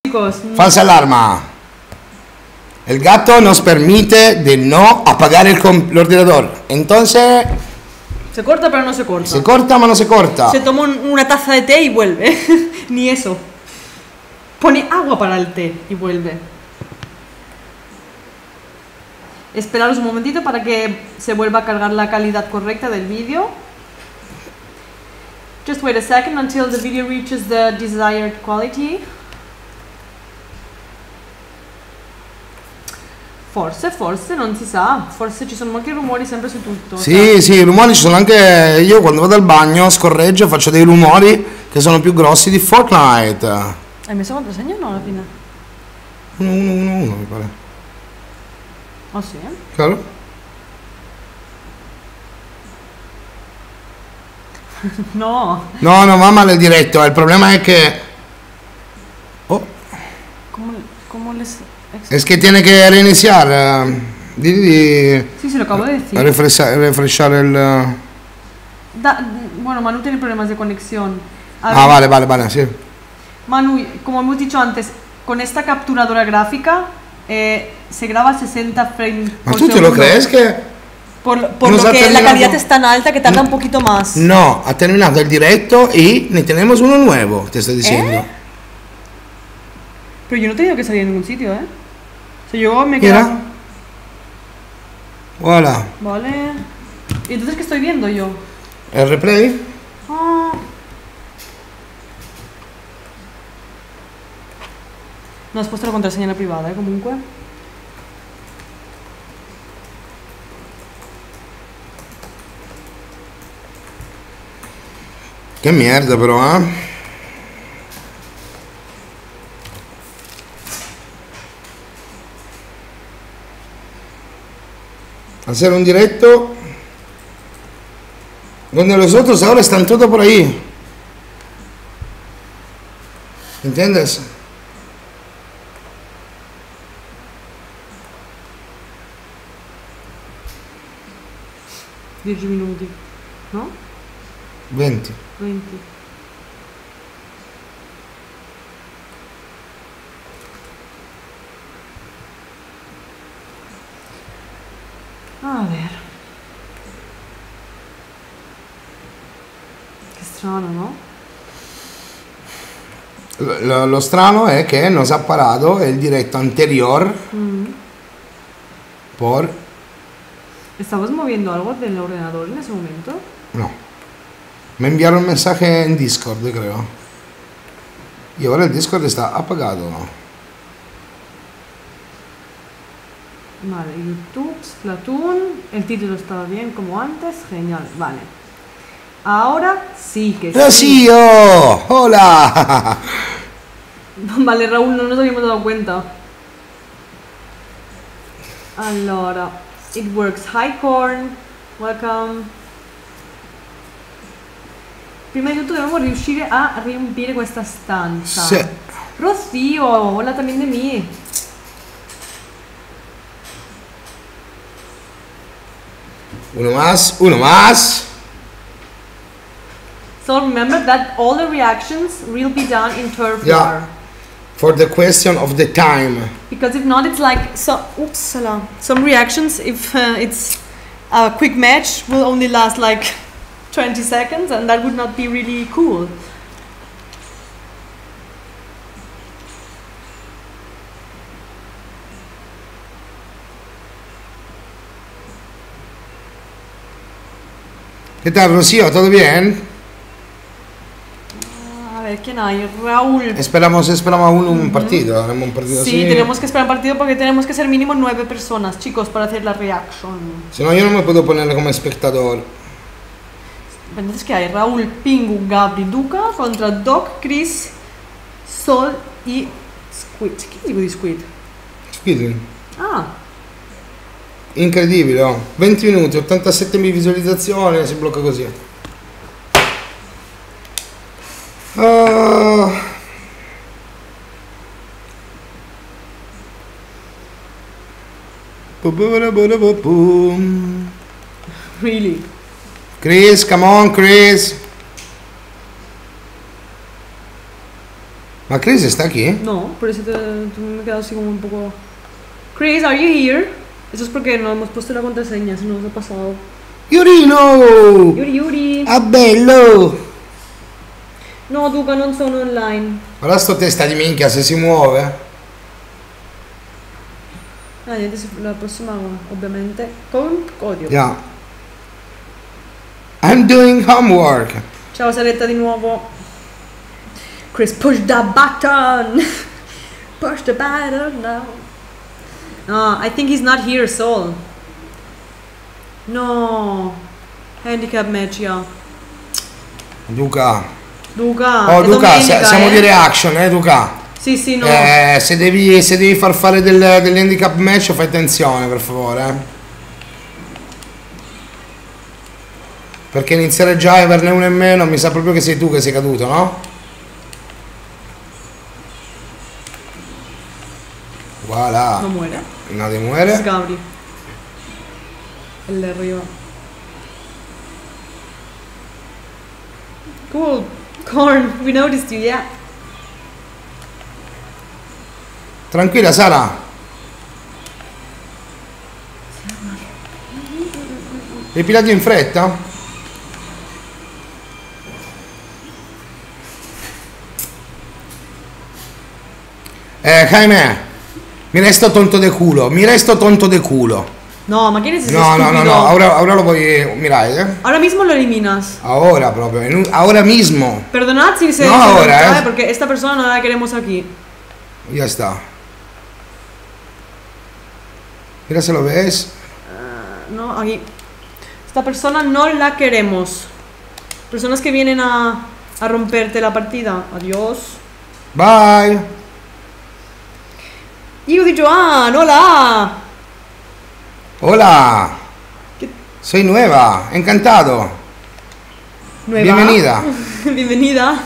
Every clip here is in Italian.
Chicos, Falsa alarma. El gato nos permite de no apagar el ordenador. Entonces, se corta pero no se corta. se corta pero no se corta. Se toma una taza de té y vuelve. Ni eso. Pone agua para el té y vuelve. Esperaros un momentito para que se vuelva a cargar la calidad correcta del vídeo. Just wait a second until the video reaches the desired quality. Forse non si sa, forse ci sono molti rumori sempre su tutto. Sì, sì, i rumori ci sono anche. Io quando vado al bagno scorreggio, faccio dei rumori che sono più grossi di Fortnite. Hai messo contrassegno o no alla fine? 1 mi pare. Oh sì? Claro? No. No, va male diretto, il problema è che... Oh, ¿Cómo les...? es que tiene que reiniciar. Sí, se lo acabo de decir. Refrescar el... Bueno, Manu tiene problemas de conexión. Vale, sí. Manu, como hemos dicho antes, con esta capturadora gráfica se graba a 60 frames ¿Ma por tú te lo segundo. crees que...? Por lo nos ha que la terminado? calidad es tan alta que tarda un poquito más. No, ha terminato el directo y ne tenemos uno nuevo, te estoy diciendo. Pero yo no he tenido que salir en ningún sitio, ¿eh? O sea, yo me he Mira. quedado... Voilà. Vale. ¿Y entonces qué estoy viendo yo? El replay. Ah. No has puesto la contraseña en la privada, comunque. Che merda però, Hacer un directo donde los otros ahora están todo por ahí. ¿Entiendes? Dieci minuti, no? 20. 20. A ver. Che strano, no? Lo strano è che nos ha parado el directo anterior por... ¿Estabas moviendo algo del ordenador en ese momento? No. Me enviaron un mensaje en Discord, creo. Y ahora el Discord está apagado. Vale, YouTube, Splatoon, el título estaba bien como antes, genial, vale. Ahora sí que sí. ¡Rocío! ¡Hola! Vale, Raúl, no nos habíamos dado cuenta. Allora, it works. Hi Corn, welcome. Prima di tutto dobbiamo riuscire a riempire questa stanza. Sì. Rocío, hola también de mí. Uno más. So remember that all the reactions will be done in turf war. Yeah. For the question of the time. Because if not, it's like some reactions. If it's a quick match, will only last like 20 seconds, and that would not be really cool. ¿Qué tal, Rocío? ¿Todo bien? A ver, ¿quién hay? Raúl. Esperamos un partido. Haremos un partido Sí, así. tenemos que esperar un partido porque tenemos que ser mínimo 9 personas, chicos, para hacer la reaction. Si no, yo no me puedo poner como espectador. Entonces, ¿qué hay? Raúl, Pingu, Gabri, Duca contra Doc, Chris, Sol y Squid. ¿Qué dico di Squid? Squid. Ah, Incredibile, oh. 20 minuti, 87.000 visualizzazioni, si blocca così. really? Chris, come on, Chris. Ma Chris está aquí? No, por eso me he quedado así como un poco... Chris, are you here? Eso es porque no hemos puesto la contraseña, se nos ha pasado. Yurino! Yuri. Ah, bello! No, Duca, non sono online. Guarda sto testa di minchia se si muove. Ah, niente, la prossima ovviamente con codice. Yeah. I'm doing homework. Ciao Saretta di nuovo. Chris, push the button. Push the button now. No, I think he's not here, Sol. No. Handicap match, yeah. Duca. Luca, Oh è Duca, domenica, siamo di reaction, Duca. Sì, sì, no. Se devi far fare degli handicap match fai attenzione per favore. Perché iniziare già e averne uno in meno mi sa proprio che sei tu che sei caduto, no? Voilà. No muere. Nadie muere. Es Gabri. El de arriba. Cool. Corn, we noticed you, yeah. Tranquilla Sara. Ripilati in fretta? Jaime, mi resto tonto de culo, mi resto tonto de culo. No, ma ¿quién es ese No, estúpido? ahora lo voy, mirar, Ahora mismo lo eliminas. Ahora proprio, ahora mismo. Perdonad si se No, ahora, porque esta persona no la queremos aquí. Ya está. Mira si lo ves. No, aquí. Esta persona no la queremos. Personas que vienen a romperte la partida. Adiós. Bye. Io di Joan, hola. Hola. ¿Qué? Soy nueva, encantado. Nueva. Bienvenida. Bienvenida.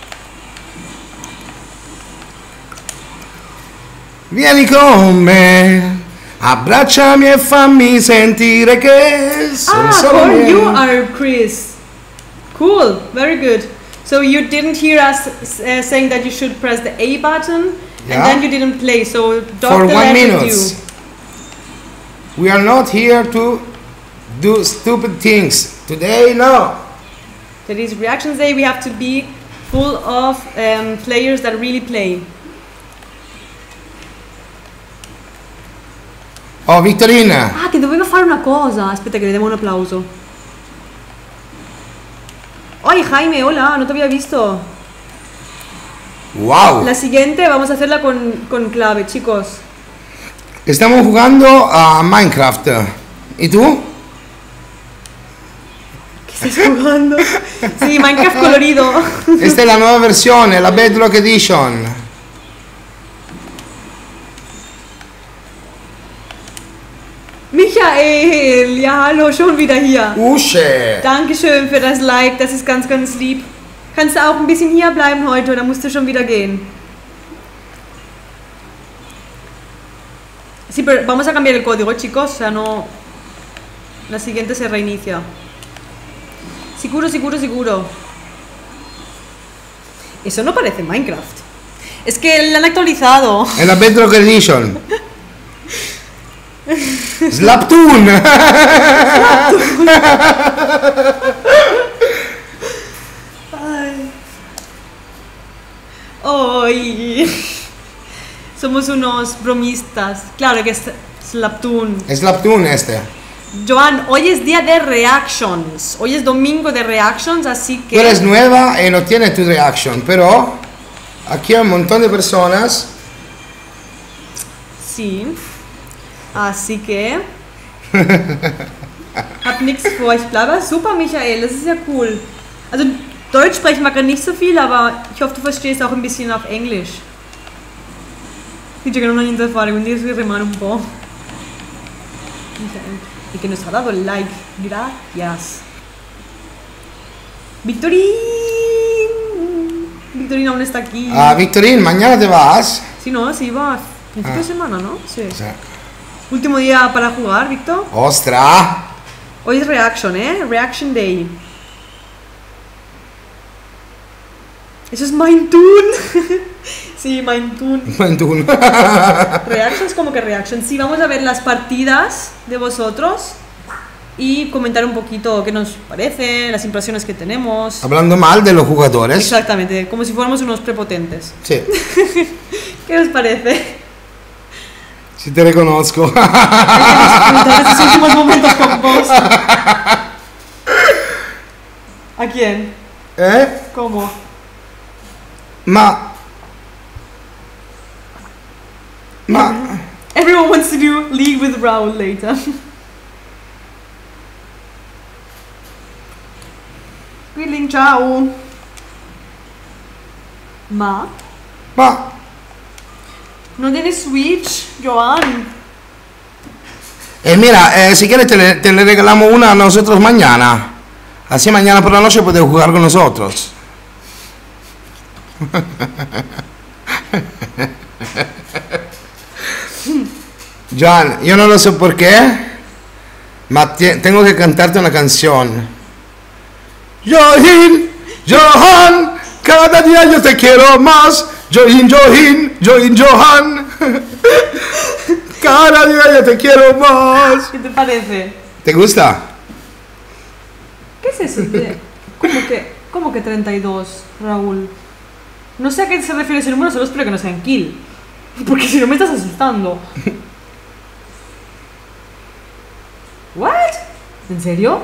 Vieni con me, abbracciami e fammi sentire che sono solo Corn, mio. you are Chris. Cool, very good. So you didn't hear us saying that you should press the A button, Yeah. and then you didn't play. So For Dr. 1 let minute. you. We are not here to do stupid things. Today, no. That is Reactions Day. We have to be full of players that really play. Oh, Victorina. Ah, che doveva fare una cosa. Aspetta che le diamo un applauso. Oye, Jaime, hola, no te había visto. Wow. La siguiente vamos a hacerla con clave, chicos. Estamos jugando a Minecraft. ¿Y tú? ¿Qué estás jugando? Sí, Minecraft colorido. Esta es la nueva versione, la Bedrock Edition. Michael, ja hallo, schon wieder hier. Usche. Dankeschön für das Like, das ist ganz, ganz lieb. Kannst du auch ein bisschen hier bleiben heute oder musst du schon wieder gehen? Sí, pero vamos a cambiar el código, chicos, o sea, no... La siguiente se reinicia. Seguro, seguro, seguro. Eso no parece Minecraft. Es que la han actualizado. Es la Bedrock Edition. Slaptoon. Ay. Ay. Somos unos bromistas. Claro que es Slaptoon. Slaptoon este. Joan, hoy es día de reactions. Hoy es domingo de reactions, así Tú eres que... nueva y no tienes tu reaction, pero aquí hay un montón de personas. Sí. Así que... Hab nix vor, ich bleibe. Super, Michael, das ist ja cool. Also, Deutsch sprechen wir gerade nicht so viel, aber ich hoffe, du verstehst auch ein bisschen auf English. Dice che non ho niente da fare, quindi si rimane un po'. Michael. Y que nos ha dado el like. Gracias. Victorín. Victorín aún está aquí. Ah, Victorín, mañana te vas. Sí, no, sí, va a principio de semana, ¿no? Sí. Sí. Último día para jugar, Víctor. Ostra. Hoy es Reaction, ¿eh? Reaction Day. Eso es Mindtoon. Sí, Mindtoon. Mindtoon. Reactions, como que reactions. Sí, vamos a ver las partidas de vosotros y comentar un poquito qué nos parece, las impresiones que tenemos. Hablando mal de los jugadores. Exactamente, como si fuéramos unos prepotentes. Sí. ¿Qué os parece? Si te reconozco. Hay que disfrutar estos últimos momentos con vos. ¿A quién? ¿Cómo? Ma. Everyone wants to do League with Raul later. Quilling, ciao. Ma. ¿No tienes Switch, Joan? Mira, si quieres te le regalamos una a nosotros mañana. Así mañana por la noche puedes jugar con nosotros. Joan, yo no lo sé por qué, ma tengo que cantarte una canción. Johan, cada día yo te quiero más. Johan. Cada día yo te quiero más. ¿Qué te parece? ¿Te gusta? ¿Qué es eso? ¿Cómo que 32, Raúl? No sé a qué se refiere ese número, solo espero que no sea en kill. Porque si no me estás asustando. ¿What? ¿En serio?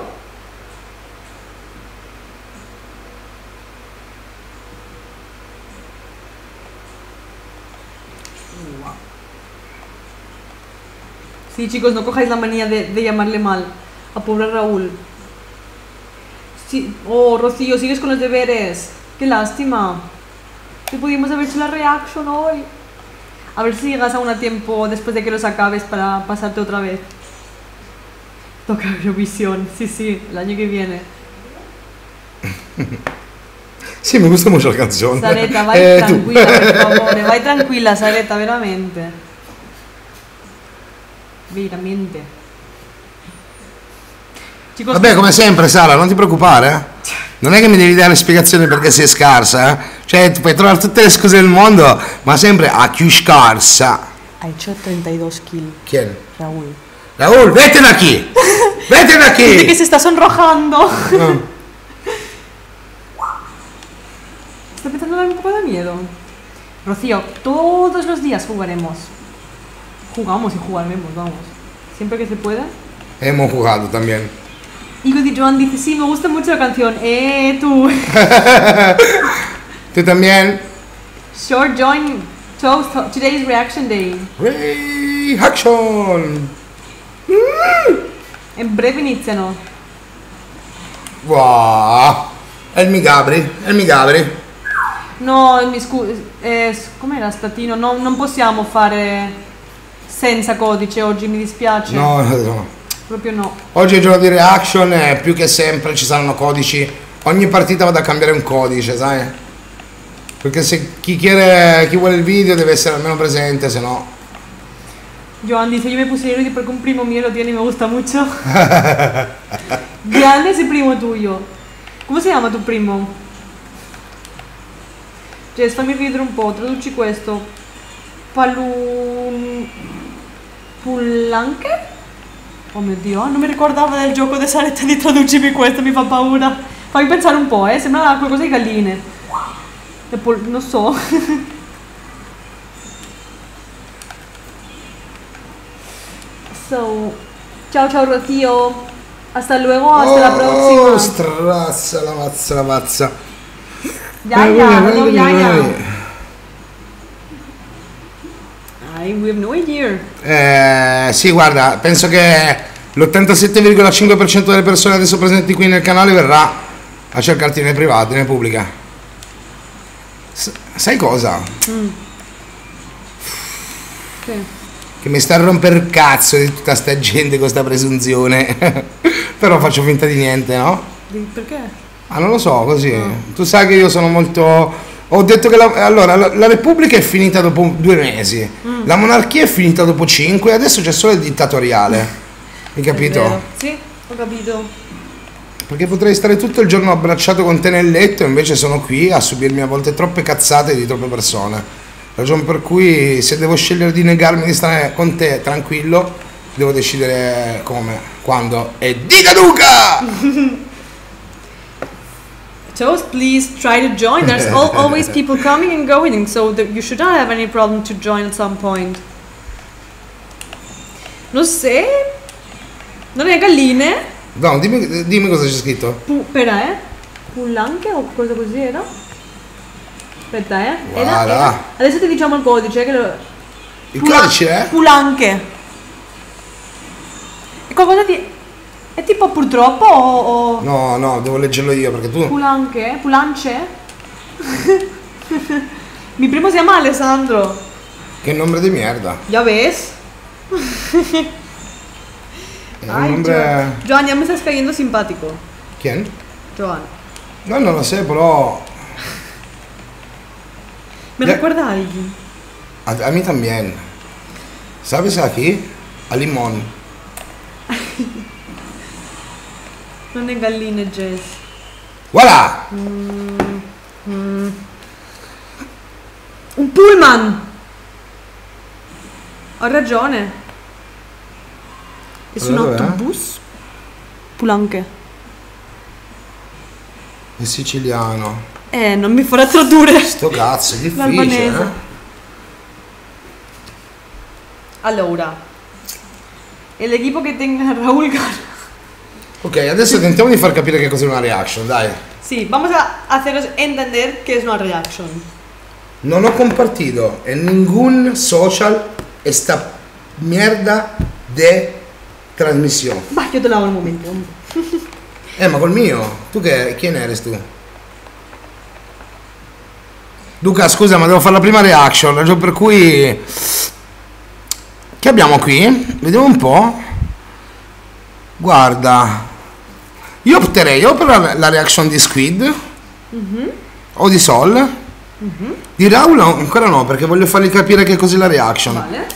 Sí, chicos, no cojáis la manía de llamarle mal a pobre Raúl. Sí. Oh, Rocío, sigues con los deberes. Qué lástima. Que pudimos haber hecho la reaction hoy. A ver si llegas aún a tiempo después de que los acabes para pasarte otra vez. Toca Eurovisión, sí, el año que viene. Sí, me gusta mucho la canción. Sareta, vai tranquilla, per favore. Vai tranquilla, Sareta, veramente. Veramente. Chicos, vabbè, come sempre, Sara, non ti preoccupare. Non è che mi devi dare spiegazioni perché sei scarsa. Cioè, tu puoi trovare tutte le scuse del mondo, ma sempre a più scarsa. ha hecho 32 kills. ¿Quién? Raúl. Raúl, vete de aquí. Vete de aquí. Dice que se está sonrojando. No. Está empezando a dar un poco de miedo. Rocío, todos los días jugaremos. Jugamos y jugaremos, vamos. Siempre que se pueda. Hemos jugado también. Y Joan dice, sí, me gusta mucho la canción. Tú. Tú también. Short join toast today's reaction day. Reaction. En breve iniziano. Wow. El mi Gabri. No, mi scusa, com'era statino? No, non possiamo fare senza codice oggi, mi dispiace. No. Proprio no. Oggi è il giorno di reaction e più che sempre ci saranno codici. Ogni partita vado a cambiare un codice, sai? Perché se chi vuole il video deve essere almeno presente, se no. Joan dice, yo me puse ready porque un primo mío lo tiene y me gusta mucho. Grande ese primo tuyo. ¿Cómo si chiama tu primo? Jess, fammi ridere un po', traduci questo. Pullanche? Oh mio Dio, non mi ricordavo del gioco di Saretta di traducimi questo, mi fa paura. Fammi pensare un po', sembra qualcosa di galline. Non so. So, ciao Rocío. Hasta luego, hasta la próxima. Oh, strazza, la mazza. Hello, Yaya. We have no idea. Sì, guarda, penso che l'87,5% delle persone adesso presenti qui nel canale verrà a cercarti nei privati, nelle pubbliche. Sai cosa? Sì. Che mi sta a rompere il cazzo di tutta sta gente con sta presunzione. Però faccio finta di niente, no? Perché? Ah, non lo so, così. Tu sai che io sono molto... Ho detto che la Repubblica è finita dopo 2 mesi, la monarchia è finita dopo 5 e adesso c'è solo il dittatoriale. Hai capito? Sì, ho capito. Perché potrei stare tutto il giorno abbracciato con te nel letto, invece sono qui a subirmi a volte troppe cazzate di troppe persone. Ragione per cui se devo scegliere di negarmi di stare con te tranquillo, devo decidere come, quando e dica Duca! Toast, please try to join. There's always people coming and going, so you should not have any problem to join at some point. Non sé. Non è galline? No, dimmi cosa c'è scritto. Spera, Pulanche o cosa così era? Aspetta, Guarda. Adesso ti diciamo il codice. Il codice è? Pulanche. È qualcosa di... È tipo purtroppo o... No, devo leggerlo io perché tu... Pulanche? Pulance? Mi primo si chiama Alessandro. Che nombre di merda. Ya ves? Ay, Joan, ya me estás cayendo simpático. ¿Quién? Joan. No, non lo sé, però... Me recuerda a alguien. A mí también. ¿Sabes a quién? A Limón. Non è galline, Jess. Voilà! Un pullman! Ho ragione. È su un Allora, dov'è? autobus? Pulanche. È siciliano. Non mi farà tradurre. Sto cazzo, è difficile, L'albanese. Allora. El equipo che tenga Raúl Gar. Ok, adesso tentiamo di far capire che cos'è una reaction, dai. Sí, vamos a haceros entender qué es una reaction. Non ho compartido en ningún social esta mierda de trasmissione. Va, yo te la hago un momento. Ma col mio? Tu che... Chi eres tu? Luca, scusa, ma devo fare la prima reaction, ragione per cui... Che abbiamo qui? Vediamo un po'. Guarda. Io opterei o per la reaction di Squid o di Sol. Di Raul ancora no, perché voglio fargli capire che cos'è la reaction. Vale.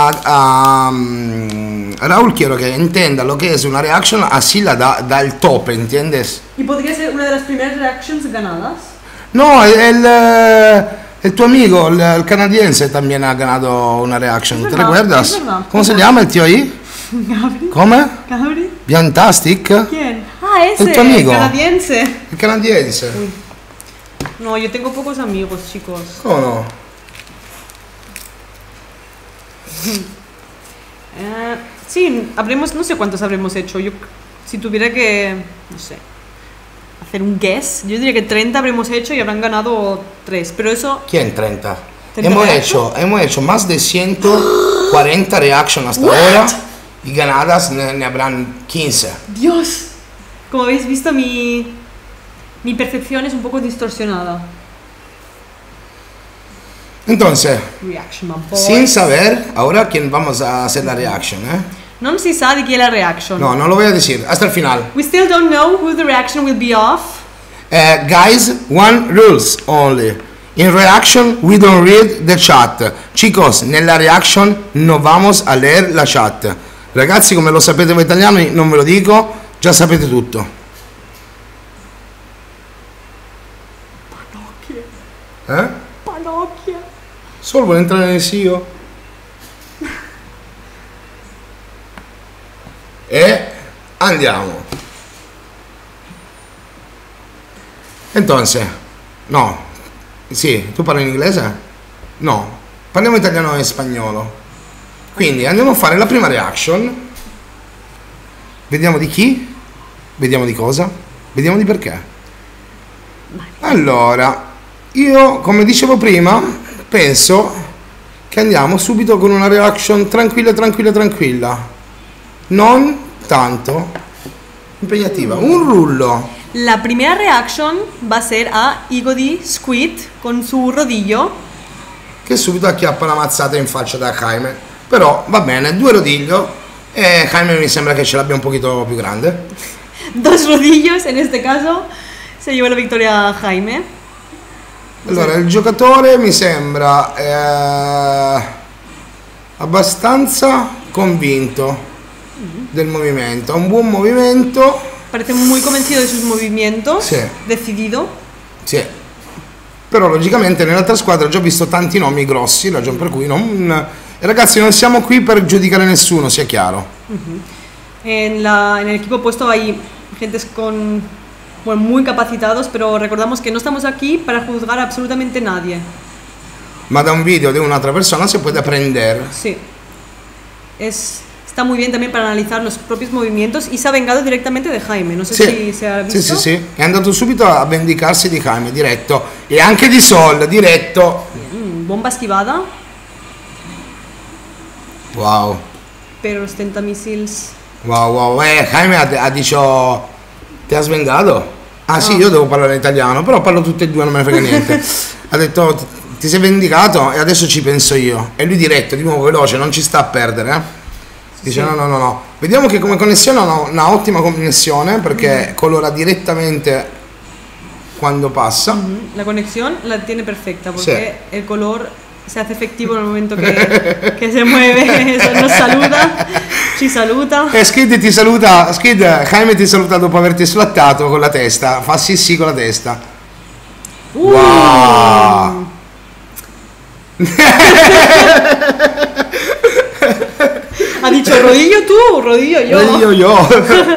Raul quiero que entienda lo que es una reaction, así la da el tope, ¿entiendes? ¿Y podría ser una de las primeras reactions ganadas? No, el tu amigo, el canadiense, también ha ganado una reaction, ¿te recuerdas? Es verdad. ¿Cómo se llama el tío ahí? Gabri. ¿Cómo? Gabri. Fantastic. ¿Quién? Ah, ese. El tu amigo. Canadiense. El canadiense. No, yo tengo pocos amigos, chicos. ¿Cómo no? Sí, no sé cuántos habremos hecho. Yo, si tuviera que, no sé, hacer un guess, yo diría que 30 habremos hecho y habrán ganado 3. Pero eso... ¿Quién 30? 30 hemos hecho más de 140 reactions hasta ahora y ganadas ne habrán 15. Dios, como habéis visto, mi percepción es un poco distorsionada. Entonces, Reaction, my boy. sin saber ahora quién vamos a hacer la reaction, Non si sa di chi è la reaction. No, no lo voy a decir, hasta el final. We still don't know who the reaction will be of. Guys, one rules only. In reaction, we don't read the chat. Chicos, nella reaction non vamos a leer la chat. Ragazzi, come lo sapete voi italiani, non ve lo dico, già sapete tutto. Panocchia. Panocchia. Solo vuole entrare nel SEO. E andiamo. Entonces, no. Sì, tu parli in inglese? No. Parliamo italiano e spagnolo. Quindi andiamo a fare la prima reaction. Vediamo di chi? Vediamo di cosa? Vediamo di perché. Allora, io, come dicevo prima, penso che andiamo subito con una reaction tranquilla, tranquilla, tranquilla. Non tanto impegnativa. Un rullo. La primera reaction va a ser a Igo di Squid con su rodillo. Che subito acchiappa una mazzata in faccia da Jaime. Però va bene, 2 rodiglio. E Jaime mi sembra che ce l'abbia un pochino più grande. 2 rodillos, en este caso se lleva la vittoria Jaime. Allora, il giocatore mi sembra abbastanza convinto del movimento. Ha un buon movimento. parece muy convencido de sus movimientos, Sì. decidido. Sì. Però logicamente nell'altra squadra ho già visto tanti nomi grossi, ragione per cui ragazzi non siamo qui per giudicare nessuno, sia chiaro. En el equipo opuesto hay gentes bueno, muy capacitados, pero recordamos que no estamos aquí para juzgar a absolutamente nadie. Ma da un video di un'altra persona si può aprender. Sí. Está muy bien también para analizar los propios movimientos y se ha vengado directamente de Jaime. No sé si se ha visto. Sì. È andato subito a vendicarsi di Jaime, diretto. E anche di Sol, diretto. Bomba esquivada, Wow. pero los tentamissiles. Wow. Jaime ha dicho... Ti ha svengato? Ah sì, io devo parlare italiano, però parlo tutte e due, non me ne frega niente. Ha detto, ti sei vendicato e adesso ci penso io. E lui diretto, di nuovo veloce, non ci sta a perdere, Dice no. Vediamo che come connessione ha una ottima connessione, perché colora direttamente quando passa. La conexión la tiene perfecta, porque el color se hace efectivo en el momento que se mueve, nos saluda, ci saluta. E Skid ti saluta, Jaime ti saluta dopo averti slattato con la testa, fa sì con la testa. Wow! Ha dicho rodillo tú, rodillo yo. Rodillo io.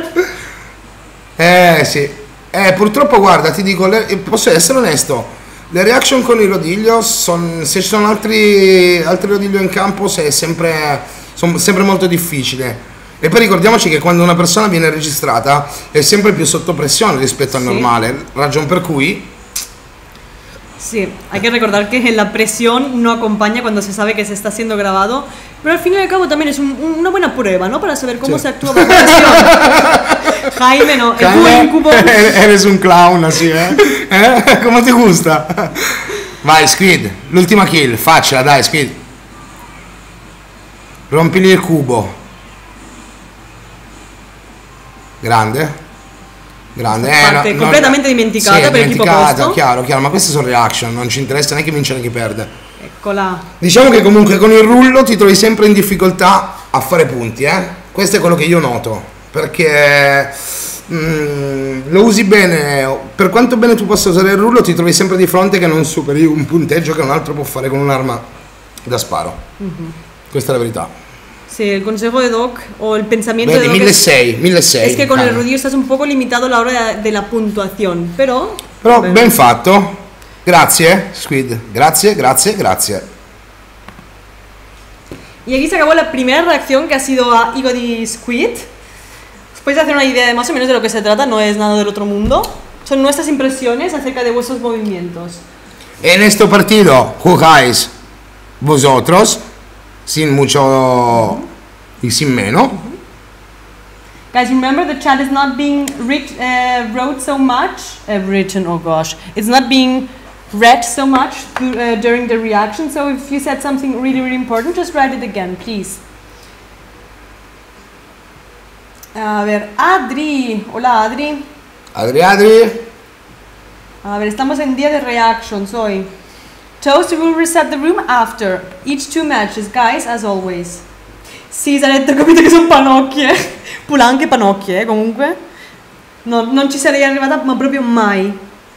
Sì. Purtroppo guarda, ti dico, posso essere onesto, le reaction con il rodiglio, se ci sono altri rodiglio in campo, sono sempre molto difficili. E poi ricordiamoci che quando una persona viene registrata è sempre più sotto pressione rispetto al normale, ragion per cui... Sí, hay que recordar que la presión no acompaña cuando se sabe que se está siendo grabado, pero al fin y al cabo también es una buena prueba, ¿no? Para saber cómo se actúa bajo presión. Jaime, no, el tuo incubo. Eres un clown, así, ¿Cómo ti gusta? Vai, Squid, l'ultima kill, faccela, dai, Squid. Rompili il cubo. Grande. Parte completamente dimenticata per il tipo opposto. Chiaro, ma queste sono reaction, non ci interessa neanche vincere che perde. Eccola. Diciamo che comunque con il rullo ti trovi sempre in difficoltà a fare punti, Questo è quello che io noto, perché lo usi bene, per quanto bene tu possa usare il rullo ti trovi sempre di fronte che non superi un punteggio che un altro può fare con un'arma da sparo. Questa è la verità. Sí, el consejo de Doc o el pensamiento Vedi, de Doc 1600. es que con el rodillo estás un poco limitado a la hora de la puntuación, pero ben fatto. Grazie, Squid. Grazie. Y aquí se acabó la primera reacción, que ha sido a Ego di Squid. Os podéis hacer una idea de más o menos de lo que se trata, no es nada del otro mundo. Son nuestras impresiones acerca de vuestros movimientos. En este partido jugáis vosotros sin mucho y sin menos. Guys, remember the chat is not being wrote so much. Written, oh gosh. It's not being read so much during the reaction. So if you said something really, really important, just write it again, please. A ver, Adri. Hola, Adri. Adri. A ver, estamos en día de reactions hoy. Toast will reset the room after each 2 matches, guys, as always. Sì, Saretto, ho capito che sono panocchie. Pure anche panocchie, comunque. No, non ci sarei arrivata, ma proprio mai.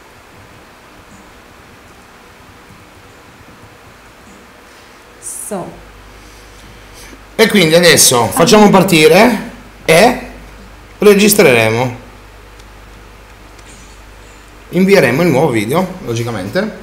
So. E quindi adesso facciamo partire e registreremo. Invieremo il nuovo video, logicamente.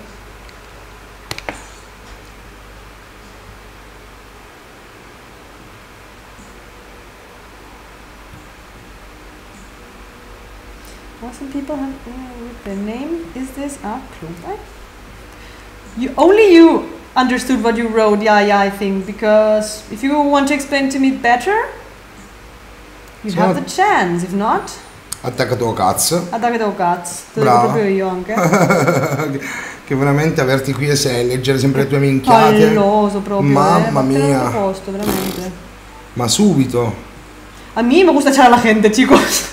Some people have with the name. Is this Klumpai? Only you understood what you wrote. Yeah, I think, because if you want to explain to me better, you have the chance. If not, attacca tuo cazzo. Attacca tuo cazzo. Te lo dico proprio io anche. Che veramente averti qui e leggere sempre le tue minchiate. Palloso proprio. Mamma mia. Posto, veramente. Ma subito. A mí me gusta echar a la gente, chicos.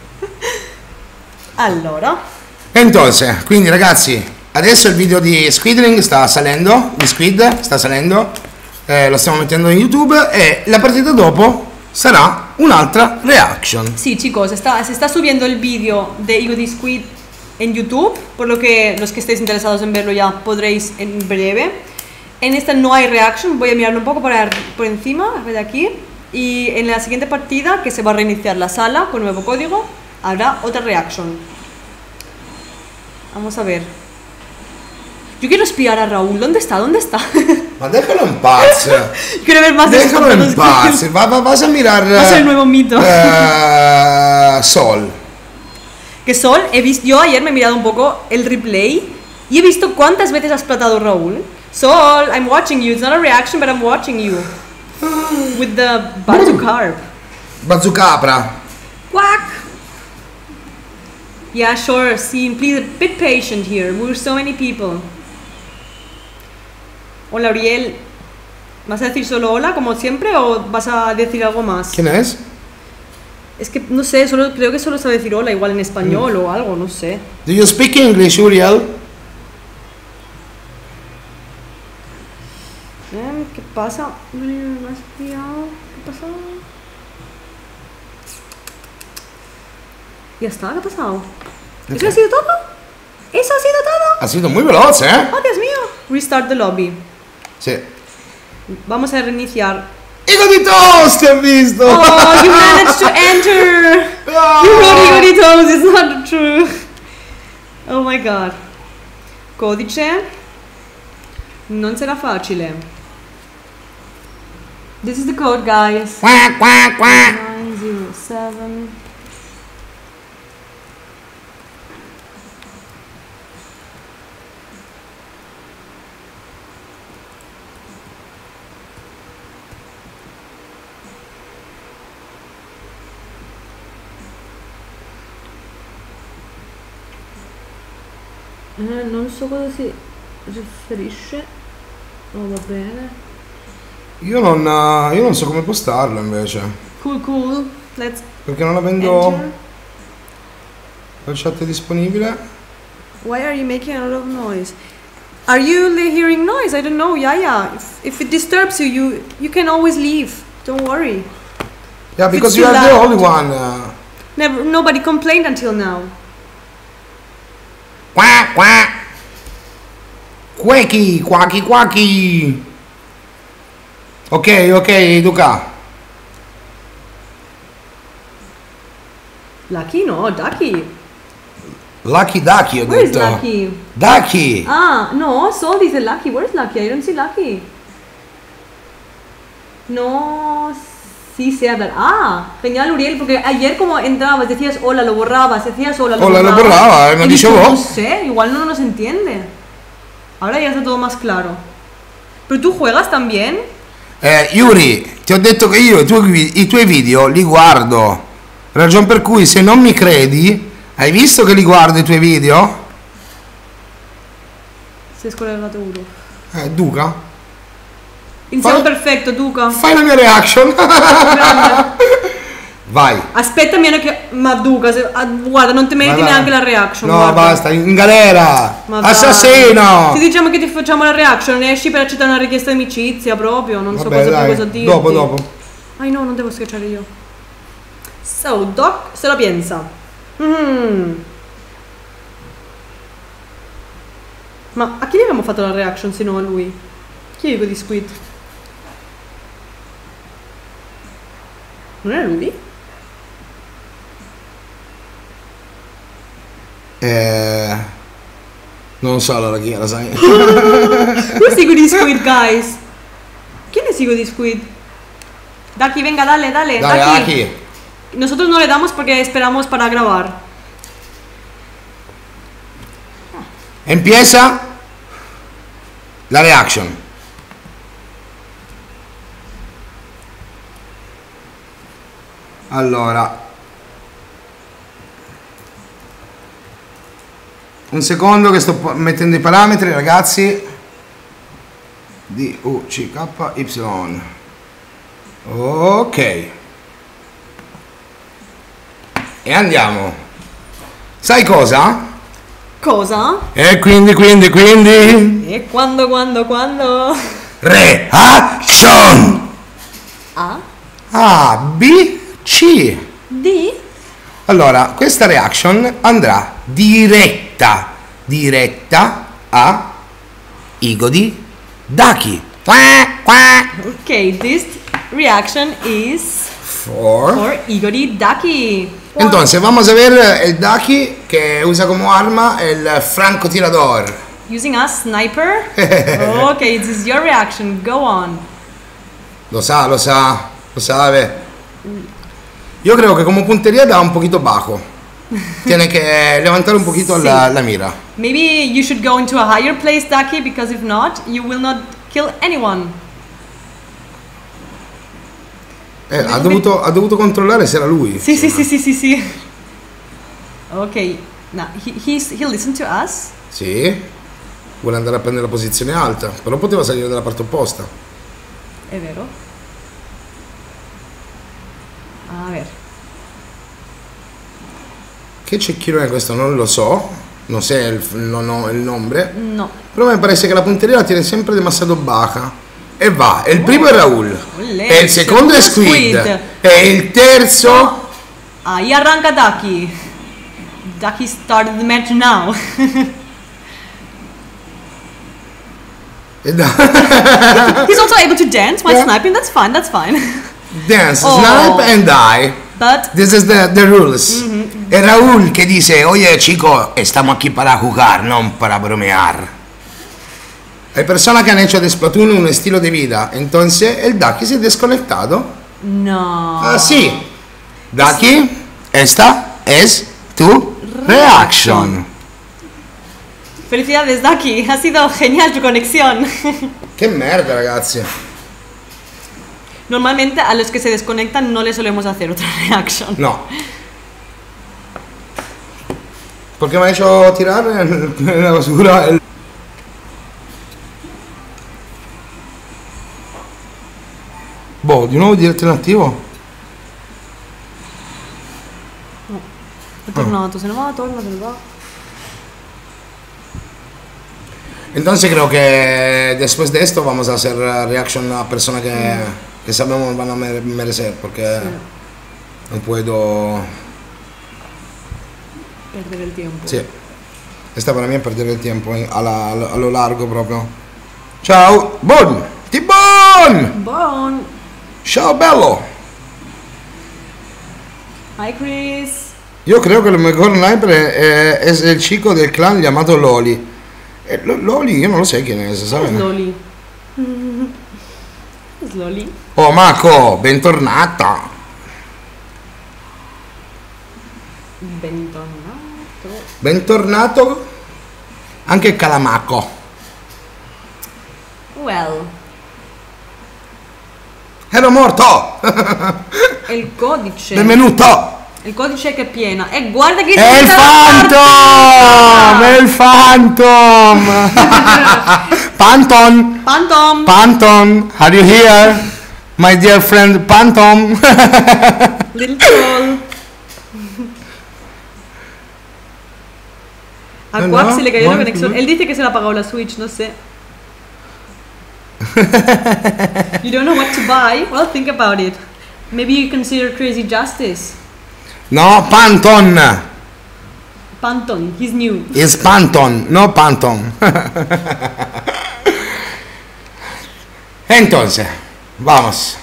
Allora. Entonces, quindi ragazzi, adesso il video di Squidring sta salendo, di Squid sta salendo, lo stiamo mettendo in YouTube e la partita dopo sarà un'altra reaction. Sí, chicos, se está subiendo el vídeo de Higo de Squid en YouTube, por lo que los que estéis interesados en verlo ya podréis en breve. En esta no hay reaction, voy a mirarlo un poco por encima, de aquí. Y en la siguiente partida, que se va a reiniciar la sala con nuevo código, habrá otra reaction. Vamos a ver. Yo quiero espiar a Raúl. ¿Dónde está? ¿Dónde está? Ma déjalo en paz. Quiero ver más de esos Déjalo en tontos paz. que- Vas a mirar. Va a ser el nuevo mito. Sol. Que Sol, yo ayer me he mirado un poco el replay y he visto cuántas veces has platado Raúl. Sol, I'm watching you. It's not a reaction, but I'm watching you. With the Bazookarp. Bazzucapra. Quack! Yeah, sure, see, please, a bit patient here. We're so many people. Hola, Ariel. ¿Vas a decir solo hola, como siempre, o vas a decir algo más? ¿Quién es? Es que, no sé, creo que solo sabe decir hola, igual en español o algo, no sé. Do you speak English, Uriel? ¿Qué pasa? ¿Me has pillado? ¿Qué pasa? Ya está, ¿qué ha pasado? ¿Eso ha sido todo? ¿Eso ha sido todo? Ha sido muy veloz, ¿eh? ¡Oh, Dios mío! Restart the lobby. Sí. Vamos a reiniciar. ¡Higo di toast! ¡Te has visto! Oh, you managed to enter! You wrote Higo di Toast, it's not true. Oh my god. Codice. Non sarà facile. This is the code, guys. Quack, quack, quack. 907. Non so cosa si riferisce. Oh, va bene. Io non so come postarlo invece. Cool. Let's Perché non avendo enter. la chat disponibile. Why are you making a lot of noise? Are you hearing noise? I don't know, Yaya. If it disturbs you, you can always leave. Don't worry. Yeah, because It's you too are the loud. only one. Nobody complained until now. Quack, quack. Quacky, quacky, quacky. Ok, Duca. Lucky? No, Ducky. Lucky Ducky, ho Where is detto. Lucky? Ducky. Ah, no, Sol dice Lucky. Where's Lucky? I don't see Lucky. No, sí sé hablar. Ah, genial, Uriel, porque ayer como entrabas, decías hola, lo borrabas, decías hola, Hola, lo borraba, me y dicho dicho, vos. no sé, igual no nos entiende. Ahora ya está todo más claro. ¿Pero tú juegas también? Yuri, ti ho detto che io i tuoi video li guardo. Ragion per cui se non mi credi, hai visto che li guardo i tuoi video? Si scollegato uno. Duca, Iniziamo perfetto, Duca. fai la mia reaction. Vai. Aspetta, ma Duca, guarda, non ti meriti Vai, vai. neanche la reaction. No, guarda. basta, in galera. Ma dai. Assassino. Se diciamo che ti facciamo la reaction, esci per accettare una richiesta di amicizia proprio, non so Vabbè, cosa dai. più cosa dirti. Dopo. Ai no, non devo schiacciare io. So, Doc se la pensa. Ma a chi gli abbiamo fatto la reaction se no a lui? Chi è Higo di Squid? Non era lui? Non so allora chi era, sai. Who's Higo di Squid, guys? ¿Quién es Higo di Squid? Daki, venga, dale. Dai, Daki. Aki. Nosotros no le damos porque esperamos para grabar. Empieza la reaction. Allora, un secondo che sto mettendo i parametri, ragazzi. D U C K Y. Ok. E andiamo. Sai cosa? Cosa? E quindi E quando? reaction. A? A B C. D. Allora, questa reaction andrà diretta a Igodi Ducky. Okay, this reaction is for Igori Ducky. Entonces, vamos a ver el Ducky que usa como arma el francotirador. Using a sniper? Okay, this is your reaction. Go on. Lo sabe. Yo creo que como puntería da un poquito bajo. Tiene que levantar un poquito Sí. la mira. Maybe you should go into a higher place, Ducky, because if not, you will not kill anyone. Ha dovuto controllare se era lui. Sí. Okay, now he listened to us. Sì. Vuole andare a prendere la posizione alta, però poteva salire dalla parte opposta. È vero. A ver. Che cecchino è questo? Non lo so. Non so non ho il nome. No. Però mi pare che la punteria la tiene sempre demasiado baja. E va. E il primo è Raul. E il secondo è Squid. E il terzo. Ahí arranca Ducky. Ducky started the match now. He's also able to dance while sniping. That's fine. Dance, Oh. snipe and die. But This is the rules. E Raúl que dice, oye chico, estamos aquí para jugar, no para bromear. Hay personas que han hecho de Splatoon un estilo de vida, entonces el Ducky se ha desconectado. no. Ah, sí. Ducky, esta es tu reaction. Felicidades, Ducky. Ha sido genial tu conexión. Che merda, ragazzi. Normalmente a los que se desconectan no les solemos hacer otra reaction. No. Porque me ha hecho tirar en la basura el... Boh, di nuovo diretto in attivo? È tornato, se ne va, torna, se ne va. Entonces creo que después de esto vamos a hacer reaction a personas que sabemos van a merecer, porque no puedo... Perder el tiempo. Sí, esta para mí es perder el tiempo a lo largo proprio. Ciao, Bon! T-Bon! Bon. Ciao bello! Hi, Chris. Yo creo que el mejor sniper es el chico del clan llamado Loli. Loli, io non lo so chi è, sai? Slowly. Slowly. Oh Marco, bentornata! Bentornato. Bentornato anche Calamaco. Well, Ero morto! il codice. Benvenuto! Il codice che è piena. E guarda che È il Phantom! È il Phantom! Phantom! Phantom. Phantom! Are you here? My dear friend Phantom! Little troll. A No, Quack se le cayó la no, conexión. no. Él dice que se le apagó la Switch, no sé. You don't know what to buy? Well, think about it. Maybe you consider Crazy Justice. No, Phantom! Phantom, he's new. It's Phantom, no Phantom. Entonces, vamos.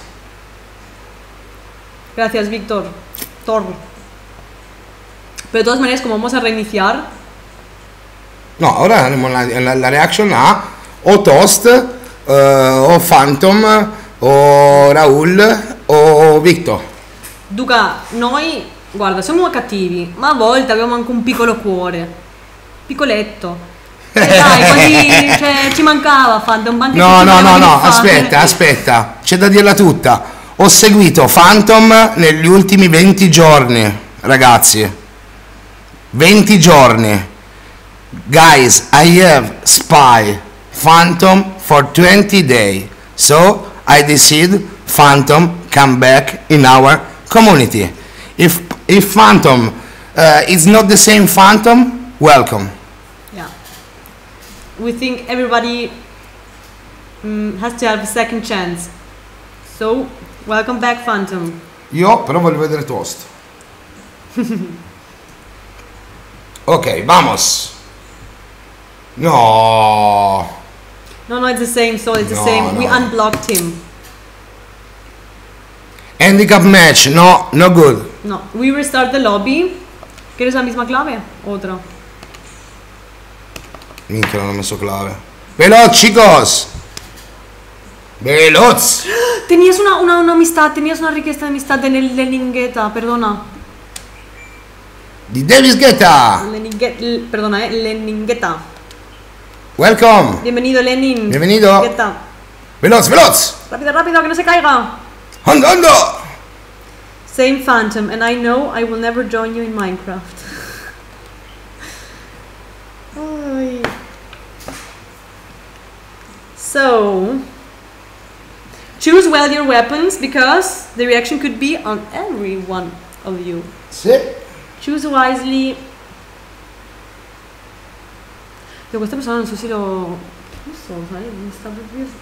Gracias, Víctor. Thor. Pero de todas maneras, como vamos a reiniciar, No, ahora haremos la reaction a o Toast, o Phantom, o Raul, o Victor. Duca, noi, guarda, siamo cattivi, ma a volte abbiamo anche un piccolo cuore. Piccoletto. E dai, quasi, cioè, ci mancava Phantom. Anche se No, ci no, voleva no, no, rifare. aspetta, c'è da dirla tutta. Ho seguito Phantom negli ultimi 20 giorni, ragazzi. 20 giorni. Guys, I have spy Phantom for 20 days. So I decide Phantom come back in our community. If Phantom is not the same Phantom, welcome. Yeah. We think everybody has to have a second chance. So, welcome back, Phantom. Io però voglio vedere toast. Ok, vamos. No. No, it's the same, so it's the No, same. We no. unblocked him. Handicap match, no, no good. No, we restart the lobby. ¿Quieres la misma clave? Otra. Minchia, non ho messo clave. Veloz, chicos. Veloz. Tenías una amistad, tenías una richiesta de amistad de Leningueta, perdona. Di Davis Guetta. Perdona, Leningueta. Welcome. Bienvenido, Lenin. Bienvenido. Guetta. Veloz, veloz. Rápido, rápido, que no se caiga. Ando, ando. Same Phantom, and I know I will never join you in Minecraft. Ay. So, choose well your weapons because the reaction could be on every one of you. Sì. Choose wisely. Io questa persona non so se lo... Non so, sai, mi sta proprio...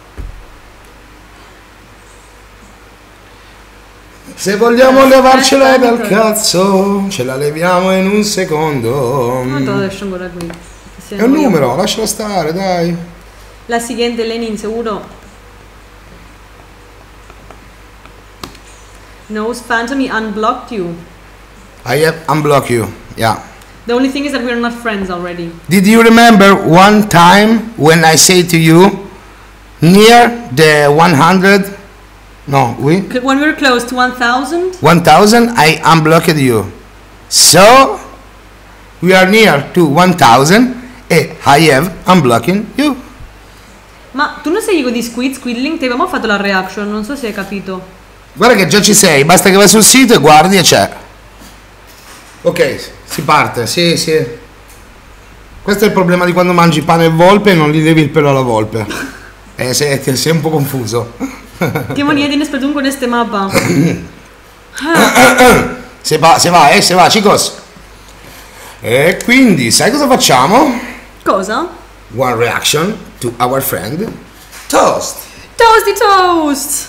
Se vogliamo levarcela dal cazzo, ce la leviamo in un secondo. Non te lo lascio ancora qui. È un numero, lasciala stare, dai. La siguiente, Lenin, seguro. Knows Phantom, he unblocked you. I have unblocked you, yeah. The only thing is that we're not friends already. Did you remember one time when I say to you, near the 100, no, When we were close to 1,000, 1000, I unblocked you. So, we are near to 1000 and I have unblocking you. ma tu non sei Igo di Squidling? Ti avevamo fatto la reaction, non so se hai capito. Guarda che già ci sei, basta che vai sul sito e guardi e c'è. Ok, si parte, sì, sì. Questo è il problema di quando mangi pane e volpe e non gli levi il pelo alla volpe. Sei un po' confuso. Qué manía tienes perdón con este mapa. Se va, chicos. E quindi, sai cosa facciamo? Cosa? One reaction to our friend Toast. Toasty Toast!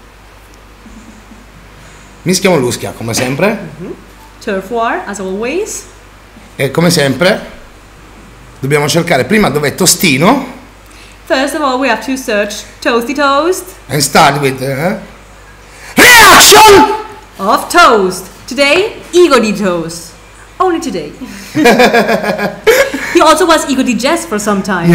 Mischia molluschia, come sempre. Turf War, as always. E come sempre dobbiamo cercare prima dov'è Tostino. First of all, we have to search Toasty Toast And start with reaction of Toast. Today, Igo di Toast. Only today. He also was Igo di Jess for some time.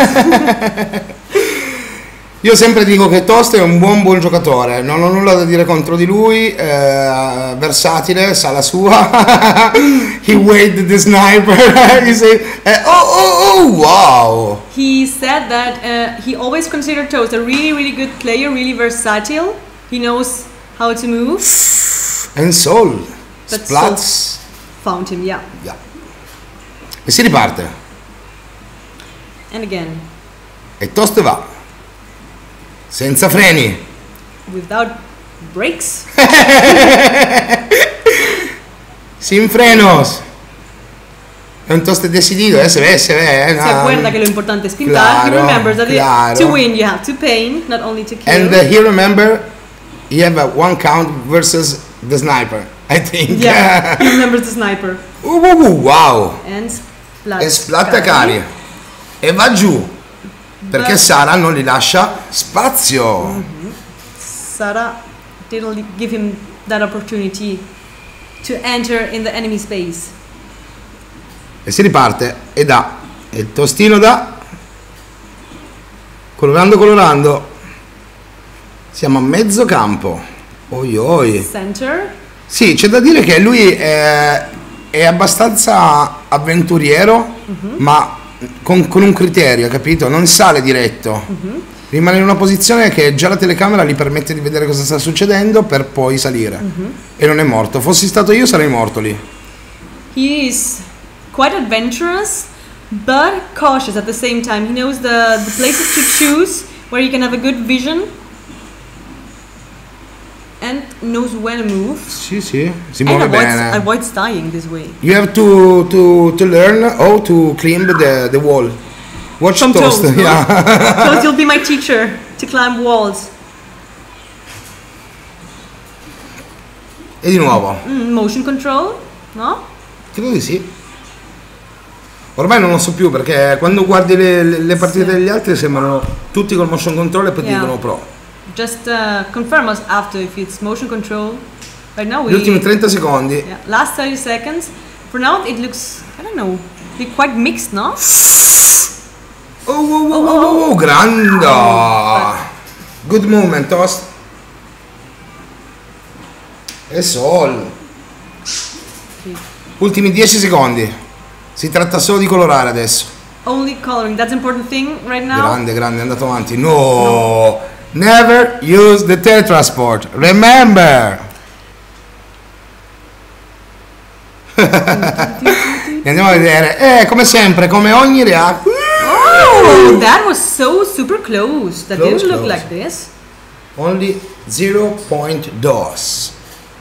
Io sempre dico che Toast è un buon giocatore, non ho nulla da dire contro di lui, versatile, sa la sua. He weighed the sniper. He said, oh, wow. He said that he always considered Toast a really good player, really versatile. He knows how to move. And Soul. But Splats. Found him, yeah. E si riparte. And again. E Toast va. Senza freni. Without brakes. Sin frenos. È un Toast decidido, se ve. Se acuerda que lo importante es pintar. He remembers that to win you have to paint, not only to kill. And he remember he have a one count versus the sniper, I think. Yeah, he remembers the sniper. Wow. And E splatta cari. E va giù. Perché Sara non gli lascia spazio. Sara didn't give him that opportunity to enter in the enemy space. E si riparte e dà. E il Tostino dà. Colorando. Siamo a mezzo campo. Oi. Center. Sì, c'è da dire che lui è abbastanza avventuriero, ma con un criterio, capito? Non sale diretto. Rimane in una posizione che già la telecamera gli permette di vedere cosa sta succedendo per poi salire. E non è morto. Fossi stato io sarei morto lì. He is quite adventurous but cautious at the same time. He knows the places to choose where you can have a good vision and knows when to move. Sì, si muove bene. Avoids dying this way. You have to learn how to climb the wall. Watch Toast. No? Yeah. Toast, you'll be my teacher to climb walls. E di nuovo. Motion control, no? Credo di sì. Ormai non lo so più perché quando guardi le partite degli altri sembrano tutti col motion control e poi ti dicono pro. Just confirm us after if it's motion control. Right now Gli ultimi 30 secondi. Yeah, last 30 seconds. For now it looks, I don't know, quite mixed, no? Oh, grande! Good movement, Toast. E Sol. Ultimi 10 secondi. Si tratta solo di colorare adesso. Only coloring, that's important thing right now. Grande, grande, è andato avanti. No! Never use the tetrasport. Remember! Andiamo a vedere. Come sempre, come ogni react. Oh, that was so super close. That didn't look Close. like this. Only 0.2.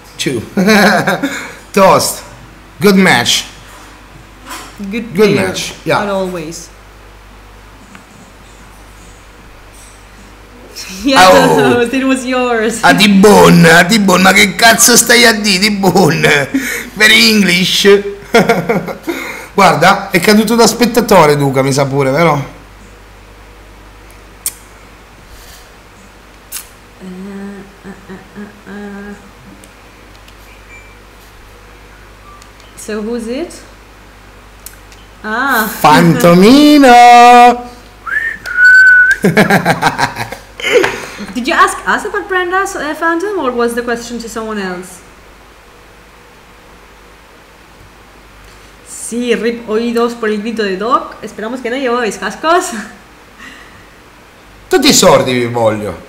Toast. Good match. Good Good pair, match, yeah. as always. Yeah, Oh. it was yours. A T-Bone, ma che cazzo stai a dire, T-Bone? Very English. Guarda, è caduto da spettatore Duca, mi sa pure, vero? So who's it? Ah, Fantomino! did you ask us about Brenda's Phantom, or was the question to someone else? Sí, rip oídos por el grito de Doc. Esperamos que no llevéis cascos. Tutti sordi vi voglio.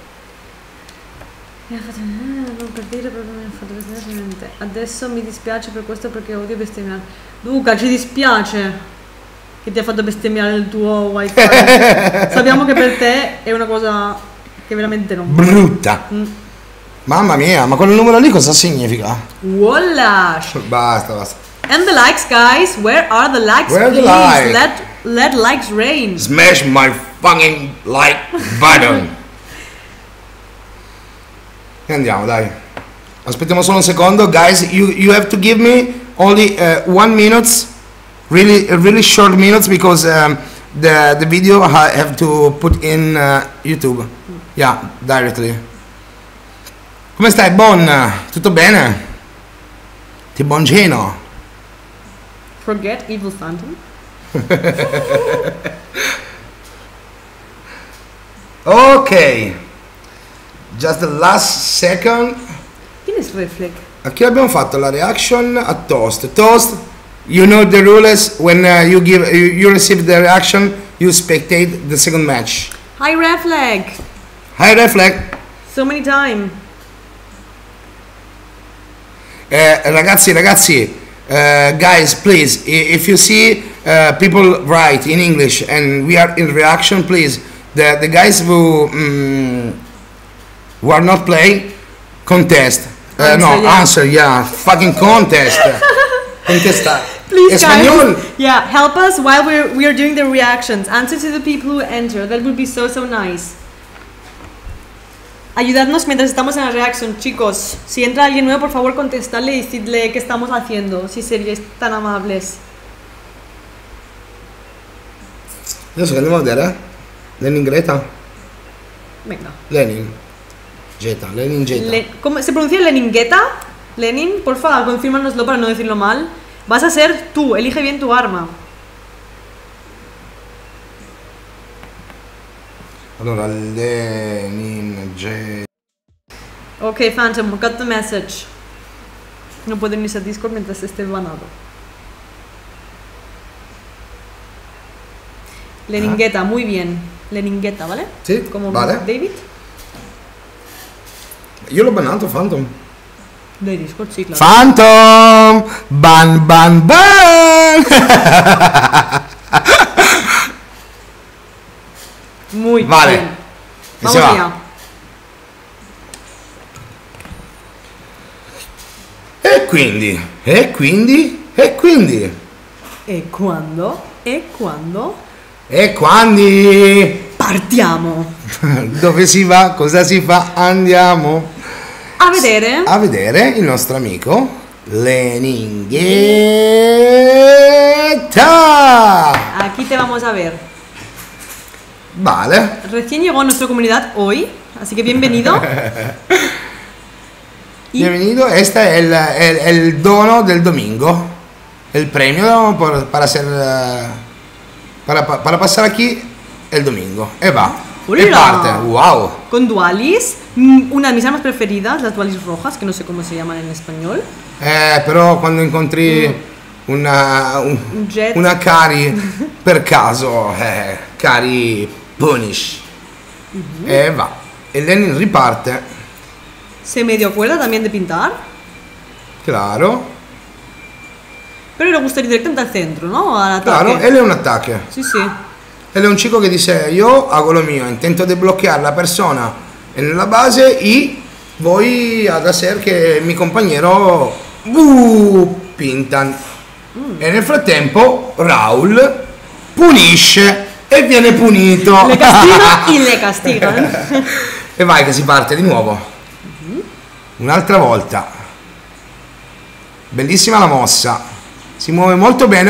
Non per dire proprio mi ha fatto bestemmiare. Adesso mi dispiace per questo perché odio bestemmiare. Luca, ci dispiace che ti ha fatto bestemmiare il tuo wifi. Sappiamo che per te è una cosa che veramente non va. Brutta. Mamma mia, ma quel numero lì cosa significa? Voila! Basta. And the likes, guys. Where are the likes? Where are the Please likes? let likes rain. Smash my fucking like button. E andiamo, dai. Aspettiamo solo un secondo, guys. You have to give me only 1 minute, really short minutes, because the video I have to put in YouTube. Yeah, directly. Come stai, Bon? Tutto bene? Ti bongino. Forget Evil Phantom. Ok. Just the last second. Chi è Reflex? A chi abbiamo fatto la reaction? A Toast. Toast, you know the rules. When you receive the reaction, you spectate the second match. Hi Reflex. Hi Reflect. So many time. Ragazzi, guys, please, if you see people write in English and we are in reaction, please, the guys who are not playing, contest. Answer, yeah, fucking contest. Contesta. Please, Español. guys. Yeah, help us while we are doing the reactions. Answer to the people who enter. That would be so nice. Ayudadnos mientras estamos en la reaction, chicos. Si entra alguien nuevo, por favor, contestadle y decidle qué estamos haciendo, si seríais tan amables. Adesso che andiamo a vedere? Lenin Greta? Venga. Lenin Geta. ¿Cómo se pronuncia Leningueta? Lenin, porfa, confírmanoslo para no decirlo mal. Vas a ser tú, elige bien tu arma. Allora, Lenin Geta. Ok, Phantom, got the message. No puedo unirse a Discord mientras esté banado. Leningueta, muy bien. Leningueta, ¿vale? Sì, Como vale. David. Io l'ho bannato, Phantom. De Discord, sí, claro. Phantom! Ban! Muy Vale. bien. E Vamos si va. allá. E quindi? ¿E quando? E quando? Partiamo. Dove si va? Cosa si fa? Andiamo. a vedere il nostro amico Leningueta. Aquí te vamos a ver. Vale. Recién llegó a nuestra comunidad hoy, así que bienvenido. Bienvenido, este es el dono del domingo, el premio para pasar aquí el domingo. Y va, y ¡Hola! parte, wow. Con dualis, una de mis armas preferidas, las dualis rojas, que no sé cómo se llaman en español. Però quando incontri una Cari per caso, Cari punish. E va, e Lenin riparte. Se medio acuerda también de pintar, Claro, pero le gusta ir directamente al centro, ¿no? Al claro, ataque. él es un ataque. Sí, sí. Él es un chico que dice, yo hago lo mío, intento desbloquear la persona en la base y voy a hacer que mi compañero pintan. E nel frattempo Raul punisce e viene punito. Le castigan y le castigan. E vai che si parte di nuovo. Un'altra volta. Bellissima la mossa. Si muove molto bene.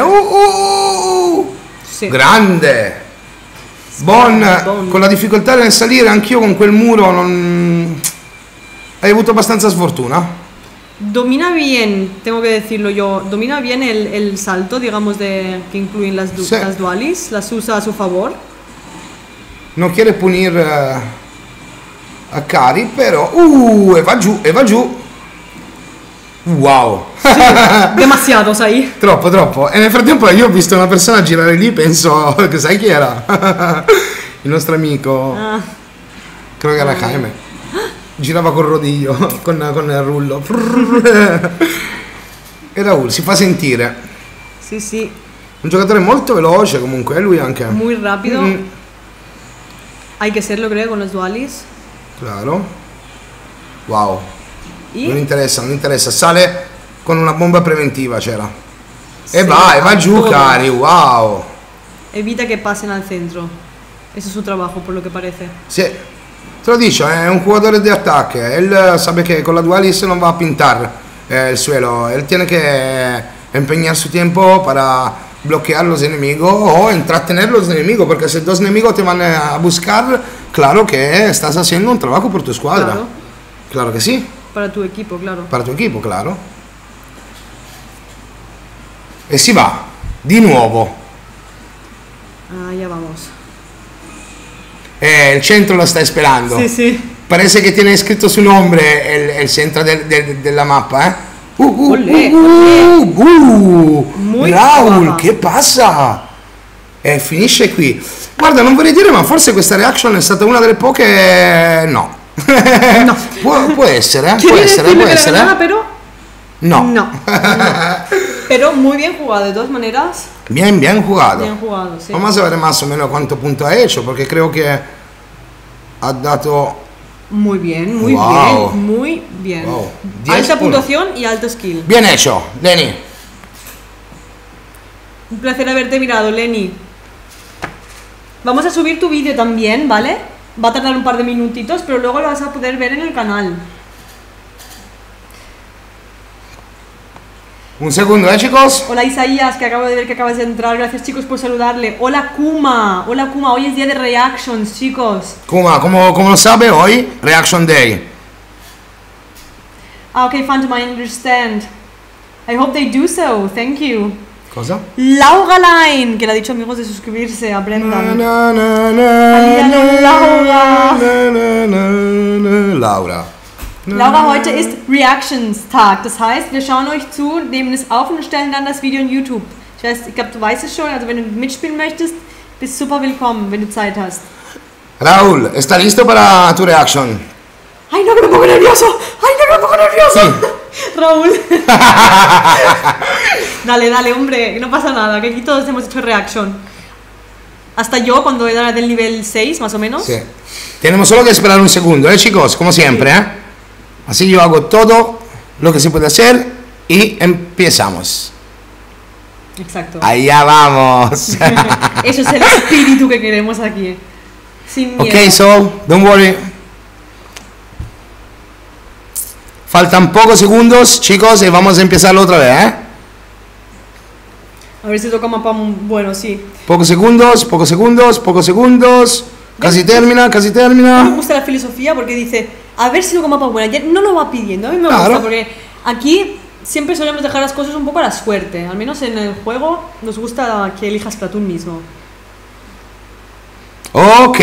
Sí. Grande. Bon, con la difficoltà nel salire, anch'io con quel muro non... Hai avuto abbastanza sfortuna? Domina bien, tengo que decirlo yo, domina bien el salto, digamos, que incluyen las Sí. las dualis, las usa a su favor. Non quiere punire a Cari, però... e va giù, e va giù. Wow. Demasiados ahí. Troppo, troppo. E nel frattempo io ho visto una persona girare lì, penso... che sai chi era? Il nostro amico. Ah, Credo che era Jaime. Girava col rodiglio, con il rullo. E Raul si fa sentire. sí, sí, Un giocatore molto veloce comunque, lui anche. muy rápido. Mm. Hay que serlo, creo, con los dualis. Claro. Wow. Y Non interessa, non interessa. Sale con una bomba preventiva, c'era. E Sí, va giù, todo. Cari. Wow. Evita que pasen al centro. Ese es su trabajo, por lo que parece. Sì. Te lo dice, è un jugador de ataque. Él sabe que con la dualis non va a pintar el suelo. Él tiene que empeñar su tiempo para bloquear los enemigos o entretener los enemigos, porque si dos enemigos te van a buscar, claro que estás haciendo un trabajo por tu escuadra. Claro. Claro que sí, Para tu equipo, claro. para tu equipo, claro. E si va, di nuovo. Ah, ya vamos. Il centro lo stai sperando. Sí, sí. Parece che tiene scritto su nombre il centro della mappa, eh? Olè, Muy Raul, brava. che passa? E finisce qui. Guarda, non vorrei dire, ma forse questa reaction è stata una delle poche... No. No. Può essere, può Quiere essere, decirle può que la essere. ganaba, pero No. no. Pero muy bien jugado, de todas maneras. Bien jugado. Bien jugado, sí. Vamos a ver más o menos cuánto punto ha hecho, porque creo que ha dato... Muy bien, muy Wow. bien, muy bien. Wow. 10 Alta uno. puntuación y alto skill. Bien hecho, Lenny. Un placer haberte mirado, Lenny. Vamos a subir tu vídeo también, ¿vale? Va a tardar un par de minutitos, pero luego lo vas a poder ver en el canal. Un segundo, chicos. Hola Isaías, que acabo de ver que acabas de entrar. Gracias chicos por saludarle. Hola Kuma, hoy es día de reactions, chicos. Kuma, como lo sabe hoy, Reaction Day. Ah, okay, Phantom, I understand. I hope they do so, thank you. Cosa? Laura Line, que le ha dicho amigos de suscribirse a Brendan. Laura. Laura, heute ist Reactions-Tag. Das heißt, wir schauen euch zu, nehmen es auf und stellen dann das Video in YouTube. Ich glaube, du weißt es schon. Also wenn du mitspielen möchtest, bist super willkommen, wenn du Zeit hast. Raúl, ¿está listo para tu reaction? ¡Ay, no, que me pongo nervioso! ¡Ay, no, que me pongo nervioso! Raúl. Dale, hombre, que no pasa nada, que aquí todos hemos hecho reaction. Hasta yo, cuando era del nivel 6, más o menos. Sí. Tenemos solo que esperar un segundo, chicos, como siempre, Así yo hago todo lo que se puede hacer y empezamos. Exacto. Allá vamos. Eso es el espíritu que queremos aquí. Sin miedo. Okay, so don't worry. Faltan pocos segundos, chicos, y vamos a empezarlo otra vez, ¿eh? A ver si toca mapa bueno, sí. Pocos segundos, pocos segundos, pocos segundos. Casi termina, casi A mí me termina. gusta la filosofía porque dice, a ver si toca mapa bueno. Ya no lo va pidiendo, a mí me Claro. gusta porque aquí siempre solemos dejar las cosas un poco a la suerte. Al menos en el juego nos gusta que elijas para tú mismo. Ok.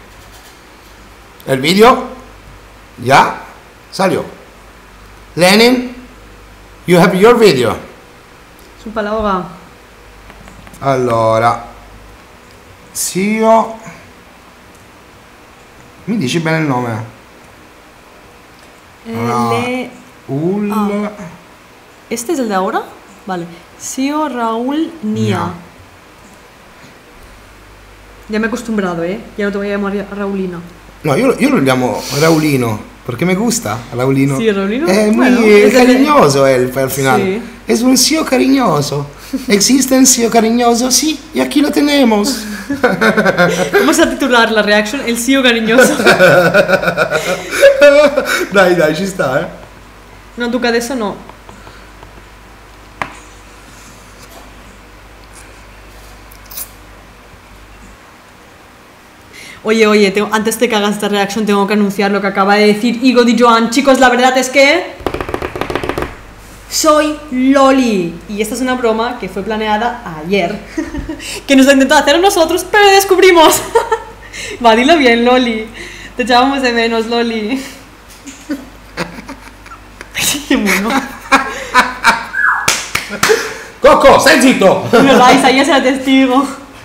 El vídeo ya salió. Lenin, you have your video. Su palabra. Allora, Sio, mi dici bene il nome? Raul. ¿Este es el de ahora? Vale. Sio Raúl Nia. Nia. Ya me he acostumbrado, ¿eh? Ya no te voy a llamar Raulina. No, io lo chiamo Raulino perché mi gusta Raulino. Sì, Raulino. È Bueno, muy es el- cariñoso él al final. Sí. Es un Sio cariñoso. ¿Existe un Sio cariñoso? Sí, y aquí lo tenemos. Vamos a titular la reaction El Sio cariñoso. Dai, dai, ci sta, eh. No, tu que adesso no. Oye, antes de que hagas esta reaction tengo que anunciar lo que acaba de decir Igo Di Joan. Chicos, la verdad es que soy Loli. Y esta es una broma que fue planeada ayer. Que nos ha intentado hacer a nosotros, pero descubrimos. Va, dilo bien, Loli. Te echábamos de menos, Loli. Qué mono. Coco, stai zitto! No, Laisa, io sarà testigo.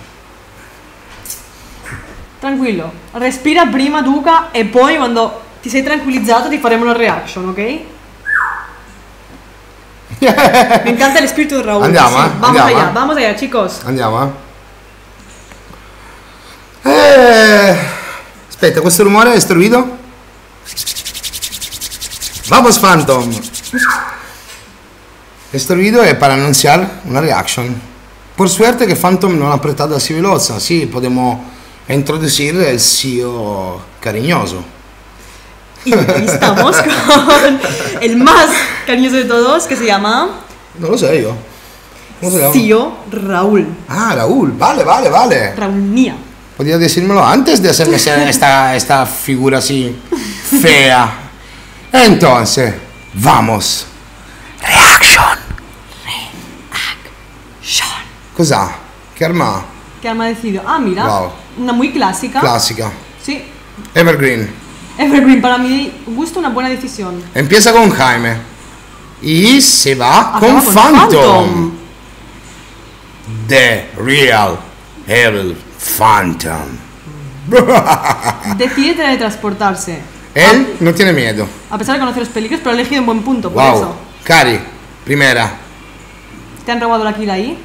Tranquillo, respira prima Duca e poi quando ti sei tranquillizzato ti faremo la reaction, ok? Me encanta el espíritu de Raúl. Andiamo, sí. andiamo, Vamos allá, chicos. Andiamo, Aspetta, questo rumore è istruito? Vamos, Phantom! Questo video è per annunciare una reaction. Por suerte che Phantom non ha apretado así veloce, sì, podemos introducir el Sio cariñoso. Y ahí estamos con el más cariñoso de todos que se llama Non lo so io. ¿Cómo se llama? Sio Raúl. Ah, Raúl, vale. Raúl Nia. Podías decírmelo antes de hacerme esta figura así fea. Entonces, vamos. Reaction. Cos'ha? Che arma ha? ¿Qué arma ha decidido? Ah, mira. Wow. Una muy clásica. Classica. Sí. Evergreen. Evergreen, para mi gusto, una buena decisión. Empieza con Jaime. Y se va Acaba con con Phantom. The Real Evil Phantom. Decide teletransportarse. Él no tiene miedo. A pesar de conocer los peligros, pero ha elegido un buen punto, por Wow. eso. Cari, primera. ¿Te han robado la kill ahí?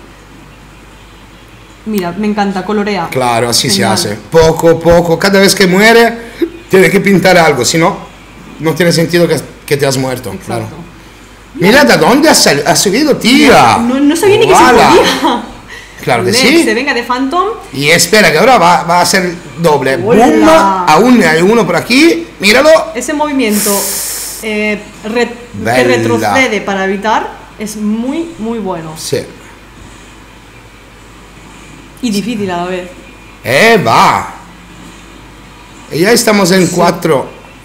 Mira, me encanta, colorea. Claro, así Genial. se hace. Poco. Cada vez que muere, tiene que pintar algo. Si no, no tiene sentido que te has muerto. Claro. Exacto. Mira de dónde ha subido, tía. No sabía ni que se Voilà. podía. Claro que Next, sí. se venga de Phantom. Y espera, que ahora va a ser doble. Hola. Boom, aún hay uno por aquí. Míralo. Ese movimiento que Bella. retrocede para evitar es muy, muy bueno. Sí. Y difícil a la vez. Va. Y ya estamos en 4.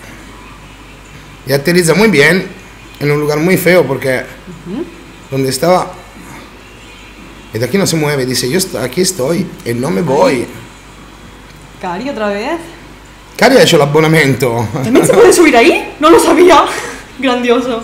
Y aterriza muy bien. En un lugar muy feo porque donde estaba. Y de aquí no se mueve. Dice, aquí estoy y no me voy. Cari, otra vez. Cari ha hecho el abbonamento. ¿También se puede subir ahí? No lo sabía. Grandioso.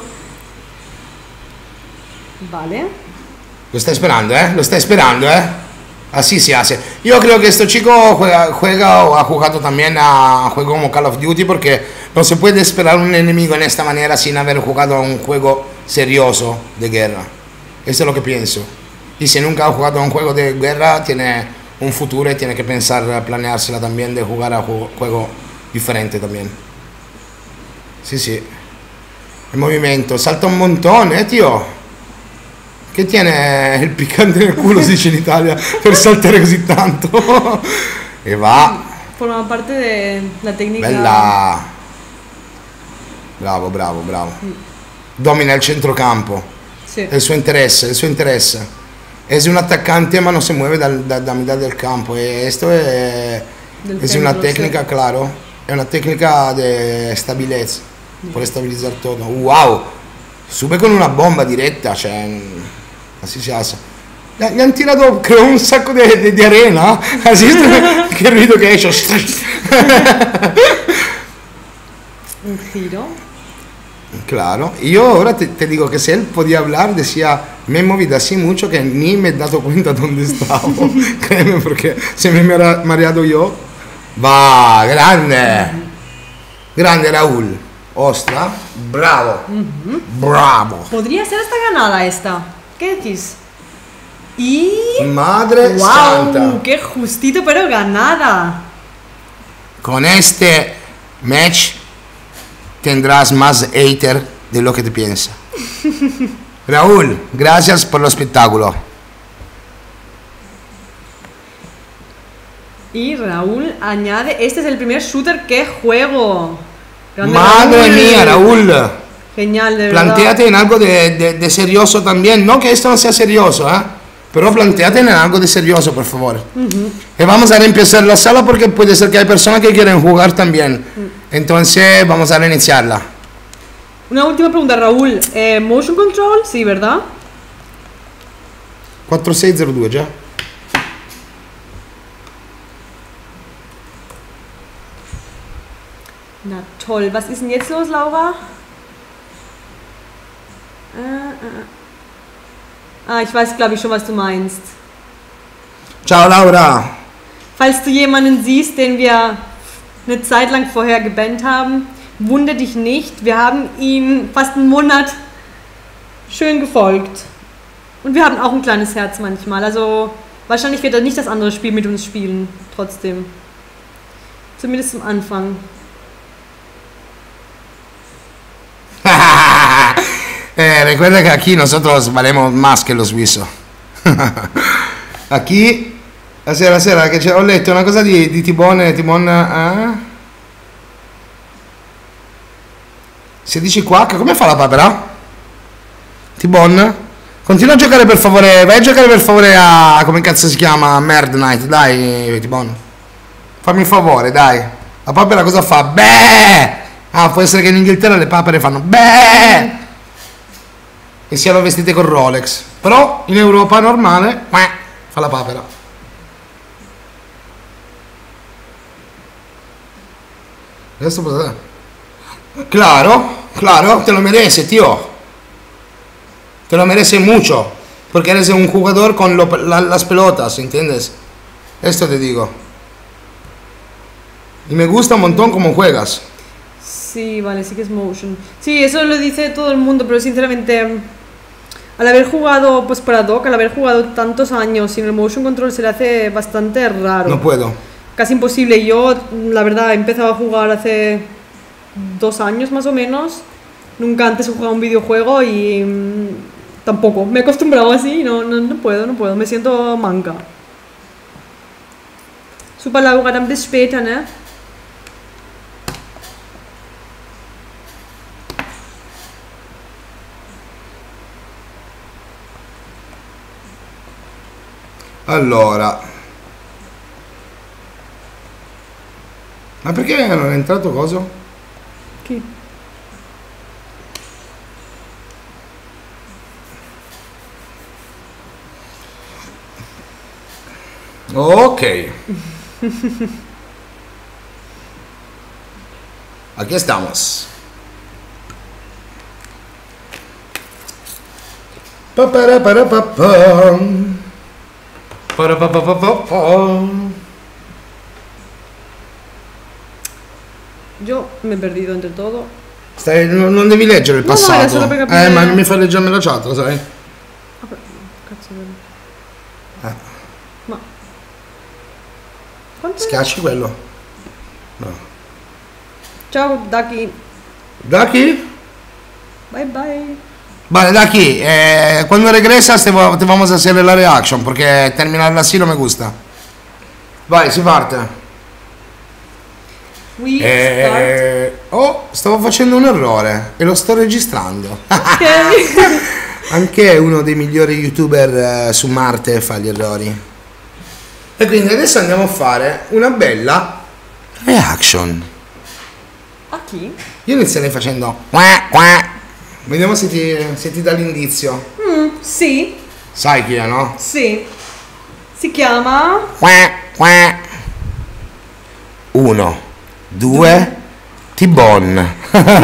Vale. Lo está esperando, ¿eh? Lo está esperando, ¿eh? Así se hace. Yo creo que este chico juega o ha jugado también a juego como Call of Duty porque no se puede esperar un enemigo en esta manera sin haber jugado a un juego serioso de guerra. Eso es lo que pienso. Y si nunca ha jugado a un juego de guerra, tiene un futuro y tiene que pensar, planeársela también de jugar a juego diferente también. Sí, sí. El movimiento salta un montón, tío. Che tiene il piccante nel culo, si dice in Italia, per saltare così tanto. E va. Forma parte de la técnica. Bella. Bravo. domina il centrocampo. Sí. È il suo interesse, il suo interesse. Es un attaccante ma no se mueve da mitad del campo. Y esto es una técnica, claro. Es una técnica de estabilidad. Por estabilizar todo. Wow! Sube con una bomba diretta, cioè. Así se hace. Gli hanno tirato, credo, un sacco di arena. Assiste che ruido che esce. Un giro. Claro, yo ahora te digo que si él podía hablar, decía, me he movido así mucho que ni me he dado cuenta dónde estaba. Créeme, porque se me he mareado yo. Va, grande. Grande Raúl. Ostra, bravo. Bravo. Podría ser hasta ganada esta. ¿Qué decís? Y... Madre ¡Wow! santa. ¡Qué justito, pero ganada! Con este match tendrás más hater de lo que te piensa. Raúl, gracias por el espectáculo. Y Raúl añade, este es el primer shooter que juego. Grande Madre mía, Raúl. Genial, de verdad. Plantéate en algo de serioso también. No que esto no sea serioso, pero plantéate en algo de serioso, por favor. Y vamos a reempezar la sala porque puede ser que hay personas que quieren jugar también. Entonces vamos a reiniciarla. Una última pregunta, Raúl. ¿Motion control? Sí, ¿verdad? 4602 già. Na toll. Was ist denn jetzt los, Laura? Ich weiß, glaube ich, schon, was du meinst. Ciao Laura. Falls du jemanden siehst, den wir eine Zeit lang vorher gebannt haben, wundere dich nicht. Wir haben ihn fast einen Monat schön gefolgt. Und wir haben auch ein kleines Herz manchmal. Also wahrscheinlich wird er nicht das andere Spiel mit uns spielen. Trotzdem. Zumindest zum Anfang. Recuerda que aquí nosotros valemos más que los suizos. Aquí, la sera che ho letto una cosa di Tibone, 16 qua, come fa la papera? Tibon? Continua a giocare per favore, vai a giocare per favore a, come cazzo si chiama, Merd Night, dai Tibon. Fammi il favore, dai. La papera cosa fa? Beh! Ah, può essere che in Inghilterra le papere fanno beh! E siano vestite con Rolex. Però in Europa normale fa la papera. Adesso cosa? Claro, te lo mereces, tío. Te lo mereces mucho. Porque eres un jugador con las pelotas, ¿entiendes? Esto te digo. Y me gusta un montón cómo juegas. Sí, vale, sí que es motion. Sí, eso lo dice todo el mundo, pero sinceramente, al haber jugado pues para dock, al haber jugado tantos años sin el motion control, se le hace bastante raro. No puedo. Casi imposible. Yo, la verdad, he empezado a jugar hace 2 años más o menos. Nunca antes he jugado un videojuego y tampoco. Me he acostumbrado así y no puedo. Me siento manca. Super, Laura, dann bis später, ne? Allora, ma perché non è entrato coso? Chi? Ok. Aquí estamos. Pa-para-para-pa-pam. Io mi he perdido entre todo. Non devi leggere il No, passato. era solo per capire. Ma non mi fai leggermi la chat, lo sai? Vabbè, cazzo vero. Ma quanto? Schiacci quello. No. Ciao Daki. Daki? Bye bye. Vale, Daki, cuando regresas te vamos a hacer la reaction porque terminarla así no me gusta. Vai, si parte. We start Oh, stavo facendo un errore e lo sto registrando. Ok. Anche uno dei migliori youtuber su Marte fa gli errori. E quindi adesso andiamo a fare una bella reaction. A chi? Io inizierei facendo qua, qua. Vediamo se ti dà l'indizio. Sì, Sai chi è, no? sì. Si chiama... Qua, qua. 1, 2, T-Bone.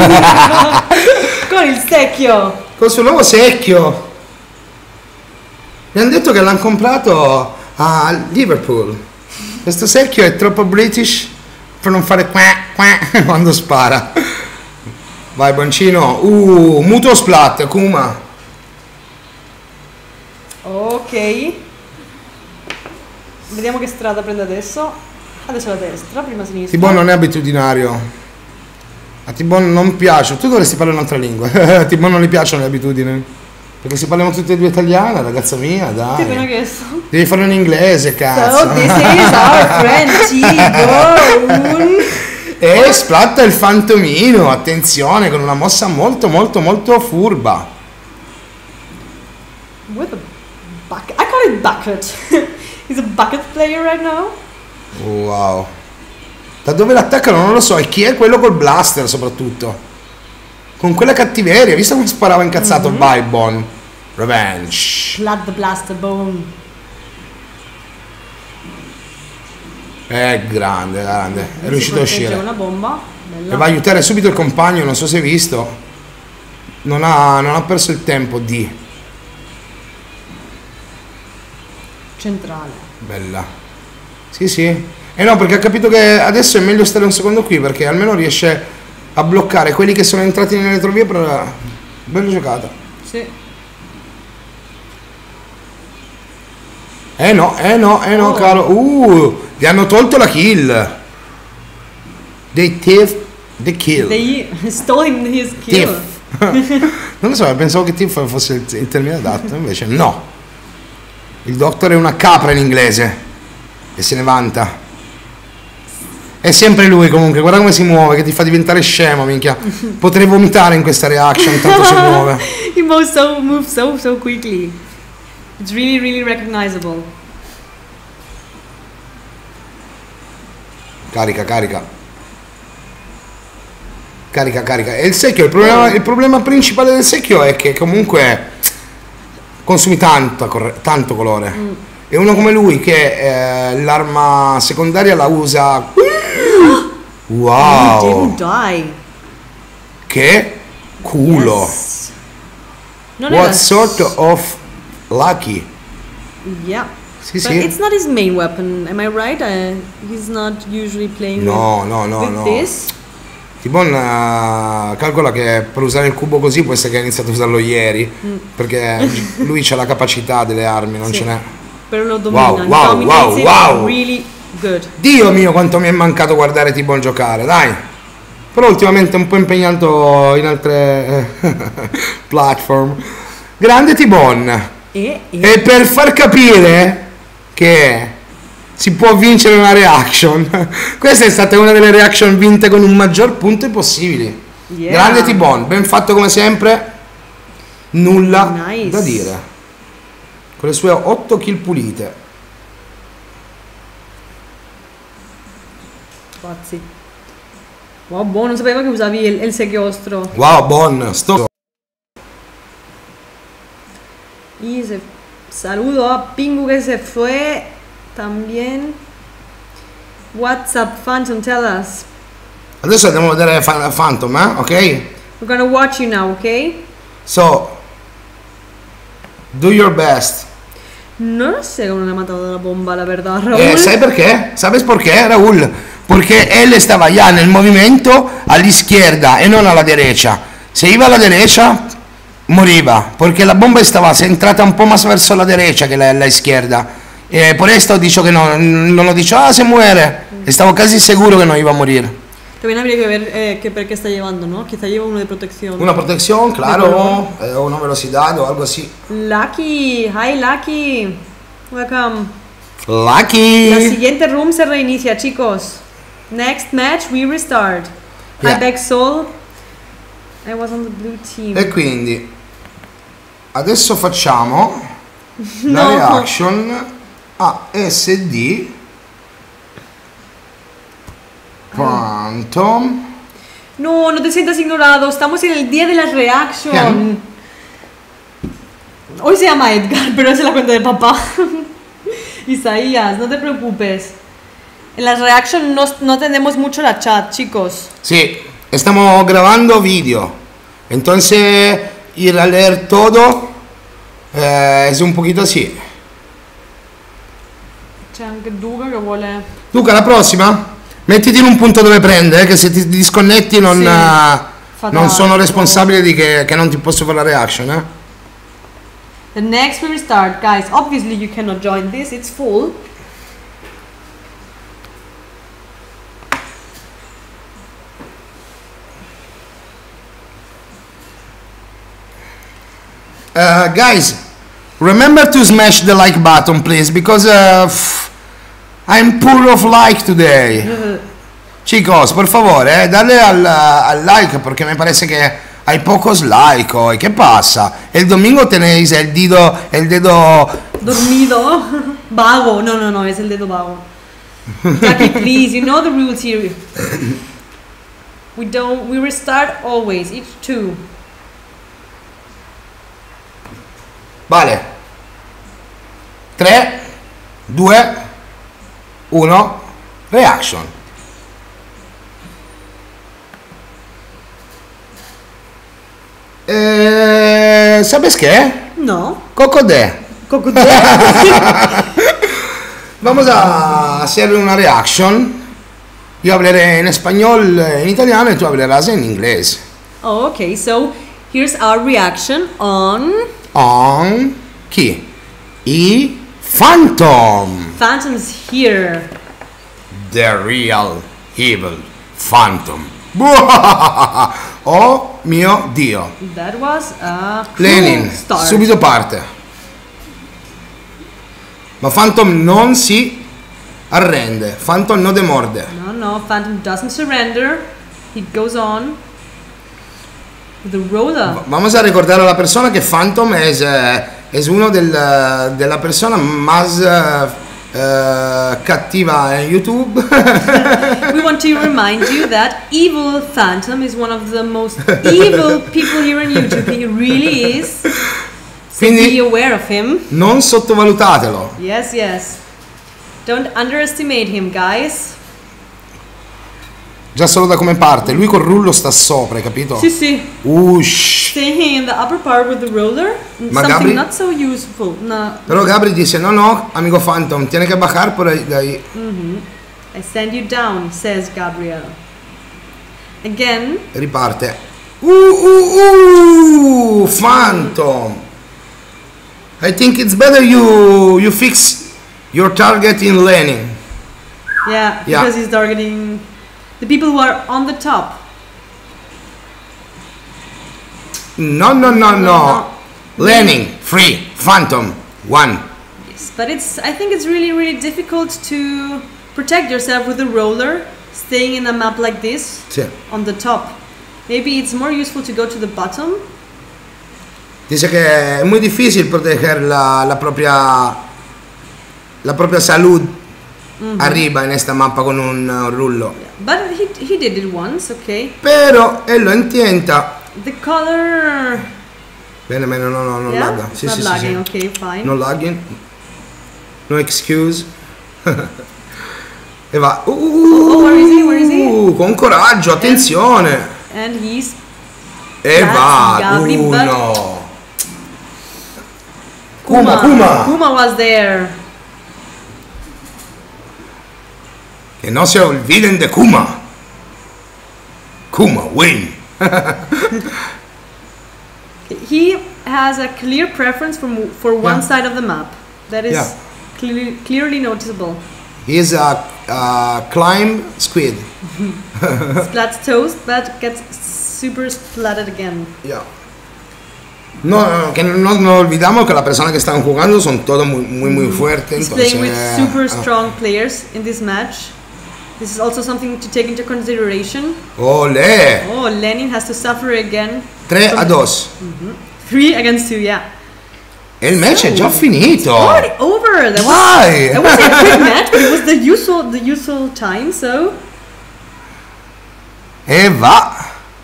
Con il secchio. Con il suo nuovo secchio. Mi hanno detto che l'hanno comprato a Liverpool. Questo secchio è troppo British per non fare qua, qua quando spara. Vai Boncino. Mutuo splat, Kuma. Ok. Vediamo che strada prende adesso. Adesso la destra, prima sinistra. T-Bone non è abitudinario. A T-Bone non piace. Tu dovresti parlare un'altra lingua. A T-Bone non gli piacciono le abitudini. Perché se parliamo tutti e due italiana, ragazza mia, Ti ho appena dai. chiesto. Devi farlo in inglese, So, cazzo. this is our friend T-Bone. E splatta il fantomino, attenzione, con una mossa molto molto molto furba. With a bucket. I call it bucket. He's a bucket player right now. Wow. Da dove l'attaccano non lo so, e chi è quello col blaster soprattutto? Con quella cattiveria, visto come sparava incazzato Bybon. Revenge. Blood the blaster bone. È grande, grande. È riuscito a Si protegge uscire. una bomba. Bella. E va a aiutare subito il compagno, non so se hai visto. Non ha perso il tempo di. Centrale. Bella. Sì, sì. E no, perché ha capito che adesso è meglio stare un secondo qui, perché almeno riesce a bloccare quelli che sono entrati nelle retrovie per... Bella giocata. Sì. No, Oh. caro. Gli hanno tolto la kill. They thief the kill. They stole him his kill. Thief. Non lo so, pensavo che thief fosse il termine adatto, invece no. Il doctor è una capra in inglese e se ne vanta. È sempre lui comunque, guarda come si muove, che ti fa diventare scemo, minchia. Potrei vomitare in questa reaction, tanto si muove. He moves so quickly. It's really, really recognizable. Carica. E il secchio, il problema principale del secchio è che comunque consumi tanto colore. E uno come lui che l'arma secondaria la usa... He Wow! didn't die. Che culo! Yes. Non What era sort of lucky? Yeah. Sì, But sì. it's not his main weapon, am I right? He's not usually playing No, with no. this. Tibon calcola che per usare il cubo così può essere che ha iniziato a usarlo ieri, perché lui ha la capacità delle armi, non Sì. ce n'è. Però lo domina. Wow, He wow, dominates it wow. really good. Dio mio quanto mi è mancato guardare Tibon giocare, dai! Però ultimamente è un po' impegnato in altre platform. Grande Tibon! E E per far capire che si può vincere una reaction, questa è stata una delle reaction vinte con un maggior punto possibili. Yeah. Grande T-Bone, ben fatto come sempre, nulla Nice. da dire. Con le sue 8 kill pulite. Pazzi. Wow, buono, non sapevo che usavi il seghiostro. Wow, Bon, sto. Y saludo a Pingu que se fue también. What's up, Phantom? Tell us. Adesso andiamo a vedere Phantom, ok? We're gonna watch you now, ok? So, do your best. No lo sé cómo le ha matado la bomba, la verdad, Raúl. ¿Sabes por qué? ¿Sabes por qué, Raúl? Porque él estaba ya en el movimiento a la izquierda y no a la derecha. Se iba a la derecha, moriva, porque la bomba estaba centrata un po' más verso la derecha que la izquierda. Por esto he dicho que no lo he dicho, se muere. Estaba casi seguro que no iba a morir. También habría que ver qué perk está llevando, ¿no? Quizá lleva uno de protección. Una protección, claro, una velocidad o algo así. Lucky, hi Lucky. Welcome. Lucky. La siguiente room se reinicia, chicos. Next match, we restart. Yeah. Hi back Soul. I was on the blue team. E quindi adesso facciamo la No. reaction a SD Phantom. No, no te sientas ignorado. Estamos en el día de la reaction. ¿Quién? Hoy se llama Edgar, pero es la cuenta de papá. Isaías, no te preocupes. En la reaction no tenemos mucho la chat, chicos. Sí, estamos grabando video. Entonces ir a leer todo es un poquito así. C'è anche Duca che vuole... Luca, la prossima mettiti in un punto dove prende, che se ti disconnetti non, Sì, non sono fatale. responsabile di che non ti posso fare la reaction. The next we restart, guys. Obviously you cannot join this, it's full. Guys, remember to smash the like button, please, because I'm poor of like today. Chicos, por favore, dale al like porque me parece que hay pocos like hoy. ¿Qué pasa? El domingo tenéis el dedo Dormido. Vago. No, es el dedo vago. Jackie, please, you know the rules here. We restart always, each two. Vale. 3, 2, 1, reaction. ¿Sabes qué? No. Cocodè. Cocodè. Vamos a hacer una reaction. Yo hablaré en español, en italiano y tú hablarás en inglés. Oh, okay, so here's our reaction on On chi? I Phantom. Phantom's here. The real evil Phantom. Oh mio Dio. That was a cool Lenin, start. subito parte. Ma Phantom non si arrende. Phantom non demorde. No, Phantom doesn't surrender. He goes on with the roller. Vamos a recordare a la persona che Phantom es uno della persona más cattiva in YouTube. We want to remind you that Evil Phantom is one of the most evil people here on YouTube. He really is. So Quindi- be aware of him. Non sottovalutatelo. Yes. Don't underestimate him, guys. Già solo da come parte. Lui col rullo sta sopra, hai capito? Sì. Ush. Staying in the upper part with the roller. Ma Something Gabri- not so useful. No. Però Gabri dice no, amico Phantom, tiene che bajar por ahí. I send you down, says Gabriel. Again. Riparte. Phantom. I think it's better you fix your target in Lenin. Yeah, Yeah. because he's targeting the people who are on the top. No. Lenin, free. Phantom, 1. Yes, but I think it's really difficult to protect yourself with a roller, staying in a map like this Sì. on the top. Maybe it's more useful to go to the bottom. Dice que es muy difícil proteger la propia salud arriba en esta mappa con un rullo. But he did it once, okay. Pero él lo intenta. The color. Bene, no Yeah? lagga. It's not lagging, okay, fine. No lagging. No excuse. E va. Where is he? Con coraggio, attenzione. And he's E That's va. Gabri, Uno. Kuma. Kuma was there. Que no se olviden de Kuma. Kuma, win. He has a clear preference for one Yeah. side of the map. That is Yeah. clearly noticeable. He is a climb squid. Splats toast, but gets super splatted again. Yeah. No, que no olvidamos que las personas que están jugando son todos muy fuertes. He's Entonces, playing with super strong players in this match. This is also something to take into consideration. Olè! Oh, Lenin has to suffer again. 3-2. 3 against 2, yeah. E il match è già finito. Already over. That Why? was a quick match, but it was the usual time, so. E va.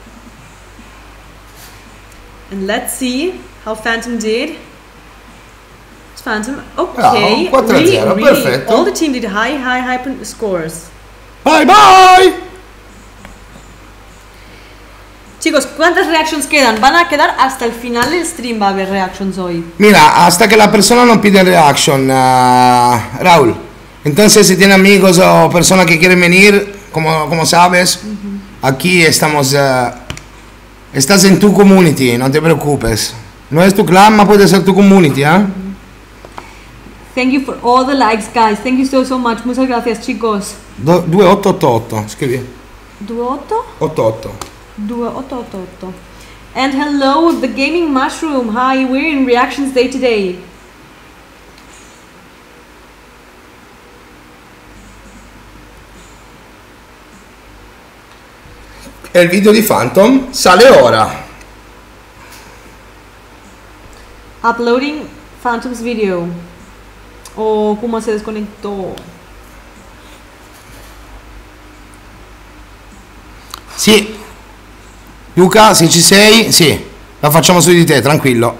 And let's see how Phantom did. It's Phantom. Okay. Bravo, 4-0, perfetto. All the team did high scores. Bye bye. Chicos, ¿cuántas reactions quedan? Van a quedar hasta el final del stream, va a haber reactions hoy. Mira, hasta que la persona no pide reaction, Raúl. Entonces, si tiene amigos o personas que quieren venir, como sabes, aquí estamos. Estás en tu community, no te preocupes. No es tu clan, ma puede ser tu community, ¿eh? Thank you for all the likes, guys. Thank you so much. Muchas gracias, chicos. 2888, scrivi. 28? 88. 2888. And hello, the Gaming Mushroom. Hi, we're in Reactions Day today. E il video di Phantom sale ora. Uploading Phantom's video. Oh, ¿cómo se desconectó? Sì. Luca, se ci sei, sì. La facciamo su di te, tranquillo.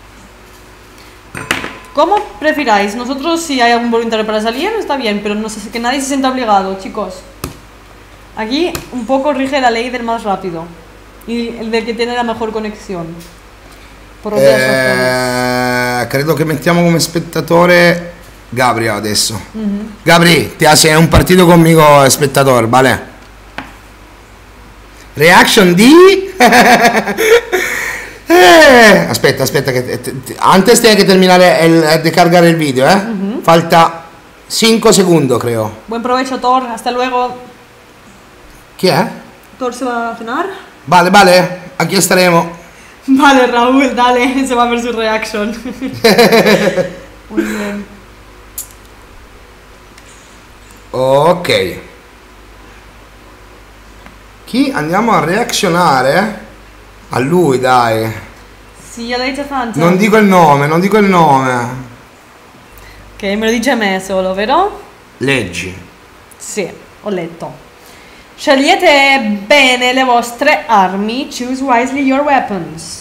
Como prefiráis. Nosotros, si hay algún voluntario para salir, está bien, pero no sé, que nadie se sienta obligado, chicos. Aquí un poco rige la ley del más rápido y el del que tiene la mejor conexión. Por otras razones. Credo che mettiamo come spettatore Gabri adesso. Gabri, ti hace un partito conmigo spettatore, vale? Reaction di... aspetta che antes tiene che terminare di cargare il video, Falta 5 secondi, creo. Buen provecho, Thor. Hasta luego. Chi è? Thor se va a cenar. Vale, aquí estaremo. Vale, Raúl, dale, se va a ver su reaction. Muy bien. Ok. Chi andiamo a reazionare? A lui, dai. See you later, Phantom. Non dico il nome. Ok, me lo dice a me solo, vero? Leggi. Sì, ho letto. Scegliete bene le vostre armi. Choose wisely your weapons.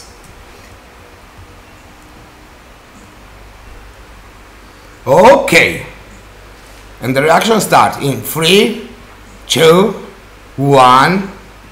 Ok. And the reaction starts in 3, 2, 1.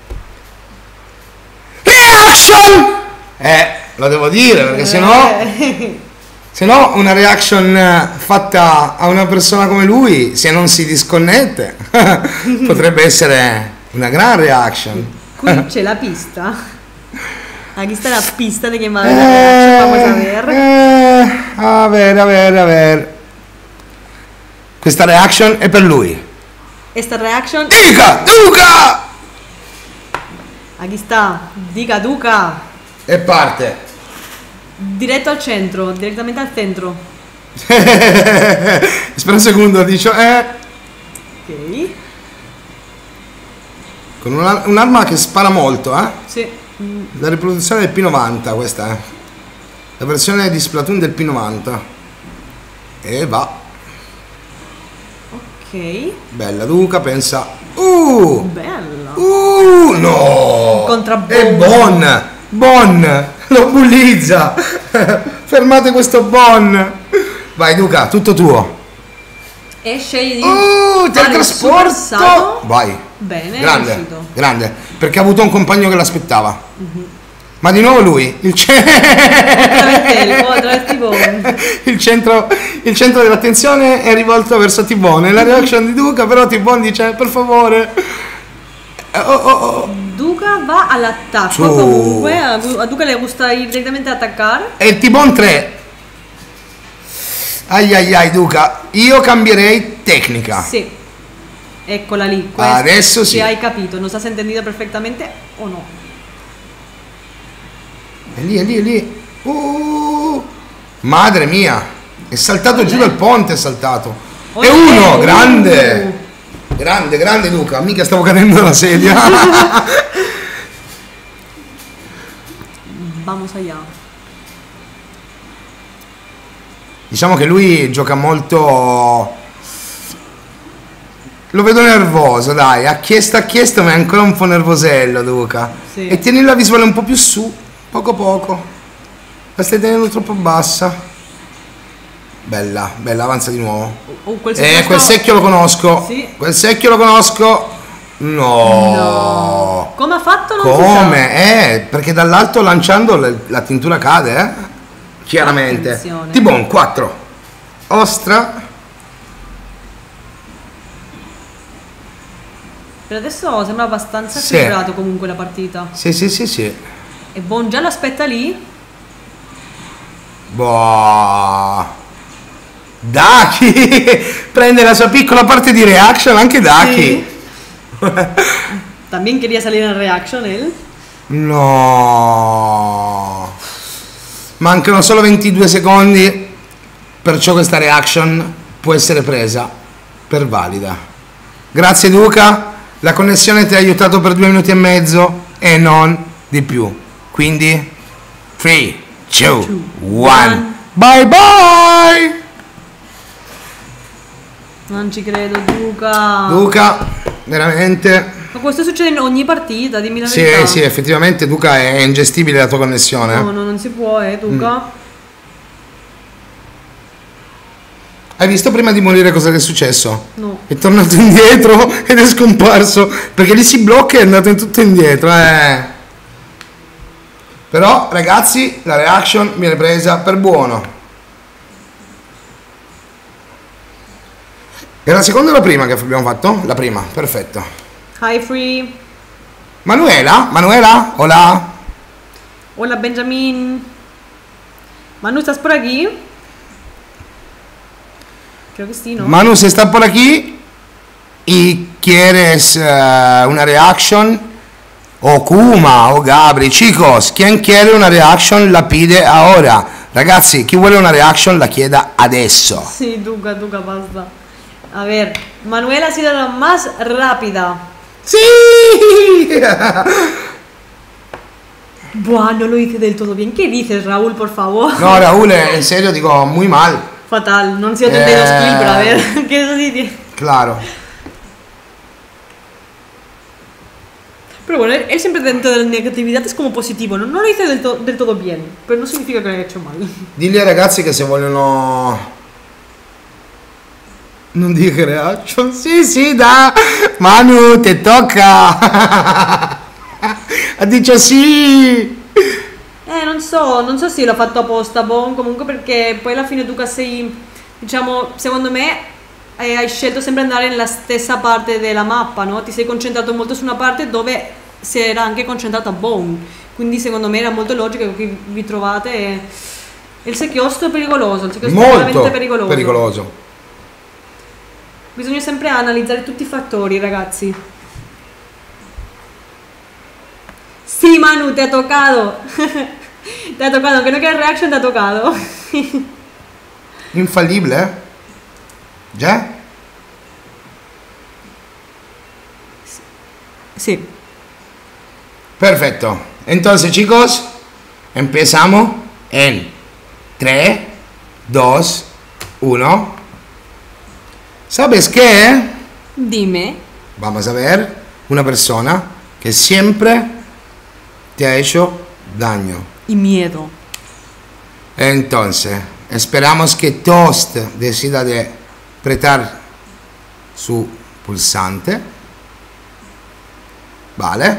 Reaction! Lo devo dire perché sennò una reaction fatta a una persona come lui, se non si disconnette, potrebbe essere una gran reaction. Qui c'è la pista. Aquí está la pista de que va a haber la reaction. Vamos a ver. A ver. Questa reaction è per lui. Esta reaction. Duca! Aquí está. Diga Duca. E parte. Diretto al centro, direttamente al centro. Aspetta un secondo, dice Ok. Con un'arma che spara molto, Sì. La riproduzione del P90 questa è. La versione di Splatoon del P90. E va. Ok. Bella Duca, pensa. Bella. No! Contrabbonno. È Bon! Lo bullizza! Fermate questo Bon! Vai Duca, tutto tuo. E scegli di teletrasporto! Vai! Bene, grande, perché ha avuto un compagno che l'aspettava. Ma di nuovo lui, il centro dell'attenzione è rivolto verso T-Bone. La reaction di Duca, però T-Bone dice per favore. Duca va all'attacco comunque, a Duca le gusta ir direttamente ad attaccare. E il T-Bone 3. Ai Duca, io cambierei tecnica. Sì, eccola lì. Adesso sì. Se hai capito, ¿nos has entendido perfectamente o no? È lì. Madre mia, è saltato giù dal ponte, è saltato. E uno, grande. Grande, grande Luca, mica stavo cadendo dalla sedia. Vamos allá. Diciamo che lui gioca molto. Lo vedo nervoso, dai, ha chiesto, ma è ancora un po' nervosello Luca. Sì. E tieni la visuale un po' più su, poco. La stai tenendo troppo bassa. Bella, avanza di nuovo. Quel secchio lo conosco. Sì. Quel secchio lo conosco. No. Come ha fatto? Non si Come? Perché dall'alto lanciando la tintura cade, chiaramente. Attenzione. Tibon 4. Ostra. Per adesso sembra abbastanza Sì. equilibrato comunque la partita. Sì. E Bon già l'aspetta lì. Boh. Daki prende la sua piccola parte di reaction, anche Daki. Sí. También quería salir en reaction él. No. Mancano solo 22 secondi, perciò questa reaction può essere presa per valida. Grazie Luca, la connessione ti ha aiutato per 2 minuti e mezzo e non di più. Quindi 3, 2, 1. Bye bye. Non ci credo, Luca. Luca, veramente. Ma questo succede in ogni partita, dimmi la Sì, verità. sì, effettivamente Luca è ingestibile la tua connessione. No, non si può, Luca. Hai visto prima di morire cosa è successo? No. È tornato indietro ed è scomparso. Perché lì si blocca e è andato in tutto indietro. Però, ragazzi, la reaction viene presa per buono. È la seconda o la prima che abbiamo fatto? La prima, perfetto. Hi, Free. Manuela, hola. Hola, Benjamin. Manu, ¿estás por aquí? Creo que sí, ¿no? Manu, si está por aquí y quieres una reaction, o Kuma o Gabri, chicos, quien quiere una reaction la pide ahora. Ragazzi, chi vuole una reaction la chieda adesso. Sí, Duca, basta. A ver, Manuela ha sido la más rápida. ¡Sí! Buah, no lo hice del todo bien. ¿Qué dices, Raúl, por favor? No, Raúl, en serio, digo, muy mal. Fatal, no han sido 32 kills, pero a ver, ¿qué eso dice? Claro. Pero bueno, él siempre dentro de la negatividad es como positivo, ¿no? No lo hice del todo bien, pero no significa que lo haya hecho mal. Digli ai ragazzi che se vogliono. Non dica reaction. Sì, da. Manu, te tocca. Ha detto sì. Non so se l'ho fatto apposta, Bon, comunque perché poi alla fine tu che sei, diciamo, secondo me hai scelto sempre andare nella stessa parte della mappa, no? Ti sei concentrato molto su una parte dove si era anche concentrata Bon, quindi secondo me era molto logico che vi trovate e il secchiostro è pericoloso, il secchiostro è veramente Molto pericoloso. pericoloso. Bisogna sempre analizzare tutti i fattori, ragazzi. Sì, Manu, te ha toccato. Te ha toccato, aunque no quieras reaction, te ha toccato. Infallibile, eh? ¿Ya? Sí. Perfecto. Entonces, chicos, empezamos en 3, 2, 1. ¿Sabes qué? Dime. Vamos a ver una persona que siempre te ha hecho daño. Y miedo. Entonces, esperamos que Toast decida de apretar su pulsante. Vale.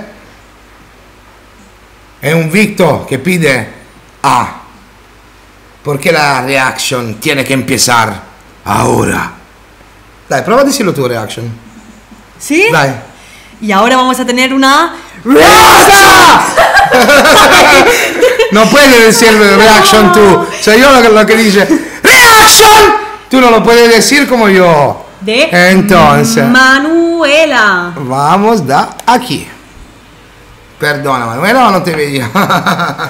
Es un Victor que pide A. Porque la reaction tiene que empezar ahora. Dai, prova a decirlo tu reaction. ¿Sí? Dai. Y ahora vamos a tener una... ¡Reaction! No puedes decir reaction tú. Soy yo lo que dice reaction. Tú no lo puedes decir como yo. De Entonces, Manuela. vamos da aquí. Perdona, Manuela, no te veía.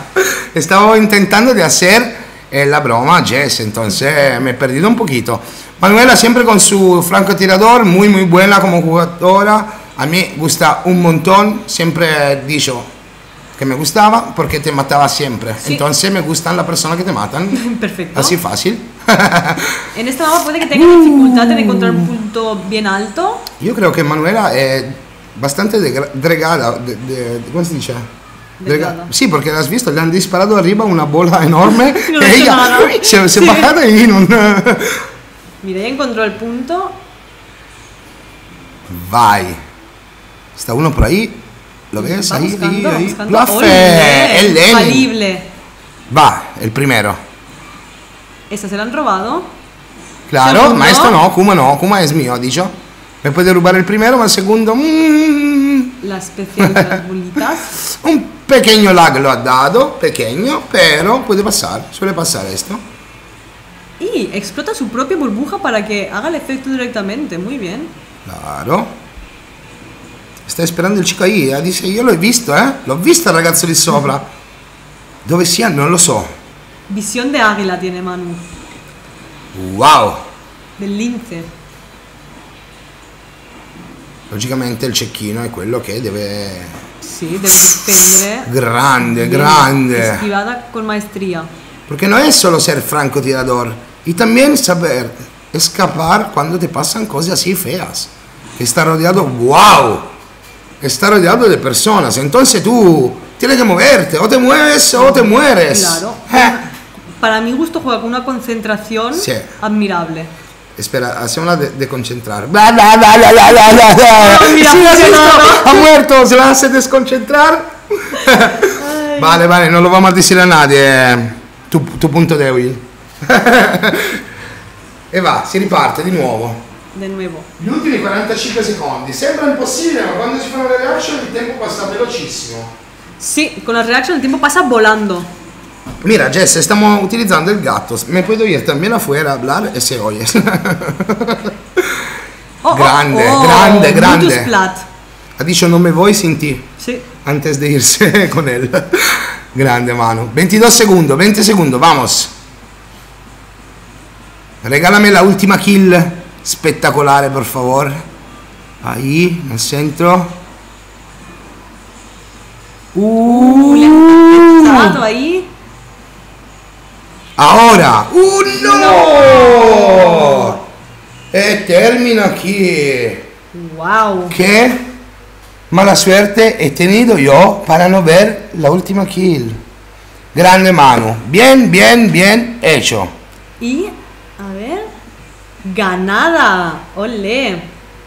Estaba intentando de hacer la broma a Jess, entonces me he perdido un poquito. Manuela siempre con su francotirador, muy muy buena como jugadora. A mí gusta un montón. Siempre dicho que me gustaba porque te mataba siempre. Sí. Entonces me gustan las personas que te matan. Perfecto. Así fácil. En esta mapa puede que tenga dificultad en encontrar un punto bien alto. Io credo che Manuela è bastante dregata. ¿Cómo se dice? Dregada. Sí, porque has visto, le han disparado arriba una bola enorme Non e c'è ella nada. si è Sì. bajata y non... Mira, ya encontró el punto. Vai. Está uno por ahí. ¿Lo ves? Va Ahí, buscando, ahí. buscando. Plafe, ¡Olé! el Lenin. Infalible. Va, el primero. Esta se la han robado. Claro, Segundo. ma esto no, Kuma es mío, ha dicho. Me puede rubar el primero, ma el segundo... La especial de las bolitas. un pequeño lag lo ha dado, pequeño, pero puede pasar, suele pasar esto. Y explota su propia burbuja para que haga el efecto directamente. Muy bien. Claro. Sta esperando il chico ahí, dice io l'ho visto, l'ho visto il ragazzo lì sopra. Dove sia non lo so. Visión de águila tiene Manu. Wow. Del lince. Logicamente il cecchino è quello che deve... Sí, debe impedir. Grande, Bien, grande. Esquivada con maestría. Porque no es solo ser francotirador, y también saber escapar cuando te pasan cosas así feas. Está rodeado, wow, está rodeado de personas, entonces tú tienes que moverte, o te mueves o te mueres. Claro. Para mi gusto juega con una concentración Sí. admirable. Espera, hacemos de concentrar. Bla, bla, bla, bla, bla, bla, bla, bla. mira, Sí, ¿has visto? no. Ha muerto, se la hace desconcentrar. Vale, vale, non lo vamos a decir a nadie tu punto débil. E va, si riparte di nuovo. De nuevo. Gli ultimi 45 secondi. Sembra impossibile, ma quando si fanno le reaction il tempo passa velocissimo. Sí, con las reactions el tiempo pasa volando. Mira, Jess, estamos utilizando el gato. Me puedo ir también afuera a hablar y se oye. Grande, grande, grande. Bluetooth Plat. Ha dicho no me voy sin ti. Sí. Antes de irse con él. Grande mano. 22 segundos, 20 segundos, vamos. Regálame la última kill. Espectacolare, por favor. Ahí, en el centro. Le han dado ahí. Ahora. No. E termina aquí. Wow. Qué mala suerte he tenido yo para no ver la última kill. Grande mano. Bien, bien, bien hecho. Y, a ver. Ganada. Olé.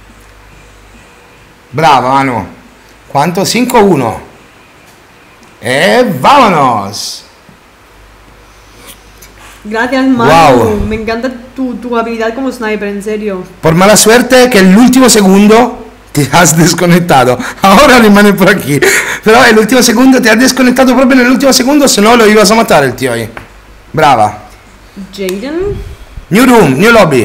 Brava, mano. ¿Cuánto? 5-1. ¡Vámonos! Gracias, Manu. Wow. Me encanta tu habilidad como sniper, en serio. Por mala suerte que el último segundo te has desconectado. Ahora rimane por aquí. Pero el último segundo te has desconectado proprio en el último segundo, si no lo ibas a matar el tío ahí. Brava. Jaden. New room, new lobby.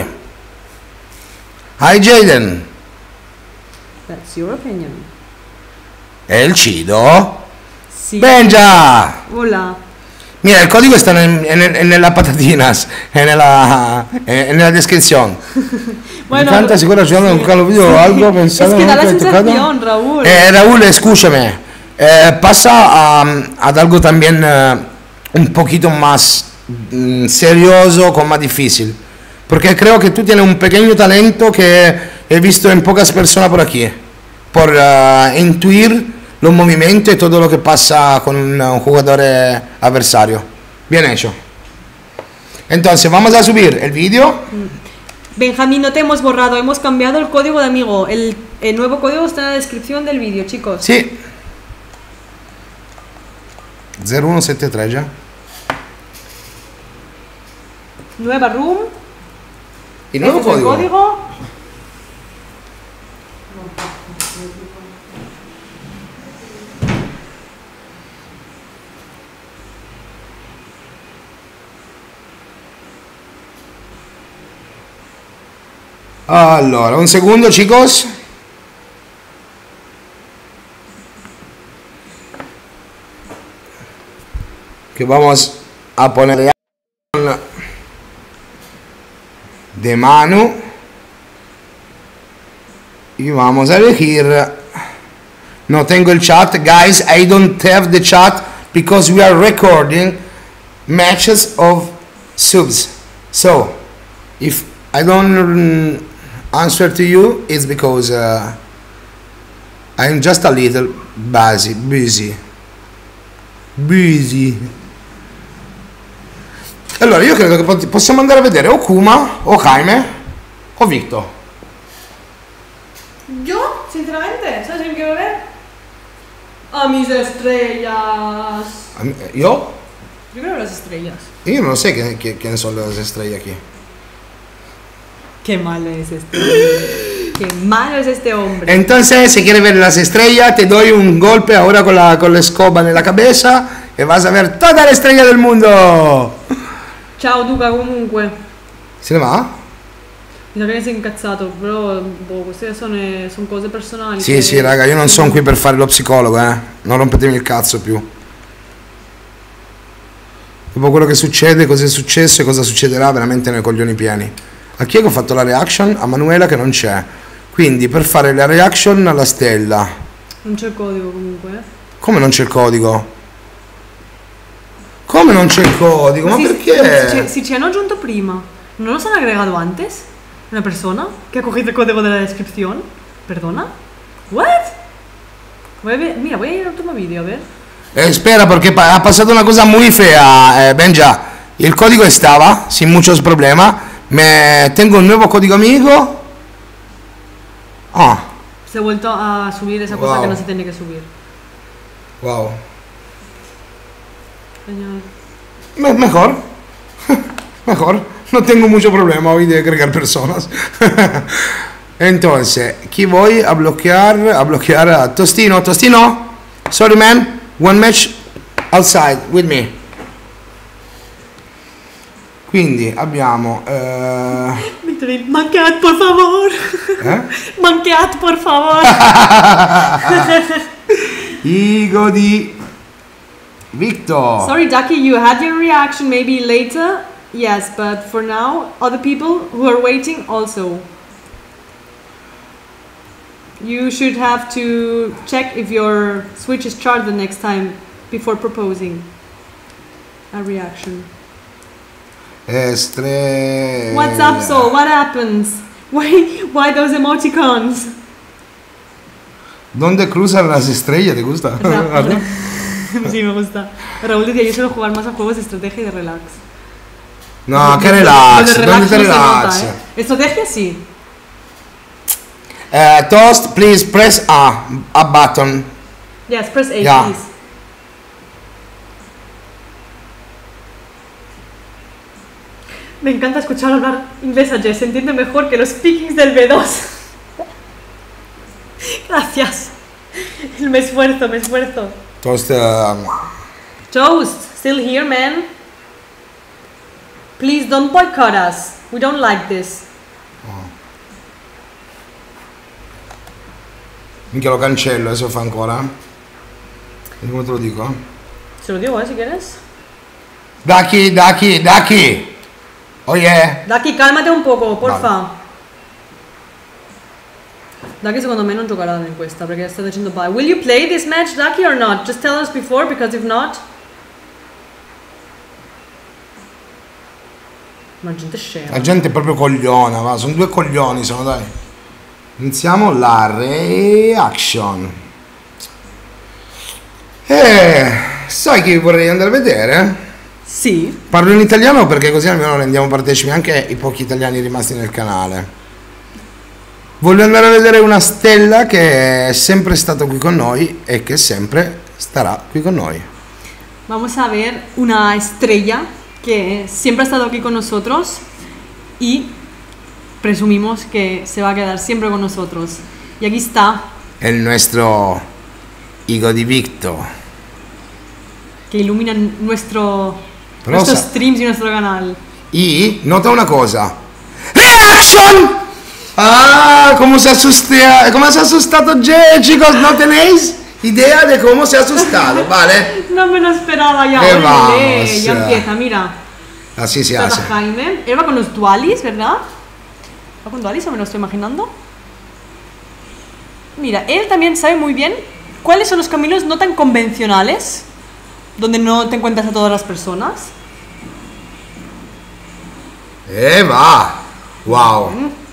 Hi Jaden. That's your opinion. El Cido. Sí. Benja. Hola. Mira, el código está en las patatinas, en la descripción. Bueno, Me encanta, sicuro yo nunca lo video o algo, pensado, es que da la nunca he tocado. sensación, Raúl. Raúl, escúchame, pasa a algo también un poquito más serioso, con más difícil. Porque creo que tú tienes un pequeño talento que he visto en pocas personas por aquí. Por intuir los movimientos y todo lo que pasa con un jugador adversario. Bien hecho. Entonces, vamos a subir el vídeo. Benjamín, no te hemos borrado, hemos cambiado el código de amigo. El nuevo código está en la descripción del vídeo, chicos. Sí. 0173 ya. Nueva room. ¿Y nuevo Este es el código? código. Allora, un segundo, chicos. Que vamos a poner de Manu. Y vamos a elegir. No tengo el chat, guys. I don't have the chat because we are recording matches of subs. So, if I don't answer to you, it's because I'm just a little busy. Allora, io credo che possiamo andare a vedere o Kuma, o Jaime, o Victor. Yo, sinceramente, ¿sabes quién quiero ver? A mis estrellas. Yo? Yo quiero ver las estrellas. Io non so quiénes son las estrellas aquí. Qué malo es este. Qué malo es este hombre. Entonces, si quieres ver las estrellas, te doy un golpe ahora con la escoba en la cabeza e vas a ver toda la estrella del mondo. Ciao Duca comunque. Se ne va? Mi sa che sei incazzato, però boh, queste sono cose personali. Sì, sì, raga, io non sono qui per fare lo psicologo, non rompetemi il cazzo più. Dopo quello che succede, cosa è successo e cosa succederà, veramente nei coglioni pieni. A chi è che ho fatto la reaction? A Manuela che non c'è. Quindi per fare la reaction alla stella. Non c'è il codigo comunque, Come non c'è il codigo? Come non c'è il codigo? Ma perché? Si ci hanno aggiunto prima. ¿No los han agregado antes? ¿Una persona que ha cogido el código de la descripción? ¿Perdona? ¿What? Mira, voy a ir al último vídeo, a ver. Espera, porque ha pasado una cosa muy fea, Benja. El código estaba, sin muchos problemas. Tengo un nuevo código amigo. Se ha vuelto a subir esa cosa que no se tiene que subir. Wow. Señor. Mejor. Mejor. No tengo mucho problema hoy de agregar personas. Entonces, ¿qué voy a bloquear? A bloquear a Tostino. Tostino, sorry man, one match outside with me. Quindi abbiamo Manqueat, por favor. Manqueat, por favor. Igo di Victor. Sorry, Ducky, you had your reaction maybe later. Yes, but for now, other people who are waiting also. You should have to check if your Switch is charged the next time before proposing a reaction. What's up, Soul? What happens? Why those emoticons? ¿Dónde cruzan las estrellas? ¿Te gusta? Sí, me gusta. Raúl decía, yo suelo jugar más a juegos de estrategia y de relax. No, che relax, ¿dónde te relax? Estrategia sí. Toast, please press a button. Yes, press A, yeah. please. Me encanta escuchar hablar inglés a Jess, se entiende mejor que los speakings del B2. Gracias. Me esfuerzo. Toast. Toast, still here, man? Please don't boycott us. We don't like this. Minchia, lo cancello, adesso fa ancora. Vedi come te lo dico? Se lo dico, si quieres. Daki! Oh yeah! Daki, cálmate un poco, porfa. Daki secondo me non giocherà in questa perché sta dicendo bye. Will you play this match, Daki, or not? Just tell us before, because if not... Ma gente scema. La gente è proprio cogliona, va. Sono due coglioni, dai. Iniziamo la reaction. Sai che vorrei andare a vedere? Sì. Parlo in italiano perché così almeno rendiamo partecipi anche i pochi italiani rimasti nel canale. Voglio andare a vedere una stella che è sempre stata qui con noi e che sempre starà qui con noi. Vamos a ver una estrella que siempre ha estado aquí con nosotros y presumimos que se va a quedar siempre con nosotros. Y aquí está. El nuestro Igo di Victor. Que ilumina nuestros streams y nuestro canal. Y nota una cosa. ¡Reaction! Ah, cómo se ha asustado Jay, chicos, ¿no tenéis idea de cómo se ha asustado? Vale. No me lo esperaba ya. Ya empieza, mira. Así se hace. Jaime. Él va con los dualis, ¿verdad? ¿Va con Dualisa? ¿Me lo estoy imaginando? Mira, él también sabe muy bien cuáles son los caminos no tan convencionales, donde no te encuentras a todas las personas. Va. Wow.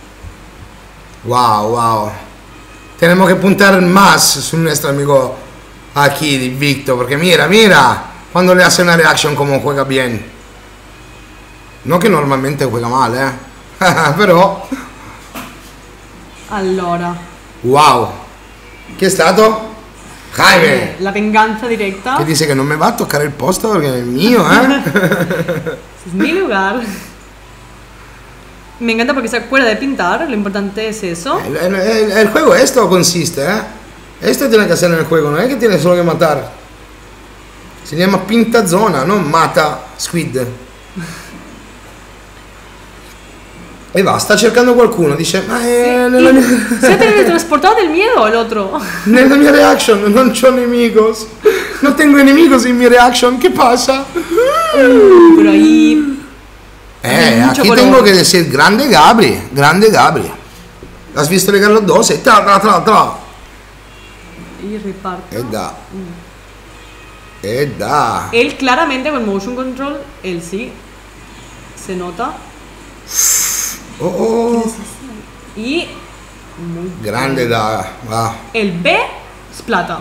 Wow, wow. Tenemos que apuntar más su nuestro amigo aquí, di Victor, porque mira, mira, cuando le hace una reaction como juega bien. No che normalmente juega male, però... Allora. Wow. Chi è stato? Jaime. La venganza directa. Che dice che non mi va a toccare il posto perché è mio, Es mi lugar. Me encanta porque se acuerda de pintar, lo importante es eso. El juego esto consiste, Esto tiene que hacer en el juego, no es que tiene solo que matar. Si llama pinta zona, non mata squid. E va, sta cercando qualcuno, dice, ma nella mia... Se ha teletransportado del miedo el otro. Nella mia reaction non c'ho enemigos. Non tengo enemigos in mia reaction, ¿qué pasa? Pero ahí... aquí color. tengo que decir grande Gabri, grande Gabri. ¿Has visto legarlo addosso? E tra. Y reparto. Da. Él claramente con motion control, él sí. Se nota. Oh. Y... muy Grande da. Va. El B es plata.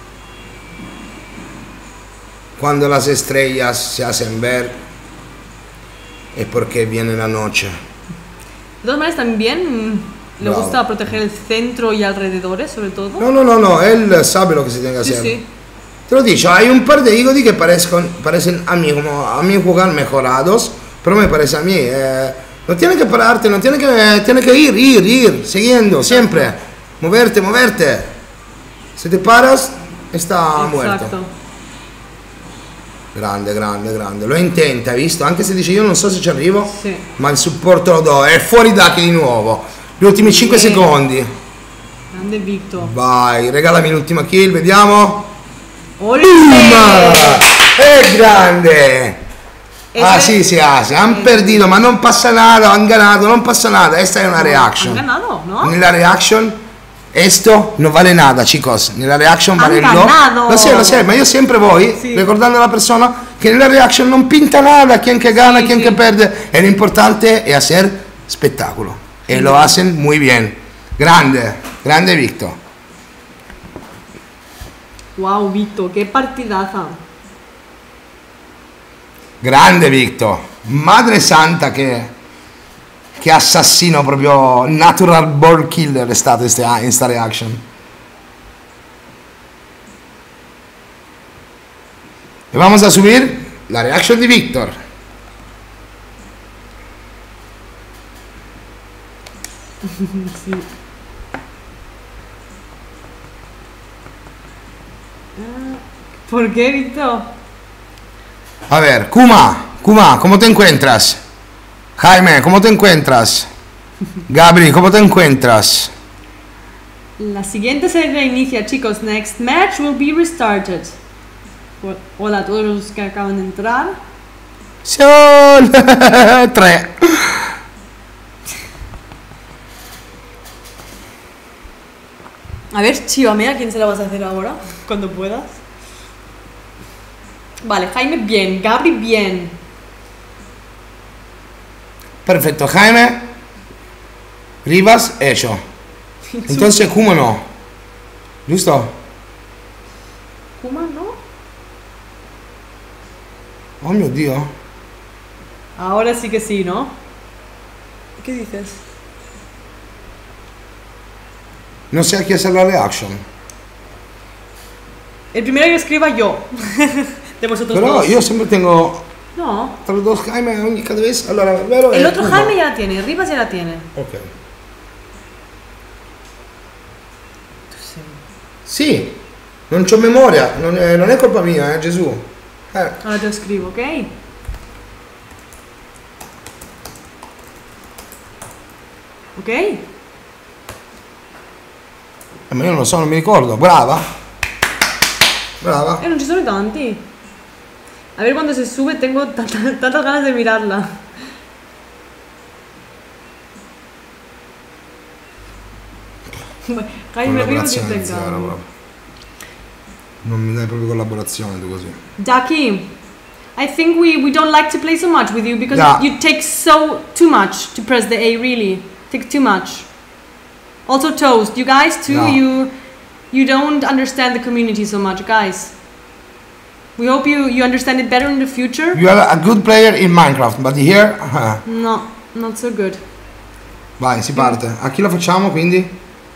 Cuando las estrellas se hacen ver es porque viene la noche. De todas maneras también le Bravo. gusta proteger el centro y alrededores, sobre todo. No, él sabe lo que se tiene que hacer. Sí. Te lo dicho, hay un par de Igodi que parecen a mí, como a mí jugar mejorados, pero me parece a mí. No tiene que pararte, no tiene que ir, siguiendo, siempre. Moverte. Si te paras, está muerto. Exacto. Grande. Lo intenta, hai visto? Anche se dice io non so se ci arrivo, Sì. ma il supporto lo do. È fuori d'Aki di nuovo. Gli ultimi 5 secondi. Grande Victor. Vai, regalami l'ultima kill, vediamo. ¡Olé! È grande. Ese- Sí, han perdido, ma non passa nada, han ganado, non passa nada. Esta è una Han reaction. ganado, ¿no? Nella reaction esto no vale nada, chicos. Nella reaction Han vale ganado. Lo sé, ma io sempre voi, Sì. ricordando alla persona che nella reaction non pinta nada, quien que gana, Sì, quien sì. que perde. E l'importante è hacer spettacolo. E lo hacen muy bien. Grande Victor. Wow, Victor, qué partidaza. Grande Victor. Madre santa che assassino proprio natural born killer è stato in sta reaction. E vamos a subir la reaction di Victor. Sí. ¿Por qué, Victor? A ver, Kuma, ¿cómo te encuentras? Jaime, ¿cómo te encuentras? Gabri, ¿cómo te encuentras? La siguiente se reinicia, chicos. Next match will be restarted. Hola a todos los que acaban de entrar. Sol 3. A ver, chívame, ¿a quién se la vas a hacer ahora? Cuando puedas. Vale, Jaime bien, Gabri bien. Perfecto, Jaime. Rivas, hecho. Entonces Kuma no. ¿Listo? Kuma, ¿no? Oh mio Dio. Ahora sí que sí, ¿no? ¿Qué dices? No sé a chi hacer la reaction. El primero que escriba yo. De vosotros Però dos. io sempre tengo No. tra los dos Jaime ogni cada vez. Allora, vero El è otro Kuma. Jaime ya la tiene, Rivas ya la tiene. Ok. Sì, non c'ho memoria, non è colpa mia, Gesù. Ahora te lo escribo, ¿ok? Ok. Ma io non lo so, non mi ricordo. Brava. Non ci sono tanti. A ver cuando se sube, tengo tantas ganas de mirarla. Dai, mi arrivo di Collaborazione zero Tegami. proprio. Non mi dai proprio collaborazione tu così. Ducky, I think we don't like to play so much with you because Yeah. you take too much to press the A, really. Take too much. Also Toast, you guys too, Yeah. you don't understand the community so much, guys. We hope you understand it better in the future. You are a good player in Minecraft, but here... No, not so good. Vai, si parte. A chi la facciamo quindi?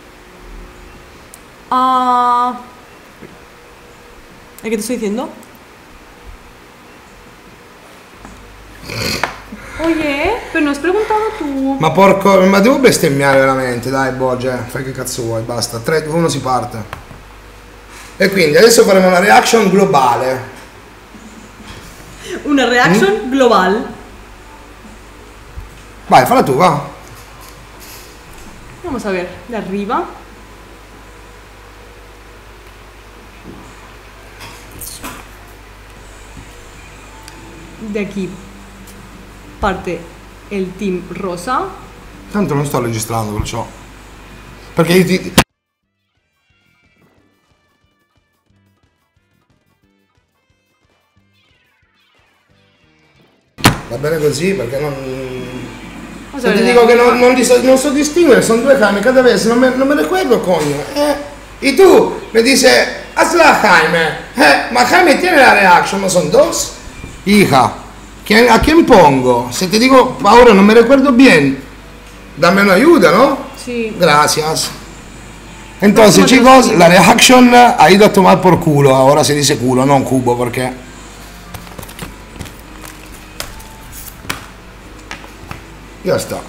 ¿Qué te estoy diciendo? Oye, pero no has preguntado tú. Ma porco, ma devo bestemmiare veramente, dai Boge, fai che cazzo vuoi, basta. 3, 2, 1 si parte. E quindi adesso faremo una reaction globale. Una reaction global. Vai, falla tu, va. Vamos a ver, de arriba. De aquí parte el team rosa. Tanto non sto registrando, perciò. Perché io ti... Va bene così, perché non... Vamos Se a ti ver, dico che non so distinguere, sono due cani cada vez, non me recuerdo coño. E tu mi dice, hazla Jaime. Ma Jaime tiene la reaction, no son dos. Hija, ¿a quién pongo? Se te digo, ahora no me recuerdo bien, dame una ayuda, ¿no? Sí. Gracias. Entonces, chicos, la reaction ha ido a tomar por culo. Ahora se dice culo, non cubo, porque... Ya está.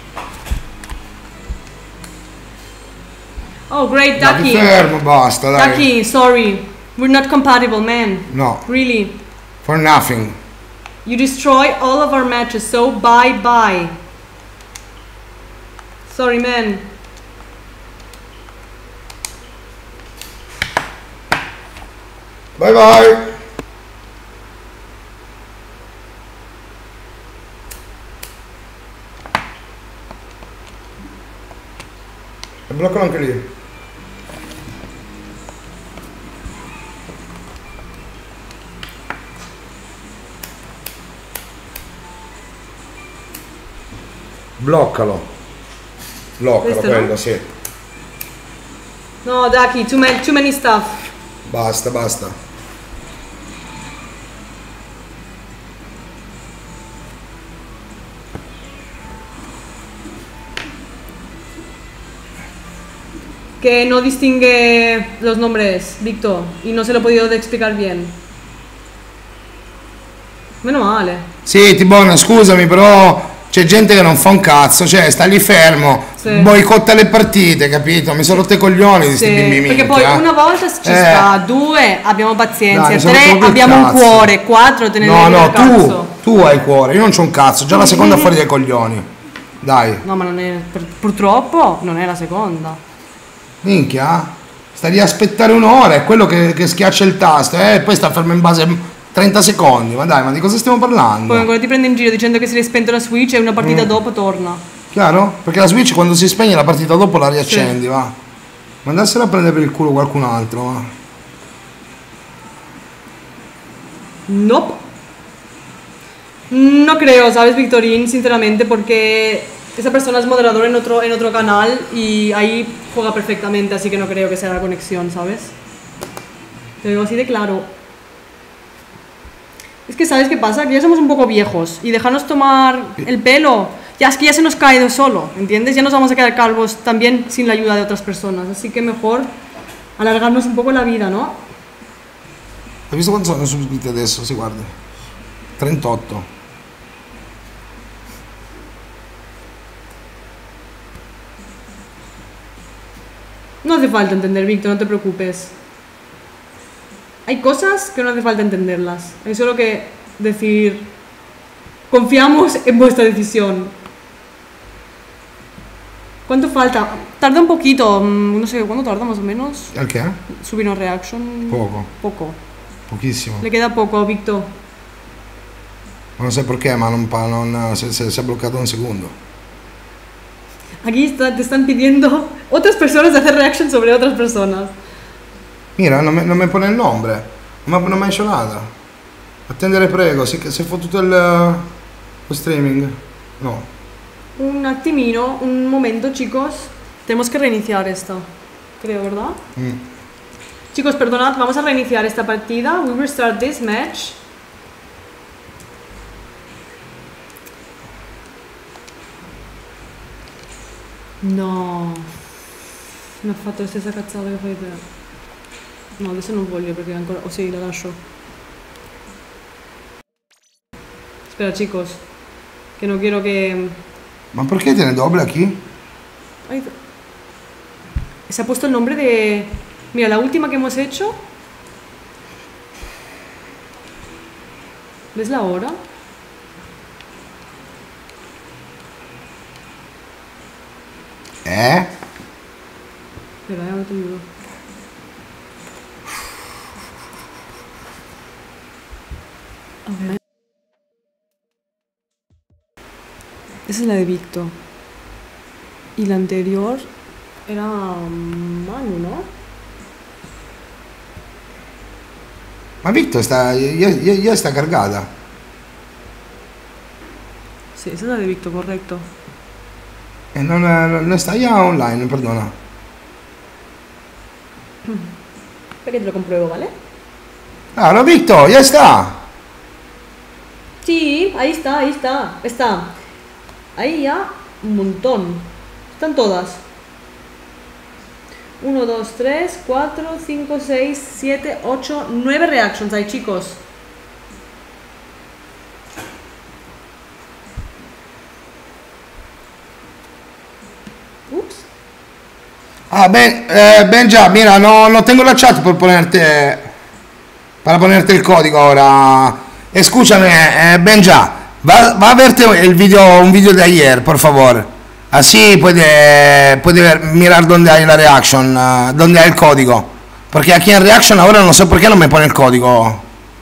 Oh, great, Dai, Ducky. fermo, basta, dai. Ducky, sorry. We're not compatible, man. No, Really. for nothing. You destroy all of our matches, so bye-bye. Sorry, man. Bye bye. E bloccalo anche lì. Bloccalo. Bloccalo, Questo no? quello, sì. No, Ducky, too many stuff. Basta, basta. Que no distingue los nombres, Víctor, y no se lo he podido explicar bien. Meno male. Sì, Tibona, scusami, però c'è gente che non fa un cazzo, cioè sta lì fermo, Sì. boicotta le partite, capito? Mi sono rotto i coglioni di sti Sì, bimbi perché poi una volta ci sta, due abbiamo pazienza, Dai, sono tre proprio il abbiamo un cazzo. cuore, quattro te ne No, devi no, al cazzo. tu hai cuore, io non c'ho un cazzo, già la seconda fuori dai coglioni. Dai, No, ma non è, purtroppo non è la seconda. minchia, sta lì a aspettare un'ora, è quello che schiaccia il tasto, e poi sta fermo in base 30 secondi, ma dai, ma di cosa stiamo parlando? Poi ancora ti prende in giro dicendo che si è spento la Switch e una partita dopo torna. Chiaro? Perché la Switch quando si spegne la partita dopo la riaccendi, va. Ma andassela a prendere per il culo qualcun altro, va. Nope. No creo, ¿sabes, Victorín? Sinceramente, porque esa persona es moderador en otro canal y ahí juega perfectamente, así que no creo que sea la conexión, ¿sabes? Te digo así de claro. Es que, ¿sabes qué pasa? Que ya somos un poco viejos y dejarnos tomar el pelo, ya es que ya se nos cae de solo, ¿entiendes? Ya nos vamos a quedar calvos también sin la ayuda de otras personas, así que mejor alargarnos un poco la vida, ¿no? Hai visto quanti sono iscritti adesso? Si guarda. 38. No hace falta entender, Víctor, no te preocupes. Hay cosas que no hace falta entenderlas. Hay solo que decir, confiamos en vuestra decisión. ¿Cuánto falta? Tarda un poquito, no sé, ¿cuánto tarda más o menos? Il che? Subir una reaction. Poco, Poco. pochissimo. Le queda poco, Víctor. Non so perché, ma si è bloccato un secondo. Aquí te están pidiendo otras personas hacer reaction sobre otras personas. Mira, non mi pone il nome, non mi ha messo nada. Attendere prego, si è fottuto lo streaming. No. Un attimino, un momento, chicos. Tenemos que reiniciar esto, creo, ¿verdad? Chicos, perdonad, vamos a reiniciar esta partida. We will start this match. No, mi ha fatto la stessa cazzata che fai te. No, adesso non voglio perché ancora... Oh sì, la lascio. Espera, chicos, que no quiero que... Ma perché tiene doble aquí? Ay, se ha puesto el nombre de... Mira, la última que hemos hecho. ¿Ves la hora? Espera, ya te ayudo. A ver. Esa es la de Victor. Y la anterior era Manu, ¿no? Ma Victor ya está cargada. Sí, esa es la de Victor, correcto. No está ya online, perdona. Espera que te lo compruebo, ¿vale? Ah, no, Victor, ya está. Sí, ahí está, ahí está. Está. Ahí ya un montón. Están todas. 1, 2, 3, 4, 5, 6, 7, 8, 9 reactions hay, chicos. Ups. Ah, Benja, mira, no tengo la chat para ponerte el código ahora. Escúchame, Benja, va a verte un video de ayer, por favor. Así puede mirar dónde hay la reaction, dónde hay el código. Porque aquí en reaction ahora no sé por qué no me pone el código.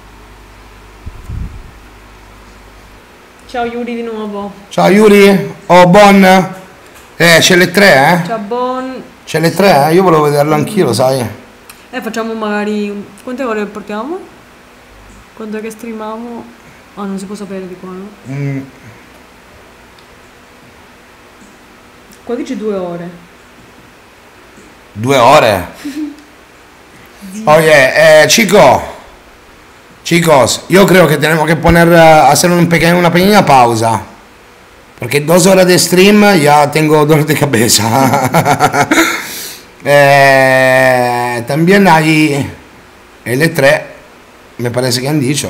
Ciao Yuri di nuovo. Ciao Yuri, oh Bon. C'è le 3, eh? Ciao Bon. C'è le 3, io volevo vederlo anch'io, lo sai. Facciamo magari... Quante ore portiamo? Quando è che streamiamo? Ah, non si può sapere di qua, no? Qua dice 2 ore. 2 ore? Oye, chicos, yo creo que tenemos que hacer una pequeña pausa. Porque 2 horas de stream ya tengo dolor de cabeza. También hay L3, me parece que han dicho.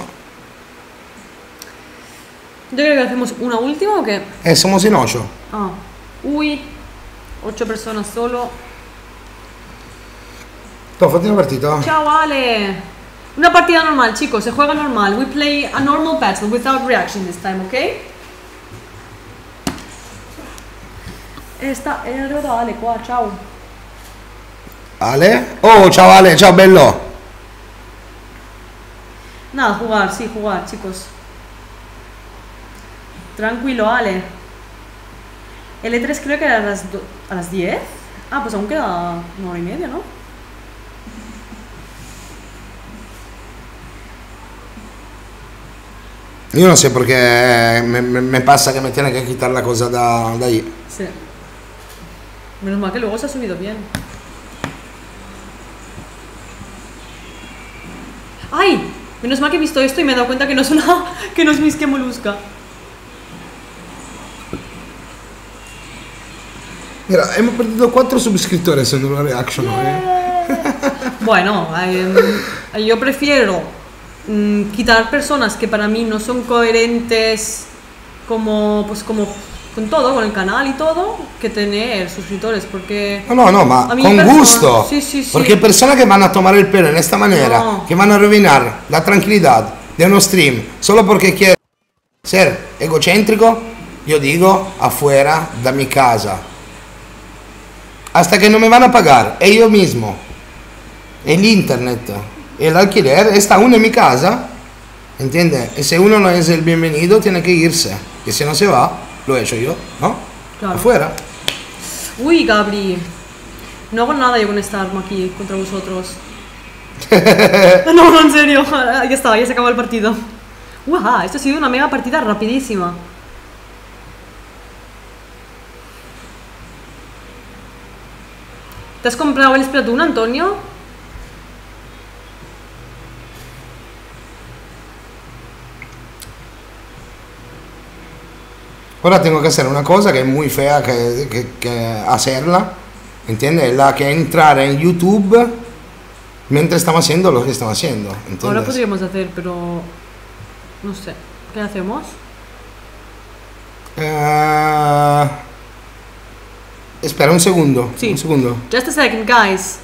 Yo creo que hacemos una última o qué? Somos en 8. Ah, uy, 8 personas solo. Fatti una partita. Ciao Ale. Una partida normal, chicos, se juega normal. We play a normal battle without reaction this time, ¿ok? È arrivato Ale qua, ciao. Ale? Oh, ciao Ale, ciao bello. Nada, jugar, sí, jugar, chicos. Tranquilo, Ale. El E3 creo que era a las 10. Ah, pues aún queda 1 hora y media, ¿no? Io non so perché me pasa que me tiene que quitar la cosa de ahí. Sí. Menos mal que luego se ha subido bien. ¡Ay! Menos mal que he visto esto y me he dado cuenta que no es una... que no es Miss que Molusca. Mira, hemos perdido 4 suscriptores en una reaction. Bueno, yo prefiero quitar personas que para mí no son coherentes como con todo, con el canal y todo, que tener suscriptores, porque... No, ma con gusto. Sí. Porque personas que van a tomar el pelo en esta manera, que van a arruinar la tranquilidad de uno stream, solo porque quieren ser egocéntrico, yo digo, afuera de mi casa. Hasta que no me van a pagar, e yo mismo, el internet, el alquiler, está uno en mi casa, ¿entiendes? Y si uno no es el bienvenido, tiene que irse, que si no se va, lo he hecho yo, ¿no? Claro. Afuera. Uy, Gabri. No hago nada yo con esta arma aquí contra vosotros. No, no, en serio. Ya está, ya se acabó el partido. ¡Uah! Esto ha sido una mega partida rapidísima. ¿Te has comprado el Splatoon, Antonio? Ahora tengo que hacer una cosa que es muy fea que hacerla, ¿entiendes? La que entrar en YouTube mientras estamos haciendo lo que estamos haciendo, ¿entiendes? Ahora podríamos hacer, pero... no sé. ¿Qué hacemos? Espera un segundo. Sí. Un segundo. Just a second, guys.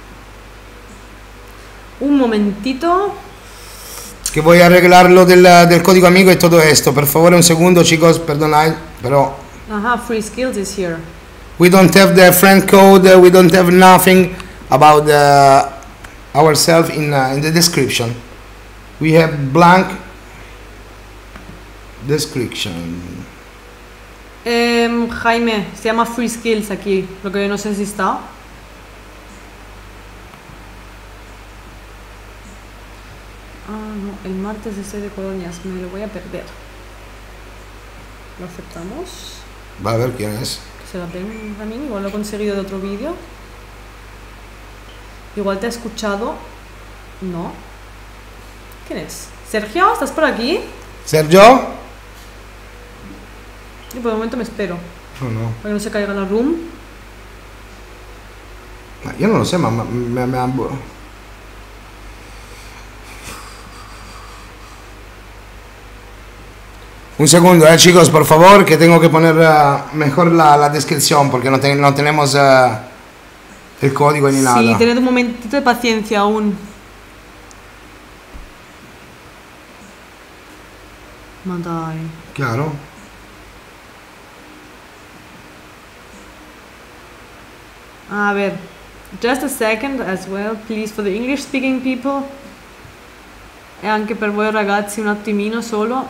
Un momentito. Que voy a arreglar lo del código amigo y todo esto. Por favor, un segundo, chicos, perdonad, pero... Ajá, free skills is here. We don't have the friend code, we don't have nothing about ourselves in the description. We have blank description. Jaime, se llama free skills aquí, lo que no sé si está. Ah, no, el martes estoy de colonias, me lo voy a perder. Lo aceptamos. Va a ver quién es. Que se la den también, igual lo he conseguido de otro vídeo. Igual te ha escuchado. No. ¿Quién es? ¿Sergio? ¿Estás por aquí? ¿Sergio? Yo por el momento me espero. No. Para que no se caiga la room. Io non lo so, ma me. Un segundo, chicos, por favor, que tengo que poner mejor la descripción porque no tenemos el código ni nada. Sí, tened un momentito de paciencia aún. Ma dai. Chiaro? A ver, just a second as well, please, for the English speaking people. E anche per voi ragazzi un attimino solo.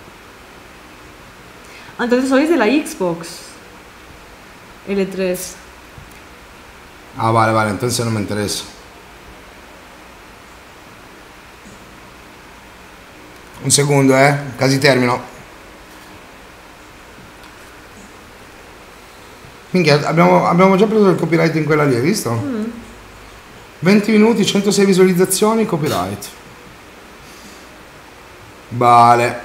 Entonces sois de la Xbox L3. Ah, vale, entonces no me interesa. Un secondo, quasi termino. Minchia, abbiamo già preso il copyright in quella lì, hai visto? 20 minuti, 106 visualizzazioni, copyright. Vale.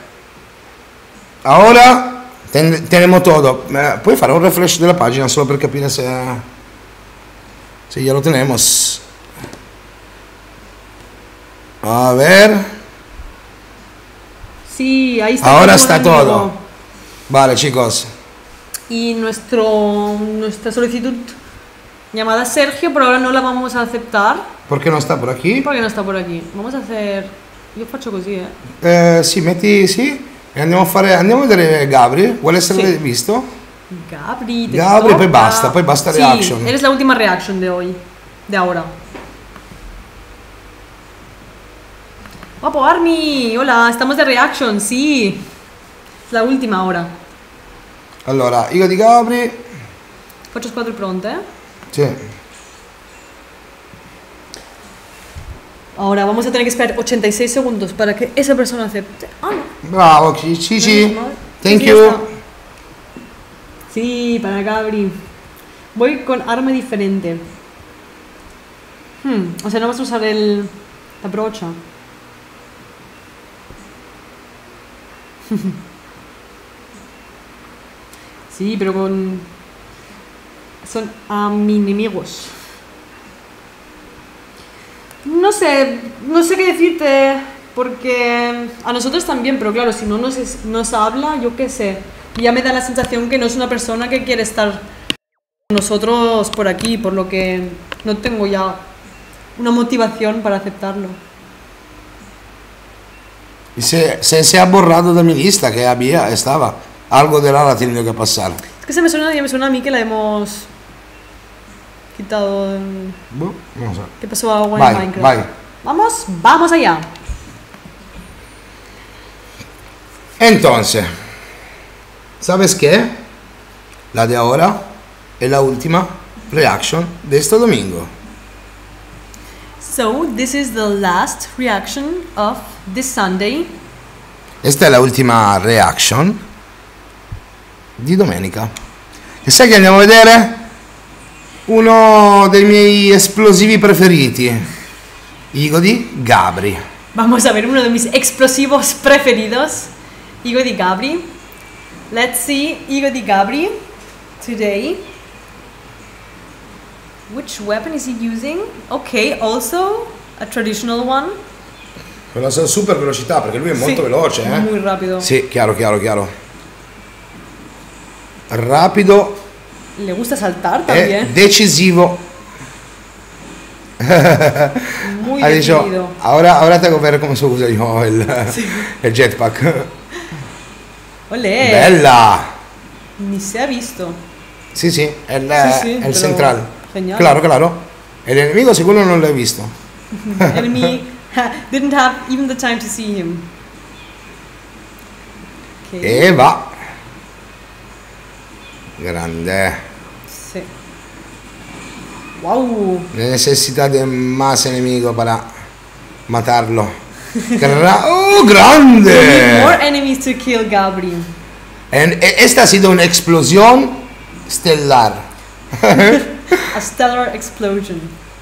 Ora tenemos todo. Puoi fare un refresh della pagina solo per capire se ya lo tenemos. A ver. Sí, ahí está. Ahora está todo. Vale, chicos. Y nuestra solicitud llamada Sergio, por ahora no la vamos a aceptar. ¿Por qué no está por aquí? Porque no está por aquí. Vamos a hacer... Io faccio così, Sì, metti sì. E andiamo a vedere Gabri. Vuole essere visto? Gabri, poi basta reaction. Sí, eres la última reaction de hoy, de ahora. Guapo Army, hola, estamos de reaction, sí. Es la última ahora. Allora, io di Gabri. Faccio squadre pronte? Sì. Ahora vamos a tener que esperar 86 segundos para que esa persona acepte. Ah, no. Bravo, Cici. Thank you. Sí, para Gabri. Voy con arma diferente. O sea, no vas a usar la brocha. Sí, pero son a mis enemigos. No sé qué decirte, porque a nosotros también, pero claro, si no nos habla, yo qué sé, ya me da la sensación que no es una persona que quiere estar con nosotros por aquí, por lo que no tengo ya una motivación para aceptarlo. Y se ha borrado de mi lista que estaba. Algo de raro ha tenido que pasar. Es que me suena a mí que la hemos quitado. No sé. ¿Qué pasó a Minecraft? Vai. Vamos allá. Entonces, ¿sabes qué? La de ahora es la última. reaction de este domingo. So, this is the last reaction of this Sunday. Questa è la ultima reaction di domenica. E sai che andiamo a vedere? Uno dei miei esplosivi preferiti, Igo di Gabri. Vamos a ver uno de mis explosivos preferidos, Igo di Gabri. Let's see Igo di Gabri today. Which weapon is he using? Okay, also a traditional one. Con la sua super velocità, perché lui è molto veloce, eh? Muy rápido. Sì, chiaro. Rapido Le gusta saltar e también. decisivo. Muy Ha dicho, decidido. ahora tengo que ver cómo se usa yo el jetpack. Olé. Bella. Ni se ha visto. Sí, sí, el Sí, pero central. genial. Claro. El enemigo seguro non lo he visto. Enemy didn't have even the time to see him. Okay. E va. Grande. Sí. Wow. Necesita de más enemigo para matarlo. ¡Oh, grande! More enemies to kill Gabri. Esta ha sido una explosión estelar. A stellar explosion.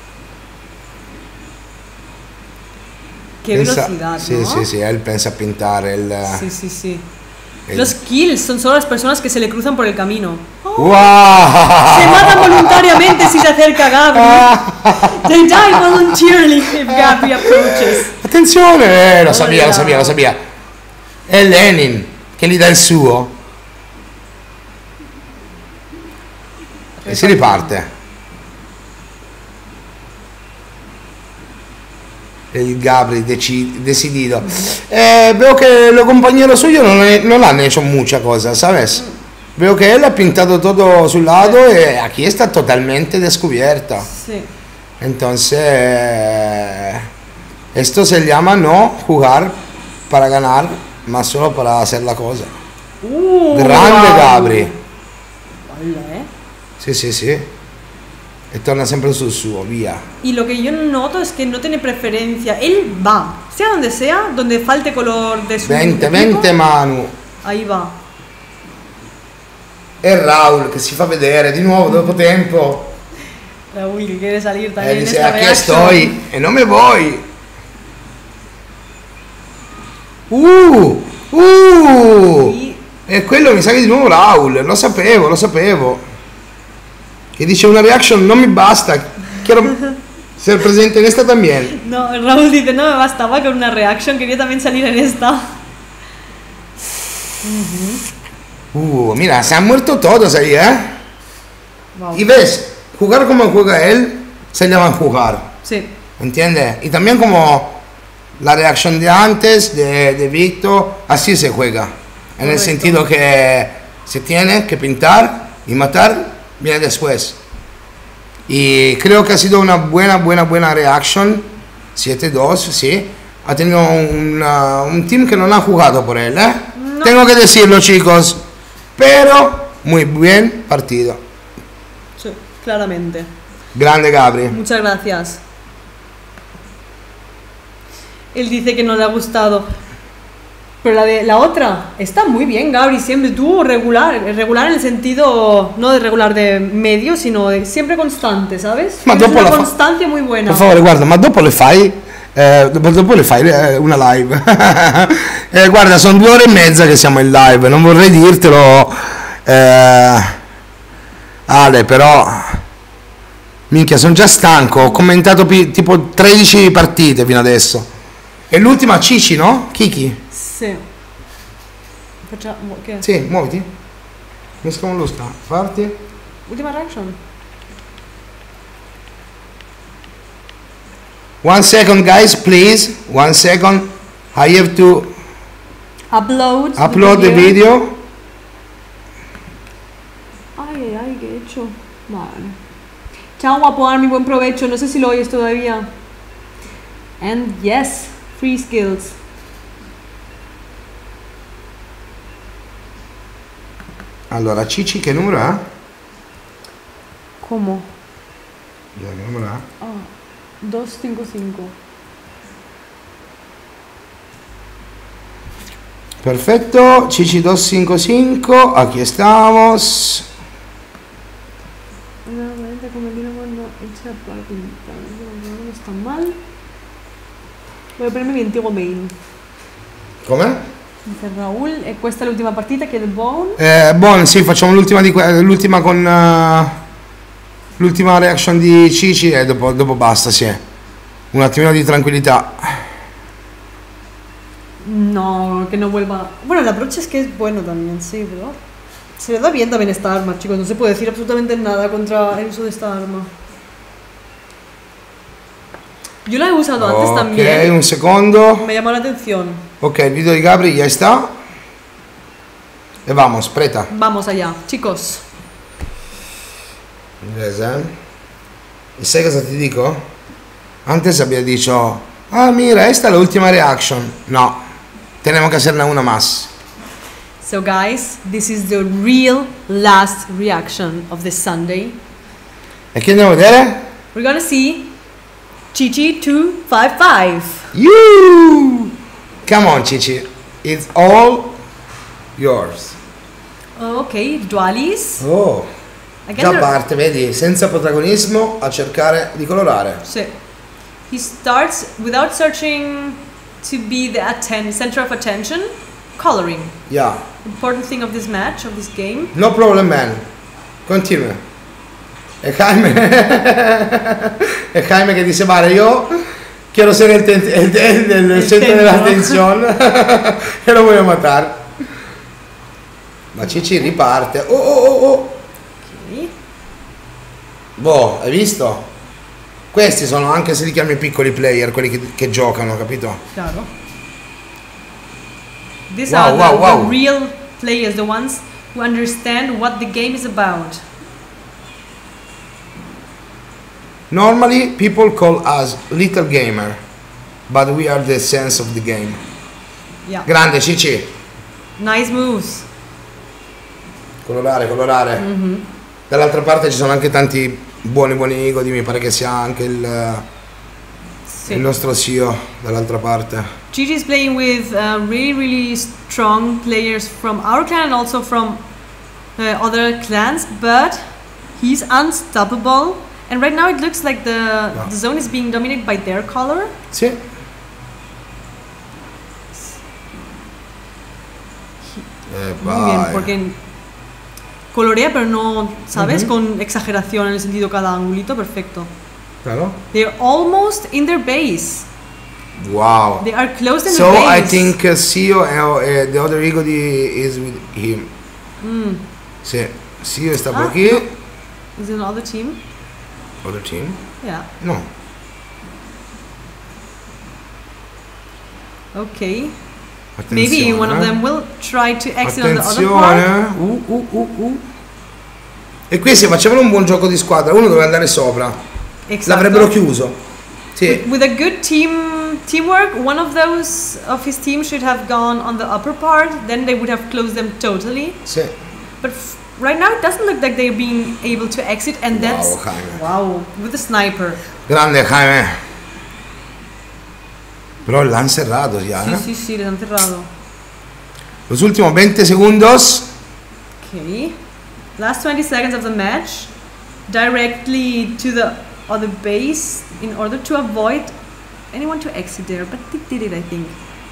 Qué velocidad, Sí, ¿no? sí, él piensa pintar el... Sí. el- Los kills son solo las personas que se le cruzan por el camino. ¡Wow! Se matan voluntariamente si se acerca Gabri. They die voluntarily if Gabri approaches. Attenzione! Lo Hola. sabía. È Lenin che gli dà il suo. E si riparte. El Gabri decidido. Veo que lo compañero suyo no han hecho mucha cosa, ¿sabes? Veo que él ha pintado todo su lado y aquí está totalmente descubierta. Sí. Entonces, esto se llama no jugar para ganar, más solo para hacer la cosa. Grande wow. Gabri. Hola, Sí. E torna sempre sul suo, via. Y lo que yo noto es que no tiene preferencia. Él va, sea, donde falte color de su equipo, Vente Manu. ahí va. E Raul che si fa vedere di nuovo dopo tempo. Raúl que quiere salir E también en dice, esta aquí reaction. estoy e non me voy. Y E quello mi sa che di nuovo Raul, lo sapevo. Che dice una reaction non mi basta, quiero ser presente en esta también. no, Raúl dice, no me bastaba con una reaction, quería también salir en esta. Mira, se han muerto todos ahí, Wow. Y ves, jugar como juega él, se llama jugar. Sí, ¿Entiendes? Y también como la reacción de antes de Víctor, así se juega. En el Correcto. sentido que se tiene que pintar y matar viene después. Y creo que ha sido una buena reaction. 7-2, sí. Ha tenido un team que no ha jugado por él, ¿eh? No. Tengo que decirlo, chicos. Pero muy bien partido. sí, claramente. Grande Gabri. Muchas gracias. Él dice que no le ha gustado. Pero la otra está muy bien, Gabri. Siempre tuvo regular en el sentido no de regular de medio, sino de siempre constante, ¿sabes? Ma Tienes dopo una la fa- constancia muy buena. Per favore, guarda, ma dopo le fai una live. Guarda, sono 2 ore e mezza che siamo in live, non vorrei dirtelo, Ale, però minchia, sono già stanco, ho commentato tipo 13 partite fino adesso. E l'ultima Cici, no? Kiki? Sì. Facciamo che? Sì, muoviti. Mescamo l'ustra, parti. Ultima reaction. 1 second, guys, please. 1 second. I have to upload the video. Ay, ¿qué he hecho? Vale. Ciao, guapo Army, buen provecho. No sé si lo oyes todavía. And yes, free skills. Allora, Cici che numero ha? ¿Cómo? Ya, ¿qué número es? 255. Perfecto, Chichi 255, aquí estamos. Una variante cometida cuando echa para pintar. No está mal. Voy a ponermi mi antiguo mail. Come? Dice Raul, e questa è l'ultima partita, chiede Bone. Buon, sì, facciamo l'ultima con l'ultima reaction di Cici e dopo basta, sì. Un attimino di tranquillità. No, que no vuelva. Bueno, la brocha es que es bueno también, sí, pero se le da bien también esta arma, chicos. No se puede decir absolutamente nada contra el uso de esta arma. Yo la he usado antes también. Ok, un secondo. Me llamó la atención. Ok, el video di Gabri ya está. E vamos, preta. Vamos allá, chicos. Inglese. E sai cosa ti dico? Antes había dicho, ah mira, esta es la última reaction. No, tenemos que hacerla una más. So guys, this is the real last reaction of this Sunday. E che andiamo a vedere? We're gonna see Chichi 255. You! Come on, Cici. It's all yours. Ok, Dualis. Oh, Again, già there- parte, vedi, senza protagonismo a cercare di colorare. So, he starts without searching to be the center of attention, coloring. Yeah, Important thing of this match, of this game. no problem, man. Continua. E Jaime, e Jaime che dice, vale, io quiero ser el centro de la atención e lo voglio matare. Ma Cici riparte. Oh, oh, oh, oh. Ok. Boh, hai visto? Questi sono, anche se li chiami piccoli player, quelli che giocano, capito? Claro. These Wow, are wow, the wow. real players, the ones who understand what the game is about. Normally people call us little gamer, but we are the sense of the game. Yeah. Grande Cici, Nice moves. colorare, colorare. Dall'altra parte ci sono anche tanti buoni Igodi, mi pare che sia anche il Sì. nostro CEO dall'altra parte. Gigi is playing with really strong players from our clan and also from other clans, but he's unstoppable. And right now it looks like the zone is being dominated by their color. Sì. Muy bien, porque colorea pero no, ¿sabes? Con exageración en el sentido cada angulito, perfecto. Claro. They're almost in their base. Wow. They are close in So the base. I think CEO the other Igodi is with him. Sì, CEO sta por aquí. Is it another team? Other team? Yeah. No. Okay. Attenzione. Maybe one of them will try to exit on the other part. Attenzione. E qui se facevano un buon gioco di squadra, uno doveva andare sopra. Exactly. L'avrebbero chiuso. Sì. With a good teamwork, one of those of his team should have gone on the upper part. Then they would have closed them totally. Sì. But right now it doesn't look like they're being able to exit, and that's Jaime. wow with the sniper. Grande Jaime. Però l'han serrato ya, Sí, sí, les han cerrado. Los últimos 20 segundos. Okay. Last 20 seconds of the match. Directly to the other base in order to avoid anyone to exit there. But they did it, I think.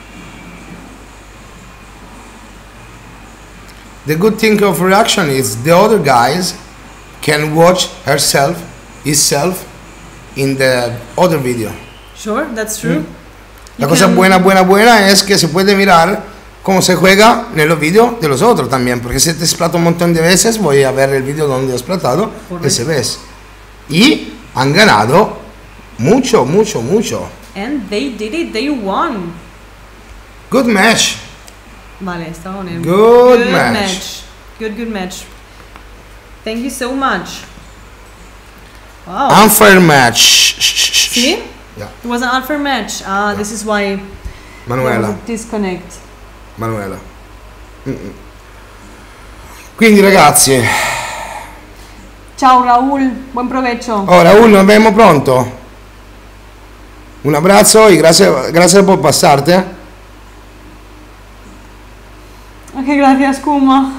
The good thing of reaction is the other guys can watch himself in the other video. Sure, that's true. La You cosa can- buena es que se puede mirar cómo se juega en los vídeos de los otros también, porque si te explota un montón de veces, voy a ver el vídeo donde he explotado ese vez. Y han ganado mucho. And they did it, they won. Good match. Vale, está con él. Good match. Good match. Thank you so much. Wow. Unfair match. See? Yeah. It was an unfair match. This is why Manuela. there was a disconnect. Manuela. Quindi ragazzi, Ciao Raúl, buen provecho. Oh, Raúl, nos vemos pronto. Un abrazo y gracias por pasarte. Ok, gracias Kuma.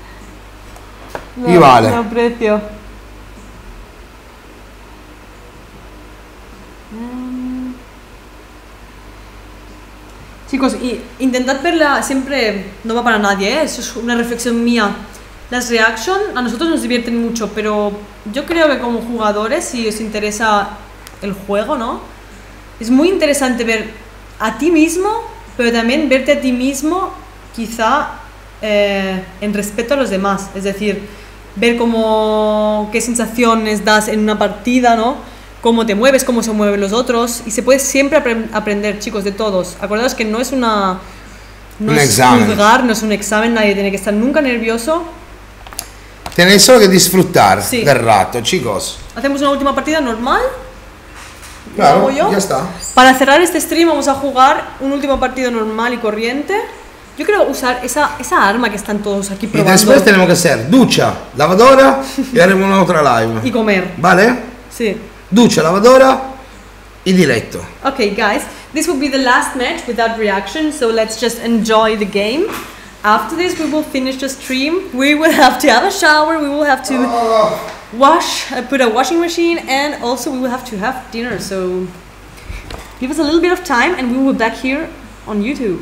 Y vale. Lo aprecio. Chicos, y intentad verla siempre, no va para nadie, ¿eh? Eso es una reflexión mía. Las reactions a nosotros nos divierten mucho, pero yo creo que como jugadores, si os interesa el juego, ¿no? Es muy interesante ver a ti mismo, pero también verte a ti mismo quizá en respeto a los demás. Es decir, ver qué sensaciones das en una partida, ¿no? Cómo te mueves, cómo se mueven los otros, y se puede siempre aprender, chicos, de todos. Acordaos que no es un examen. Juzgar, no es un examen, nadie tiene que estar nunca nervioso. Tenéis solo que disfrutar del rato, chicos. Hacemos una última partida normal. Claro, ya está. Para cerrar este stream vamos a jugar un último partido normal y corriente. Yo quiero usar esa arma que están todos aquí probando. Y después tenemos que hacer ducha, lavadora y haremos una otra live. Y comer. ¿Vale? Sí. Ducha, lavadora y directo. Okay, guys, this will be the last match without reaction, so let's just enjoy the game. After this, we will finish the stream. We will have to have a shower. We will have to put a washing machine, and also we will have to have dinner. So give us a little bit of time, and we will be back here on YouTube.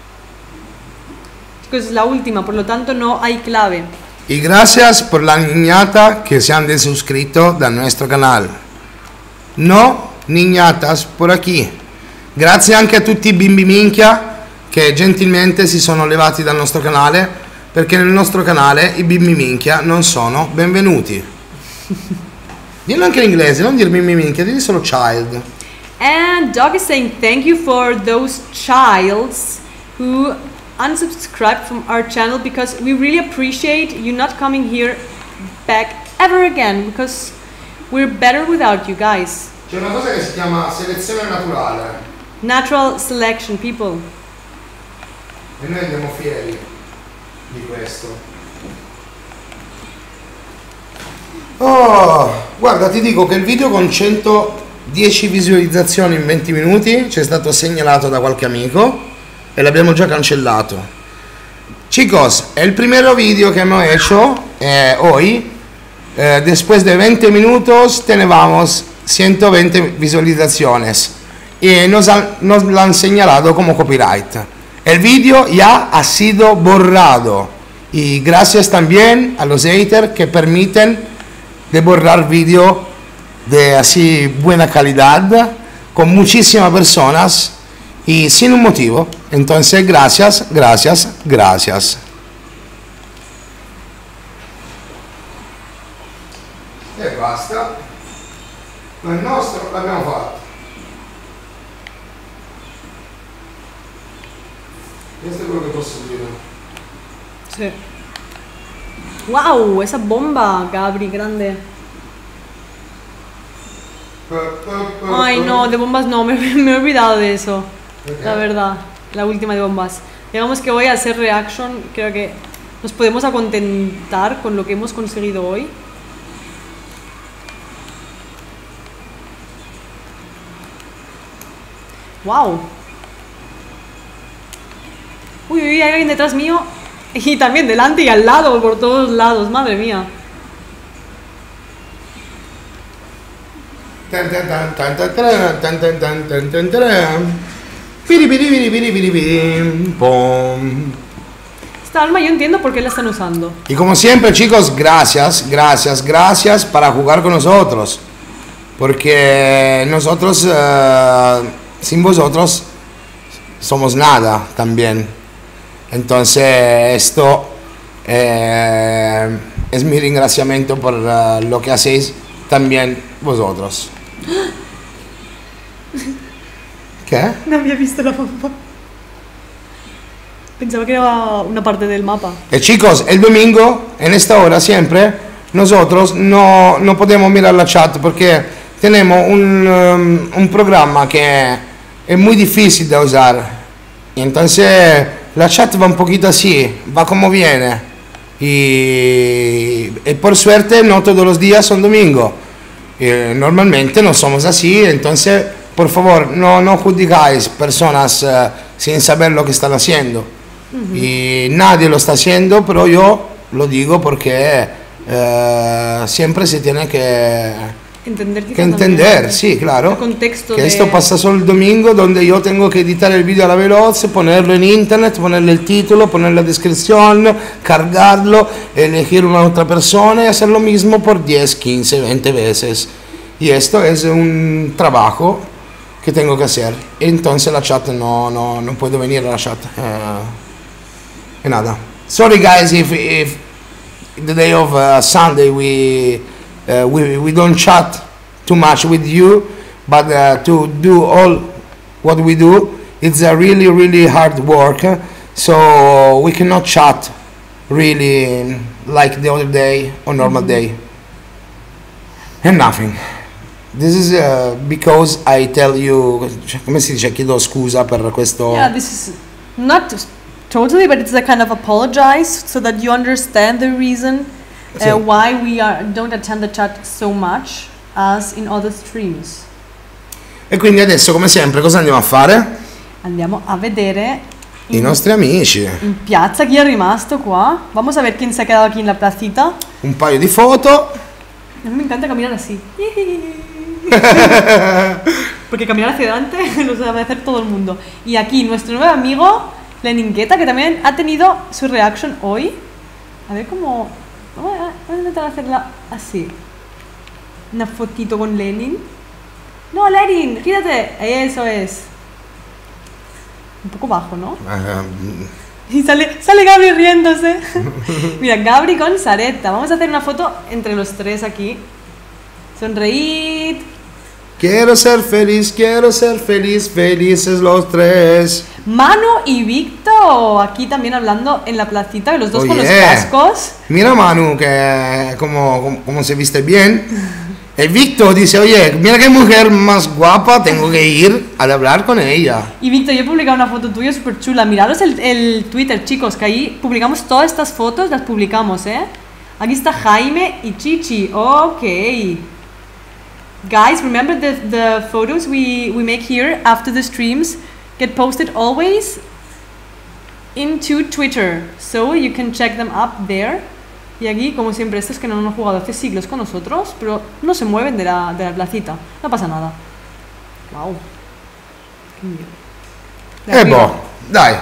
Chicos, es la última, por lo tanto no hay clave. Y gracias por la niñata que se han desuscrito da nuestro canal. No niñatas por aquí. Grazie anche a tutti i bimbi minchia che gentilmente si sono levati dal nostro canale, perché nel nostro canale i bimbi minchia non sono benvenuti. Dillo anche in inglese, non dir bimbi minchia, dillo solo child. And Doug is saying thank you for those childs who unsubscribed from our channel, because we really appreciate you not coming here back ever again, because we're better without you guys. C'è una cosa che si chiama selezione naturale. Natural selection, people. E noi andiamo fieri di questo. Oh, guarda, ti dico che il video con 110 visualizzazioni in 20 minuti ci è stato segnalato da qualche amico e l'abbiamo già cancellato. Chicos, è il primo video que hemos hecho hoy. Después de 20 minutos tenemos 120 visualizaciones y nos lo han señalado como copyright. El vídeo ya ha sido borrado y gracias también a los haters que permiten de borrar vídeo de así buena calidad con muchísimas personas y sin un motivo. Entonces gracias. E basta. Ma il nostro l'abbiamo fatto. Questo è quello che posso dire. Sí. Wow, esa bomba, Gabri, grande. Ay no, de bombas no, me he olvidado de eso. Okay. La verdad, la última de bombas. Digamos que voy a hacer reaction, creo que nos podemos acontentar con lo que hemos conseguido hoy. Wow. Uy, hay alguien detrás mío y también delante y al lado, por todos lados, madre mía. Esta arma yo entiendo por qué la están usando. Y como siempre, chicos, gracias para jugar con nosotros, porque nosotros sin vosotros somos nada también. Entonces esto es mi agradecimiento por lo que hacéis también vosotros. ¿Qué? No había visto la bomba. Pensaba que era una parte del mapa. Chicos, el domingo en esta hora siempre nosotros no podemos mirar la chat porque tenemos un programa que es muy difícil de usar. Y entonces la chat va un poquito así, va como viene. y por suerte no todos los días son domingo. Normalmente no somos así, entonces por favor no juzgáis personas sin saber lo que están haciendo. Y nadie lo está haciendo, pero yo lo digo porque siempre se tiene que entender, sí, claro. El contexto que de... esto pasa solo el domingo, donde yo tengo que editar el video a la veloz, ponerlo en internet, ponerle el título, ponerle la descripción, cargarlo, elegir una otra persona y hacer lo mismo por 10, 15, 20 veces. Y esto es un trabajo que tengo que hacer. Entonces la chat no puedo venir a la chat. Y nada. Sorry guys if the day of Sunday we don't chat too much with you, but to do all what we do, it's a really hard work, so we cannot chat really like the other day or normal day. And nothing. This is because I tell you, come si dice, chiedo scusa per questo. Yeah, this is not totally, but it's a kind of apologize so that you understand the reason Sì. why we don't attend the chat so much as in other streams. E quindi adesso, come sempre, cosa andiamo a fare? Andiamo a vedere I nostri amici. in piazza chi è rimasto qua. Vamos a ver quién se ha quedado aquí en la placita. Un paio di foto. A mí me encanta caminar así. Porque caminar hacia adelante lo sabe hacer todo el mundo. Y aquí nuestro nuevo amigo, Leningueta, que también ha tenido su reaction hoy. A ver cómo... Vamos a intentar hacerla así. Una fotito con Lenin. No, Lenin, gírate. Eso es. Un poco bajo, ¿no? Y sale Gabri riéndose. Mira, Gabri con Saretta. Vamos a hacer una foto entre los tres aquí. Sonreíd. Quiero ser feliz, felices los tres. Manu y Víctor, aquí también hablando en la placita, los dos con los cascos. Mira Manu, que como se viste bien. Y Víctor dice, oye, mira qué mujer más guapa, tengo que ir a hablar con ella. Y Víctor, yo he publicado una foto tuya súper chula. Miraros el Twitter, chicos, que ahí publicamos todas estas fotos, las publicamos, ¿eh? Aquí está Jaime y Chichi, ok. Guys, remember the photos we make here after the streams get posted always into Twitter, so you can check them up there. Y aquí, como siempre, estos que no han jugado hace siglos con nosotros, pero no se mueven de la placita, no pasa nada. Wow. Boh, dai.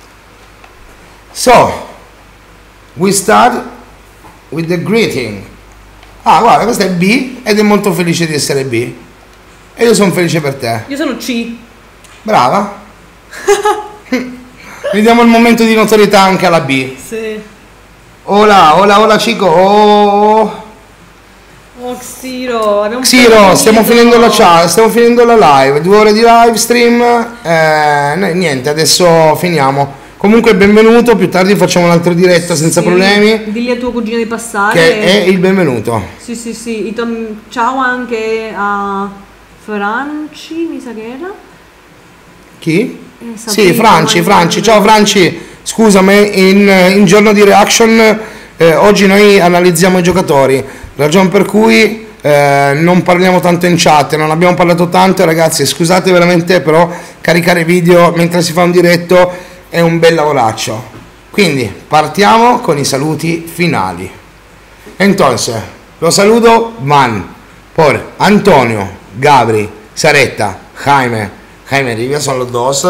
So, we start with the greeting. Ah, guarda, questa è B ed è molto felice di essere B. E io sono felice per te. Io sono C. Brava. Gli diamo il momento di notorietà anche alla B. Sì. Hola, chico. Oh, Xiro, abbiamo Xiro, stiamo finendo la chat, stiamo finendo la live. 2 ore di live stream. Niente, adesso finiamo. Comunque benvenuto, più tardi facciamo un'altra diretta senza problemi. Digli a tuo cugino di passare. Che è il benvenuto. Sì. Ciao anche a Franci, mi sa che era. Chi? Sabrina, Sì, Franci. Ciao Franci, scusami, in giorno di reaction oggi noi analizziamo i giocatori. Ragione per cui non parliamo tanto in chat, non abbiamo parlato tanto, ragazzi, scusate veramente, però caricare video mentre si fa un diretto è un bel lavoraccio. Quindi partiamo con i saluti finali. Entonces, lo saludo van por Antonio, Gabri, Saretta, Jaime Rivia, son los dos,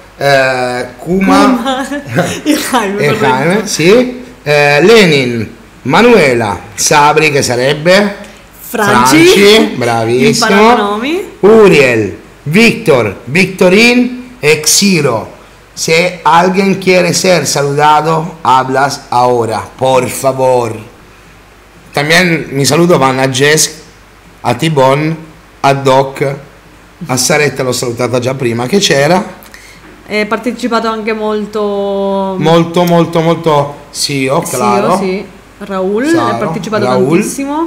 Kuma e Jaime, sì, Lenin, Manuela, Sabri che sarebbe Franci, bravissimo, Uriel, Victor, Victorin e Xiro. Si alguien quiere ser saludado, hablas ahora, por favor. También mi saludo van a Jess, a Tibon, a Doc, a Saretta l'ho salutata già prima che c'era. È partecipato anche molto. Sì, claro. Sì. Raul Saro, ha partecipato Raul. tantissimo.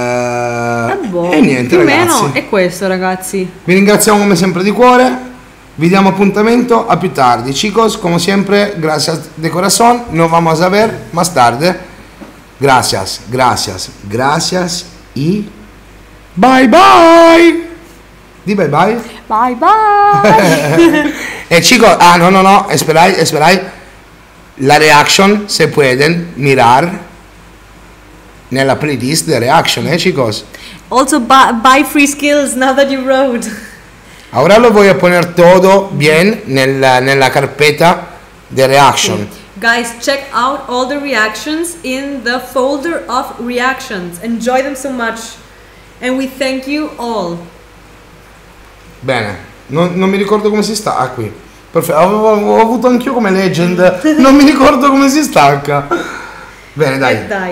E niente, più o ragazzi. meno è questo, ragazzi. Vi ringraziamo come sempre di cuore. Vi diamo appuntamento a più tardi. Chicos, como siempre, gracias de corazón. Nos vamos a ver más tarde. Gracias, gracias, gracias y bye bye. Di bye bye. Bye bye. Chicos, no, esperáis. La reaction se pueden mirar nella playlist de reaction, chicos. Also buy free skills now that you wrote. Ahora lo voy a poner todo bien nella carpeta de reaction. Guys, check out all the reactions in the folder of reactions. Enjoy them so much. And we thank you all. Bene, non mi ricordo come si sta qui. Perfetto, ho avuto anch'io come legend. Non mi ricordo come si stacca. Bene, dai.